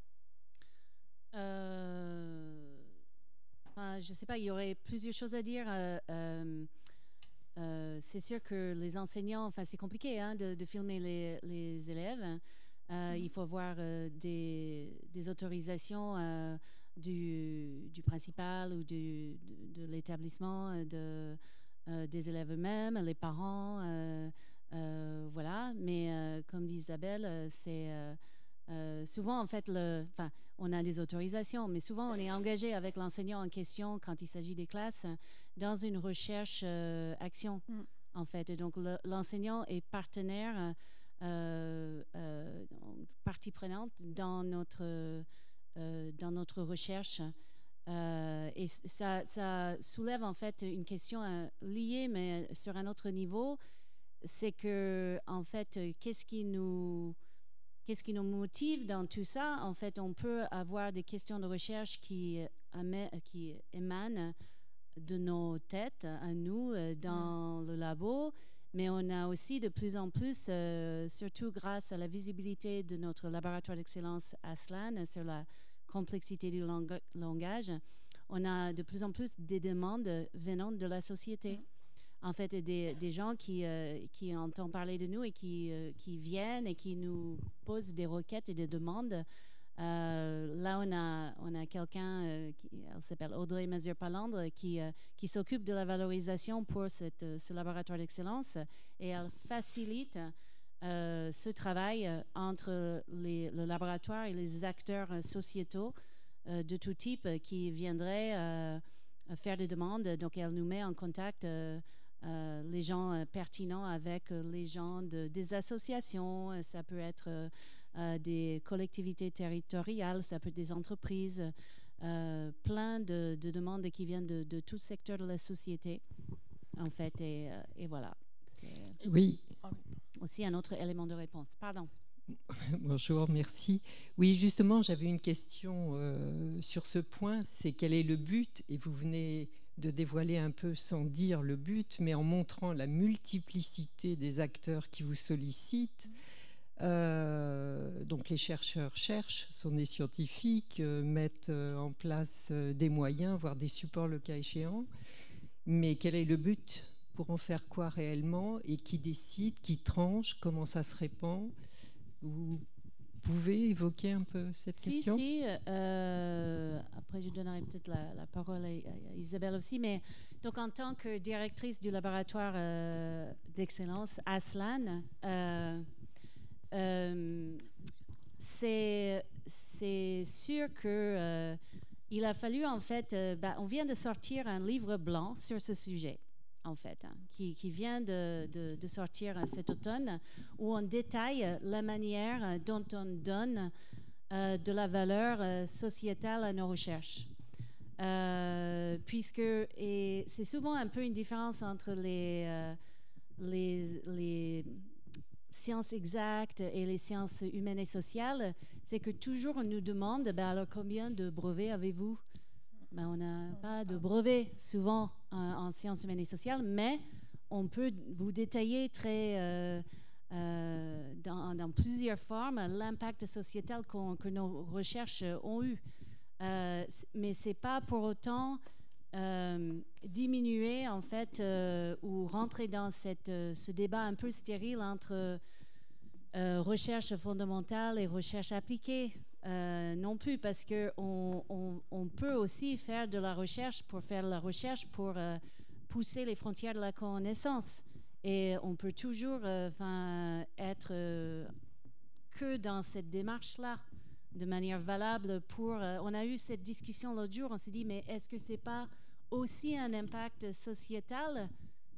Euh, enfin, je ne sais pas, il y aurait plusieurs choses à dire. Euh, euh, euh, c'est sûr que les enseignants, enfin, c'est compliqué hein, de, de filmer les, les élèves. Euh, mm-hmm. Il faut avoir euh, des, des autorisations euh, du, du principal ou du, de, de l'établissement, de, euh, des élèves eux-mêmes, les parents. Euh, euh, voilà. Mais euh, comme dit Isabelle, c'est... Euh, Euh, souvent, en fait, le, enfin, on a des autorisations, mais souvent, on est engagé avec l'enseignant en question quand il s'agit des classes dans une recherche-action, euh, mm. en fait. Et donc, le, l'enseignant est partenaire, euh, euh, partie prenante dans notre, euh, dans notre recherche. Euh, et ça, ça soulève, en fait, une question euh, liée, mais sur un autre niveau. C'est que, en fait, qu'est-ce qui nous... Qu'est-ce qui nous motive dans tout ça? En fait, on peut avoir des questions de recherche qui, qui émanent de nos têtes, à nous, dans mmh. le labo, mais on a aussi de plus en plus, euh, surtout grâce à la visibilité de notre laboratoire d'excellence Aslan sur la complexité du lang- langage, on a de plus en plus des demandes venant de la société. Mmh. En fait, des, des gens qui, euh, qui entendent parler de nous et qui, euh, qui viennent et qui nous posent des requêtes et des demandes. Euh, là, on a, on a quelqu'un, euh, qui, elle s'appelle Audrey Mazur-Palandre, qui, euh, qui s'occupe de la valorisation pour cette, ce laboratoire d'excellence, et elle facilite euh, ce travail entre les, le laboratoire et les acteurs sociétaux euh, de tout type qui viendraient euh, faire des demandes. Donc, elle nous met en contact euh, Euh, les gens euh, pertinents avec euh, les gens de, des associations, euh, ça peut être euh, euh, des collectivités territoriales, ça peut être des entreprises, euh, plein de, de demandes qui viennent de, de tout secteur de la société, en fait, et, euh, et voilà. C'est
oui.
Aussi un autre élément de réponse. Pardon.
Bonjour, merci. Oui, justement, j'avais une question euh, sur ce point, c'est quel est le but, et vous venez de dévoiler un peu sans dire le but, mais en montrant la multiplicité des acteurs qui vous sollicitent. Euh, donc les chercheurs cherchent, sont des scientifiques, euh, mettent euh, en place euh, des moyens, voire des supports le cas échéant. Mais quel est le but pour en faire quoi réellement? Et qui décide, qui tranche, comment ça se répand? Vous pouvez évoquer un peu cette
si,
question?
Si, euh, après je donnerai peut-être la, la parole à, à Isabelle aussi, mais donc en tant que directrice du laboratoire euh, d'excellence Aslan, euh, euh, c'est sûr que euh, il a fallu en fait, euh, bah, on vient de sortir un livre blanc sur ce sujet. En fait, hein, qui, qui vient de, de, de sortir cet automne, où on détaille la manière dont on donne euh, de la valeur euh, sociétale à nos recherches. Euh, puisque, et c'est souvent un peu une différence entre les, euh, les, les sciences exactes et les sciences humaines et sociales, c'est que toujours on nous demande, ben alors combien de brevets avez-vous? Ben, on n'a pas de brevet souvent en, en sciences humaines et sociales, mais on peut vous détailler très, euh, euh, dans, dans plusieurs formes l'impact sociétal qu'on, que nos recherches ont eu. Euh, mais ce n'est pas pour autant euh, diminuer en fait, euh, ou rentrer dans cette, euh, ce débat un peu stérile entre euh, recherche fondamentale et recherche appliquée. Euh, non plus, parce qu'on on, on peut aussi faire de la recherche pour faire de la recherche, pour euh, pousser les frontières de la connaissance. Et on peut toujours euh, être euh, que dans cette démarche-là, de manière valable pour... Euh, on a eu cette discussion l'autre jour, on s'est dit, mais est-ce que ce n'est pas aussi un impact sociétal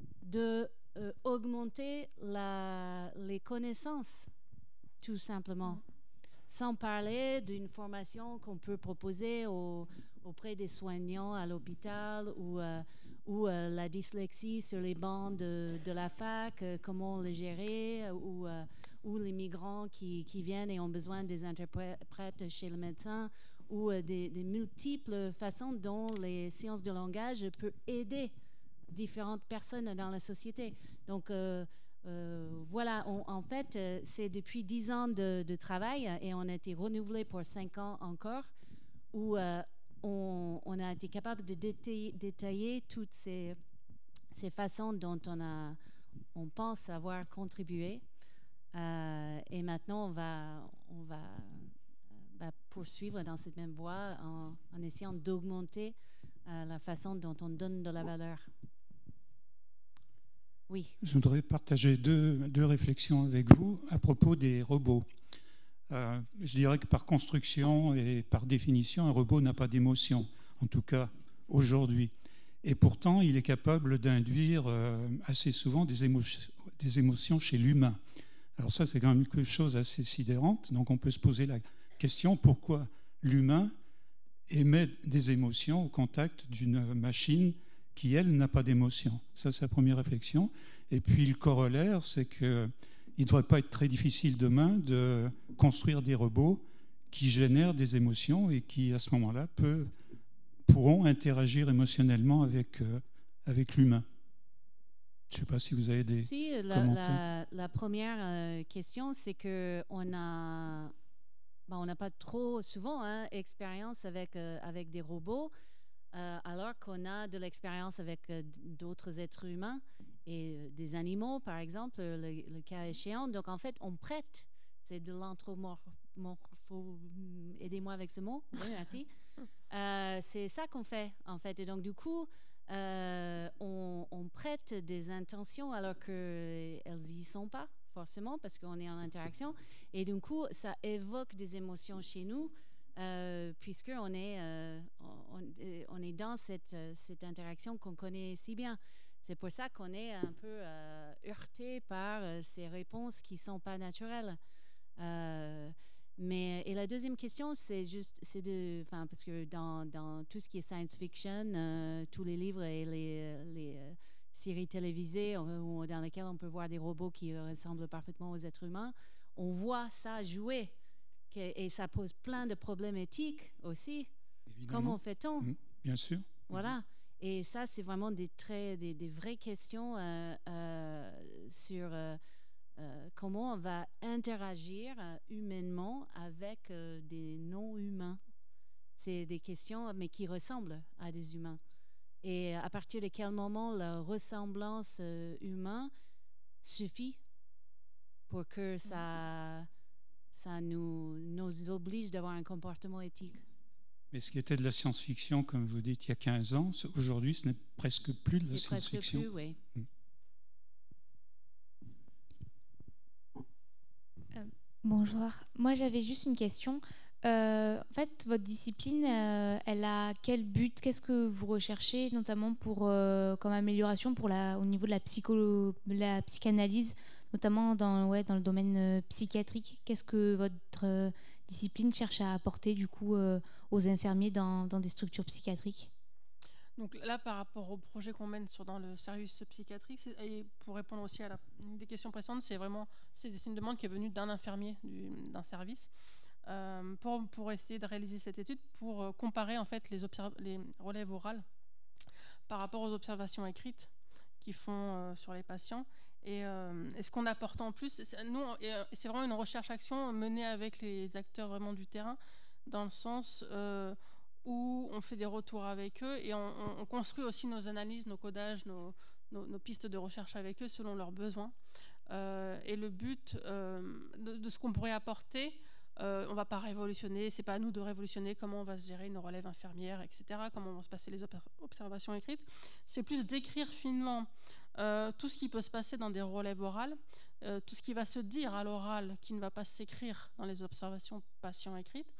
de euh, augmenter la, les connaissances, tout simplement? Sans parler d'une formation qu'on peut proposer au, auprès des soignants à l'hôpital ou, euh, ou euh, la dyslexie sur les bancs de, de la fac, euh, comment le gérer, ou, euh, ou les migrants qui, qui viennent et ont besoin des interprètes chez le médecin, ou euh, des, des multiples façons dont les sciences de langage peuvent aider différentes personnes dans la société. Donc, euh, Euh, voilà, on, en fait, euh, c'est depuis dix ans de, de travail et on a été renouvelé pour cinq ans encore, où euh, on, on a été capable de détailler, détailler toutes ces, ces façons dont on, a, on pense avoir contribué. Euh, et maintenant, on va, on va, va poursuivre dans cette même voie en, en essayant d'augmenter euh, la façon dont on donne de la valeur. Oui.
Je voudrais partager deux, deux réflexions avec vous à propos des robots. Euh, je dirais que par construction et par définition, un robot n'a pas d'émotion, en tout cas aujourd'hui. Et pourtant, il est capable d'induire euh, assez souvent des, émo des émotions chez l'humain. Alors ça, c'est quand même quelque chose d'assez sidérant. Donc on peut se poser la question, pourquoi l'humain émet des émotions au contact d'une machine qui, elle, n'a pas d'émotion. Ça, c'est la première réflexion. Et puis, le corollaire, c'est qu'il ne devrait pas être très difficile demain de construire des robots qui génèrent des émotions et qui, à ce moment-là, peuvent, pourront interagir émotionnellement avec, euh, avec l'humain. Je ne sais pas si vous avez des
si, la,
commentaires.
La, la première euh, question, c'est qu'on a, ben, on n'a pas trop souvent hein, expérience avec, euh, avec des robots. Euh, alors qu'on a de l'expérience avec euh, d'autres êtres humains et euh, des animaux, par exemple, le, le cas échéant. Donc, en fait, on prête. C'est de l'anthropomorpho... Aidez-moi avec ce mot. Oui, merci. Euh, c'est ça qu'on fait, en fait. Et donc, du coup, euh, on, on prête des intentions alors qu'elles n'y sont pas, forcément, parce qu'on est en interaction. Et du coup, ça évoque des émotions chez nous. Euh, puisqu'on est, euh, on, on est dans cette, cette interaction qu'on connaît si bien. C'est pour ça qu'on est un peu euh, heurté par euh, ces réponses qui ne sont pas naturelles. Euh, mais, et la deuxième question, c'est juste, c'est de, enfin, parce que dans, dans tout ce qui est science fiction, euh, tous les livres et les, les euh, séries télévisées euh, dans lesquelles on peut voir des robots qui ressemblent parfaitement aux êtres humains, on voit ça jouer. Et ça pose plein de problèmes éthiques aussi. Évidemment. Comment fait-on?
Mmh, bien sûr.
Voilà. Et ça, c'est vraiment des, très, des, des vraies questions euh, euh, sur euh, euh, comment on va interagir euh, humainement avec euh, des non-humains. C'est des questions, mais qui ressemblent à des humains. Et à partir de quel moment la ressemblance euh, humaine suffit pour que ça, ça nous, nous oblige d'avoir un comportement éthique.
Mais ce qui était de la science-fiction, comme vous dites, il y a quinze ans, aujourd'hui, ce n'est presque plus de la
C'est presque
science-fiction.
plus, oui.
Mm.
Euh, bonjour. Moi, j'avais juste une question. Euh, en fait, votre discipline, euh, elle a quel but? Qu'est-ce que vous recherchez, notamment pour, euh, comme amélioration pour la, au niveau de la, psycho, la psychanalyse, notamment dans, ouais, dans le domaine euh, psychiatrique? Qu'est-ce que votre euh, discipline cherche à apporter du coup euh, aux infirmiers dans, dans des structures psychiatriques?
Donc là, par rapport au projet qu'on mène sur, dans le service psychiatrique, et pour répondre aussi à la, une des questions précédentes, c'est vraiment c'est une demande qui est venue d'un infirmier du, d'un service. Euh, pour, pour essayer de réaliser cette étude, pour euh, comparer en fait les, les relèves orales par rapport aux observations écrites qu'ils font euh, sur les patients. Et, euh, et ce qu'on apporte en plus, c'est, nous, c'est vraiment une recherche-action menée avec les acteurs vraiment du terrain, dans le sens euh, où on fait des retours avec eux et on, on construit aussi nos analyses, nos codages, nos, nos, nos pistes de recherche avec eux selon leurs besoins. Euh, et le but euh, de, de ce qu'on pourrait apporter, Euh, on ne va pas révolutionner, c'est pas à nous de révolutionner comment on va se gérer nos relèves infirmières, et cetera, comment vont se passer les observations écrites. C'est plus d'écrire finement euh, tout ce qui peut se passer dans des relèves orales, euh, tout ce qui va se dire à l'oral qui ne va pas s'écrire dans les observations patients écrites,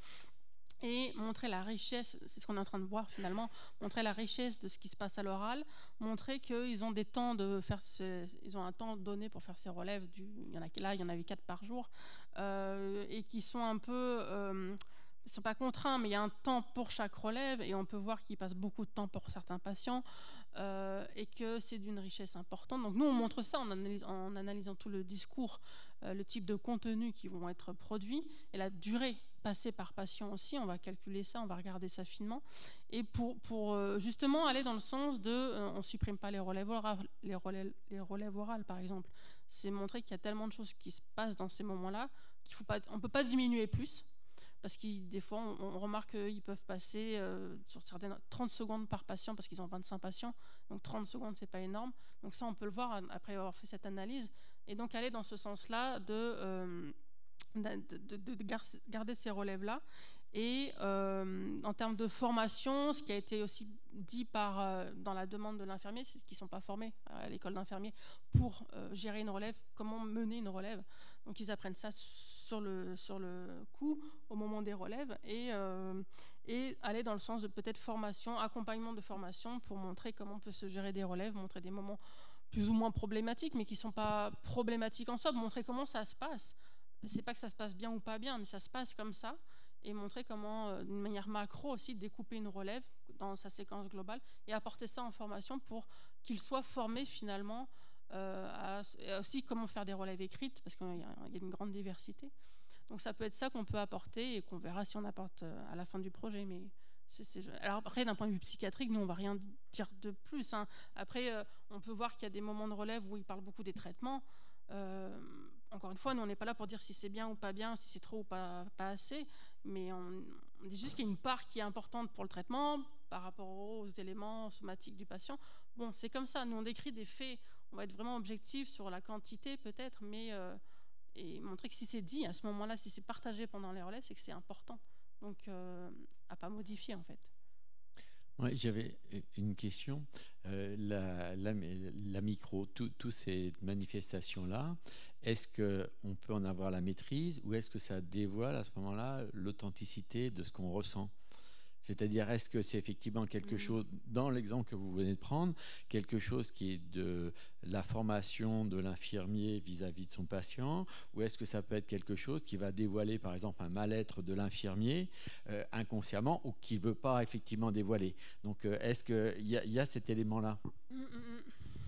et montrer la richesse, c'est ce qu'on est en train de voir finalement, montrer la richesse de ce qui se passe à l'oral, montrer qu'ils ont des temps de faire, ces, ils ont un temps donné pour faire ces relèves, du, il y en a là, il y en avait quatre par jour, euh, et qui sont un peu, euh, ils ne sont pas contraints, mais il y a un temps pour chaque relève, et on peut voir qu'ils passent beaucoup de temps pour certains patients, euh, et que c'est d'une richesse importante. Donc nous, on montre ça en, analyse, en analysant tout le discours, euh, le type de contenu qui vont être produits, et la durée passée par patient aussi, on va calculer ça, on va regarder ça finement, et pour, pour euh, justement aller dans le sens de, euh, on ne supprime pas les relèves orales, les relèves, les relèves orales par exemple, c'est montrer qu'il y a tellement de choses qui se passent dans ces moments-là, qu'il faut pas, on ne peut pas diminuer plus, parce que des fois on, on remarque qu'ils peuvent passer euh, sur certaines trente secondes par patient, parce qu'ils ont vingt-cinq patients, donc trente secondes c'est pas énorme, donc ça on peut le voir après avoir fait cette analyse, et donc aller dans ce sens-là de... Euh, De, de, de garder ces relèves-là. Et euh, en termes de formation, ce qui a été aussi dit par, euh, dans la demande de l'infirmier, c'est qu'ils ne sont pas formés à l'école d'infirmier pour euh, gérer une relève, comment mener une relève. Donc ils apprennent ça sur le, sur le coup, au moment des relèves, et, euh, et aller dans le sens de peut-être formation, accompagnement de formation, pour montrer comment on peut se gérer des relèves, montrer des moments plus ou moins problématiques, mais qui ne sont pas problématiques en soi, montrer comment ça se passe. C'est pas que ça se passe bien ou pas bien, mais ça se passe comme ça, et montrer comment, euh, d'une manière macro aussi, découper une relève dans sa séquence globale et apporter ça en formation pour qu'ils soient formés finalement euh, à, et aussi comment faire des relèves écrites, parce qu'il y, y a une grande diversité. Donc ça peut être ça qu'on peut apporter et qu'on verra si on apporte euh, à la fin du projet. Mais c'est, c'est... Alors après, d'un point de vue psychiatrique, nous on va rien dire de plus, hein. Après, euh, on peut voir qu'il y a des moments de relève où il parle beaucoup des traitements. Euh, encore une fois, nous on n'est pas là pour dire si c'est bien ou pas bien, si c'est trop ou pas, pas assez, mais on, on dit juste qu'il y a une part qui est importante pour le traitement par rapport aux éléments somatiques du patient. Bon, c'est comme ça, nous on décrit des faits, on va être vraiment objectif sur la quantité peut-être, mais euh, et montrer que si c'est dit à ce moment-là, si c'est partagé pendant les relèves, c'est que c'est important, donc euh, à pas modifier en fait.
Ouais, j'avais une question. Euh, la, la, la micro, toutes ces manifestations-là, est-ce qu'on peut en avoir la maîtrise ou est-ce que ça dévoile à ce moment-là l'authenticité de ce qu'on ressent ? C'est-à-dire, est-ce que c'est effectivement quelque chose, dans l'exemple que vous venez de prendre, quelque chose qui est de la formation de l'infirmier vis-à-vis de son patient, ou est-ce que ça peut être quelque chose qui va dévoiler, par exemple, un mal-être de l'infirmier euh, inconsciemment, ou qui ne veut pas effectivement dévoiler ? Donc, euh, est-ce qu'il y, y a cet élément-là ?
mmh, mmh.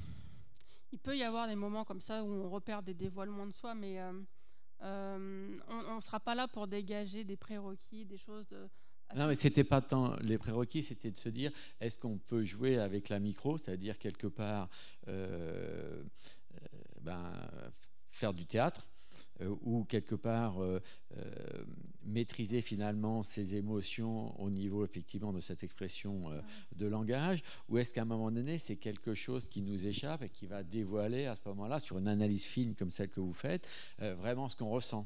Il peut y avoir des moments comme ça où on repère des dévoilements de soi, mais euh, euh, on ne sera pas là pour dégager des prérequis, des choses de...
Non, mais c'était pas tant les prérequis, c'était de se dire, est-ce qu'on peut jouer avec la micro, c'est-à-dire quelque part euh, euh, ben, faire du théâtre, euh, ou quelque part euh, euh, maîtriser finalement ses émotions au niveau effectivement de cette expression euh, de langage, ou est-ce qu'à un moment donné c'est quelque chose qui nous échappe et qui va dévoiler à ce moment-là, sur une analyse fine comme celle que vous faites, euh, vraiment ce qu'on ressent?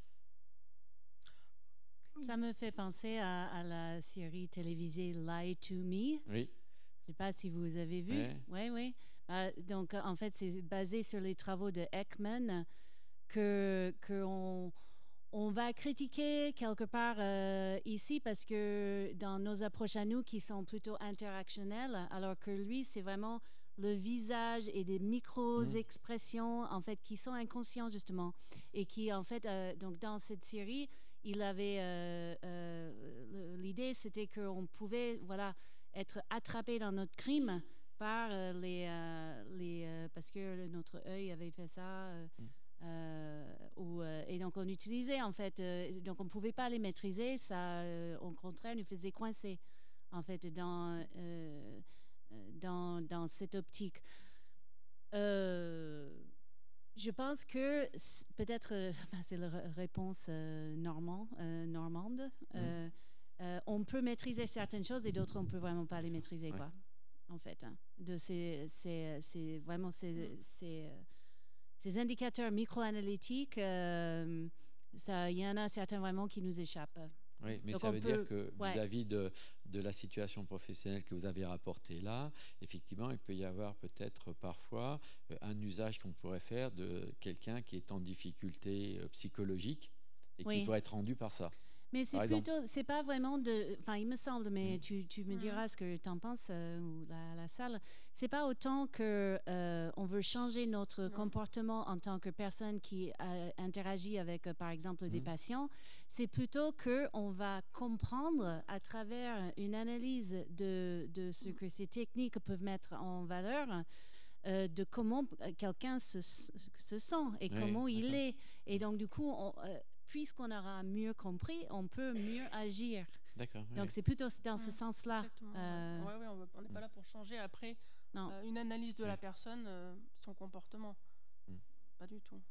Ça me fait penser à, à la série télévisée Lie to Me.
Oui.
Je ne sais pas si vous avez vu.
Ouais.
Oui, oui. Euh, donc, en fait, c'est basé sur les travaux de Ekman que qu'on on va critiquer quelque part euh, ici parce que dans nos approches à nous qui sont plutôt interactionnelles, alors que lui, c'est vraiment le visage et des micro-expressions en fait qui sont inconscients justement et qui en fait euh, donc dans cette série il avait euh, euh, l'idée c'était qu'on pouvait voilà être attrapé dans notre crime par euh, les, euh, les euh, parce que notre œil avait fait ça euh, mm. euh, ou, euh, et donc on utilisait en fait euh, donc on pouvait pas les maîtriser, ça euh, au contraire nous faisait coincer en fait dans euh, dans, dans cette optique. Euh, je pense que peut-être, euh, enfin, c'est la réponse euh, normand, euh, normande, euh, mmh. euh, on peut maîtriser certaines choses et d'autres on peut vraiment pas les maîtriser, ouais. quoi, en fait. Hein. De ces, ces, ces, vraiment ces, ces, ces indicateurs micro-analytiques, euh, il y en a certains vraiment qui nous échappent.
Oui, mais
Donc
ça veut
peut,
dire que
ouais.
vis-à-vis de, de la situation professionnelle que vous avez rapportée là, effectivement, il peut y avoir peut-être parfois un usage qu'on pourrait faire de quelqu'un qui est en difficulté psychologique et oui. qui pourrait être rendu par ça.
Mais c'est plutôt, c'est pas vraiment de, enfin il me semble, mais mmh. tu, tu me diras ce que tu en penses euh, ou la, la salle. C'est pas autant que euh, on veut changer notre mmh. comportement en tant que personne qui euh, interagit avec, euh, par exemple, mmh. des patients. C'est plutôt que on va comprendre à travers une analyse de de ce que ces techniques peuvent mettre en valeur. Euh, de comment quelqu'un se, se sent et oui, comment il d'accord. est. Et donc, du coup, on, euh, puisqu'on aura mieux compris, on peut mieux agir.
D'accord.
Donc, oui. c'est plutôt dans ce mmh, sens-là.
Euh... Oui, oui, on n'est pas là pour changer après euh, une analyse de oui. la personne, euh, son comportement. Mmh. Pas du tout.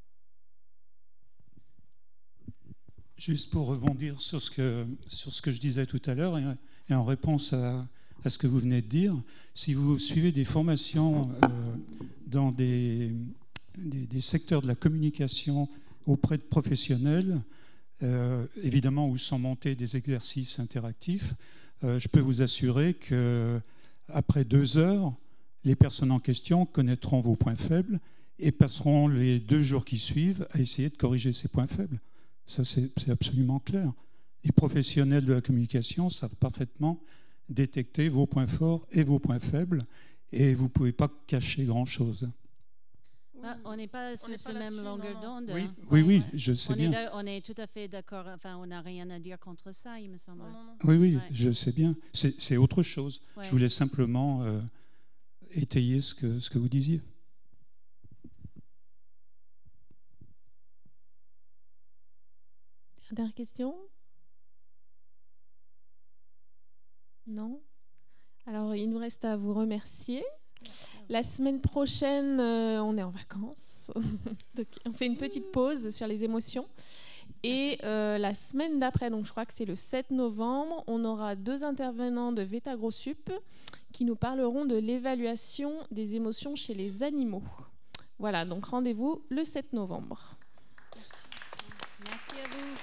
Juste pour rebondir sur ce que, sur ce que je disais tout à l'heure, et, et en réponse à, à ce que vous venez de dire, si vous suivez des formations euh, dans des, des, des secteurs de la communication auprès de professionnels, euh, évidemment où sont montés des exercices interactifs, euh, je peux vous assurer qu'après deux heures, les personnes en question connaîtront vos points faibles et passeront les deux jours qui suivent à essayer de corriger ces points faibles. Ça, c'est, c'est absolument clair. Les professionnels de la communication savent parfaitement détecter vos points forts et vos points faibles et vous ne pouvez pas cacher grand-chose.
Ah, on n'est pas sur ce même longueur d'onde.
Oui, oui, oui, je sais
on
bien.
Est on est tout à fait d'accord. Enfin, on n'a rien à dire contre ça, il me semble. Non, non, non.
Oui, oui, ouais. je sais bien. C'est, c'est autre chose. Ouais. Je voulais simplement euh, étayer ce que, ce que vous disiez.
Dernière question ? Non ? Alors, il nous reste à vous remercier. La semaine prochaine, euh, on est en vacances. Donc, on fait une petite pause sur les émotions. Et euh, la semaine d'après, donc je crois que c'est le sept novembre, on aura deux intervenants de VetaGrosSup qui nous parleront de l'évaluation des émotions chez les animaux. Voilà, donc rendez-vous le sept novembre.
Merci à vous.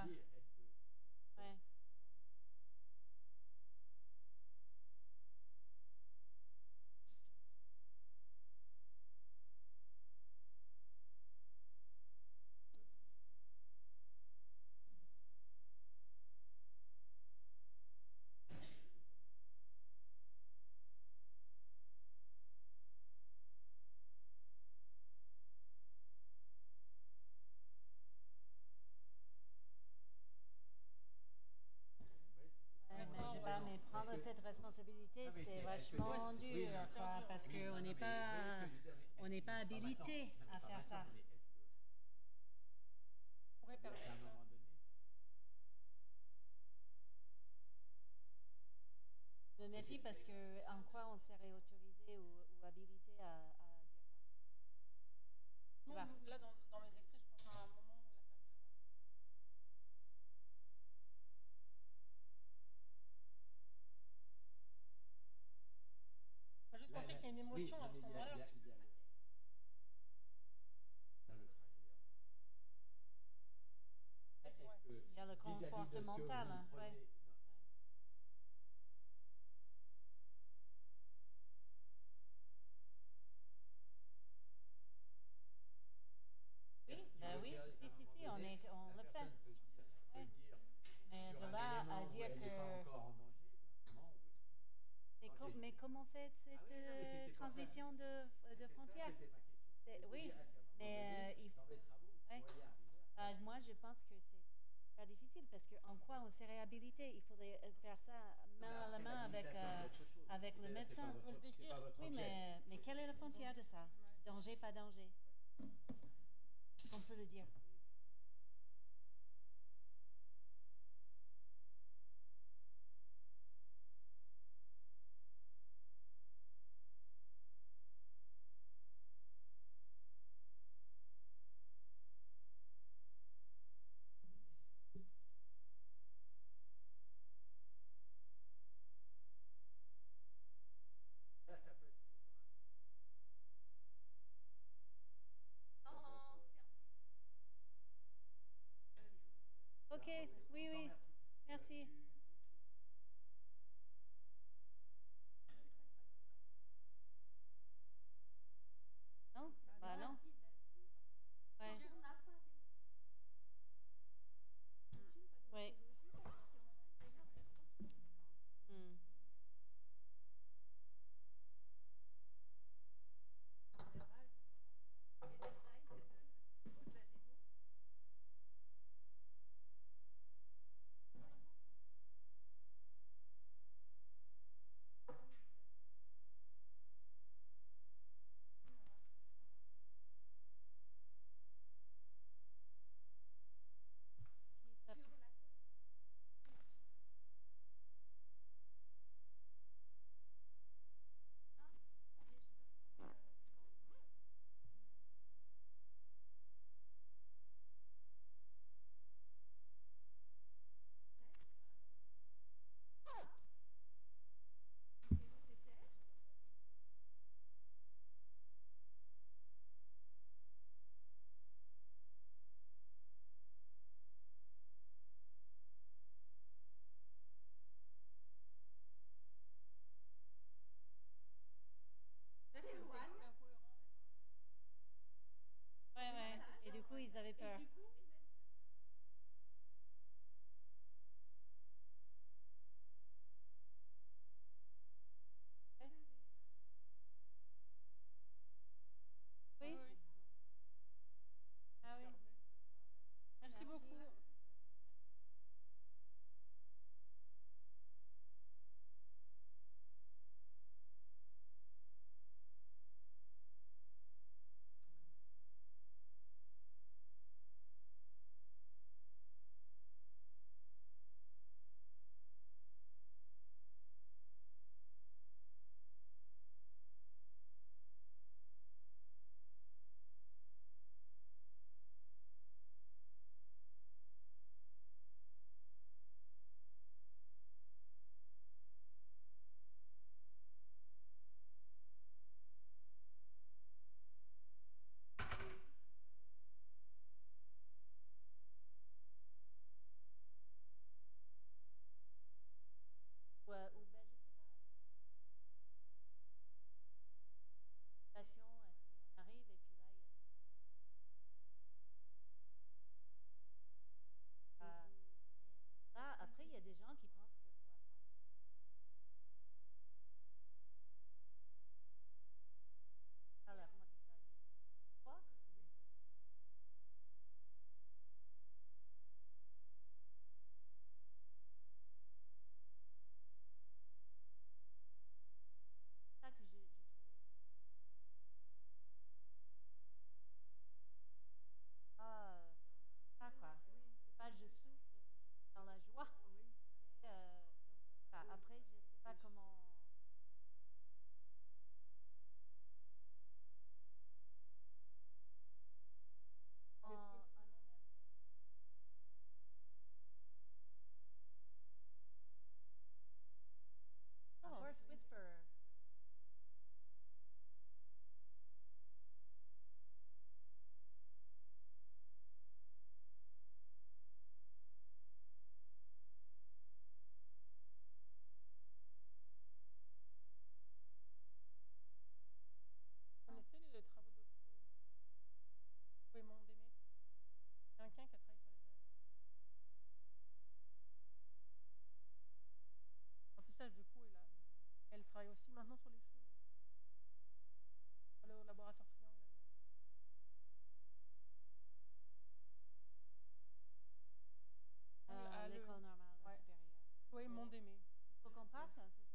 Ouais. Ouais, mais je sais pas, mais prendre cette responsabilité, c'est vachement dur, quoi, parce qu'on n'est pas, on n'est pas habilité à faire ça.
pourrait permettre ça.
Je me méfie parce que en quoi on serait autorisé ou, ou habilité à, à dire ça.
Non,
Bah.
là, dans, dans mes extraits, je pense à un moment où l'infirmière va... On va juste montrer qu'il y a une émotion à ce moment-là.
Il y a le comportemental, hein, ouais. Oui, ben oui, si, si, si, on, est, on le fait. Ouais. Mais de là à dire que... Mais, com mais comment fait cette euh, transition de, de frontières? Oui, mais euh, il faut... Ouais. Euh, moi, je pense que c'est super difficile parce qu'en quoi on serait habilité? Il faudrait faire ça main à la main avec, euh, avec le médecin. Oui, mais, mais quelle est la frontière de ça? Danger, pas danger? On peut le dire. Ok, oui, oui, merci. Non? Bah non. Ouais. Oui. Hmm.
partent.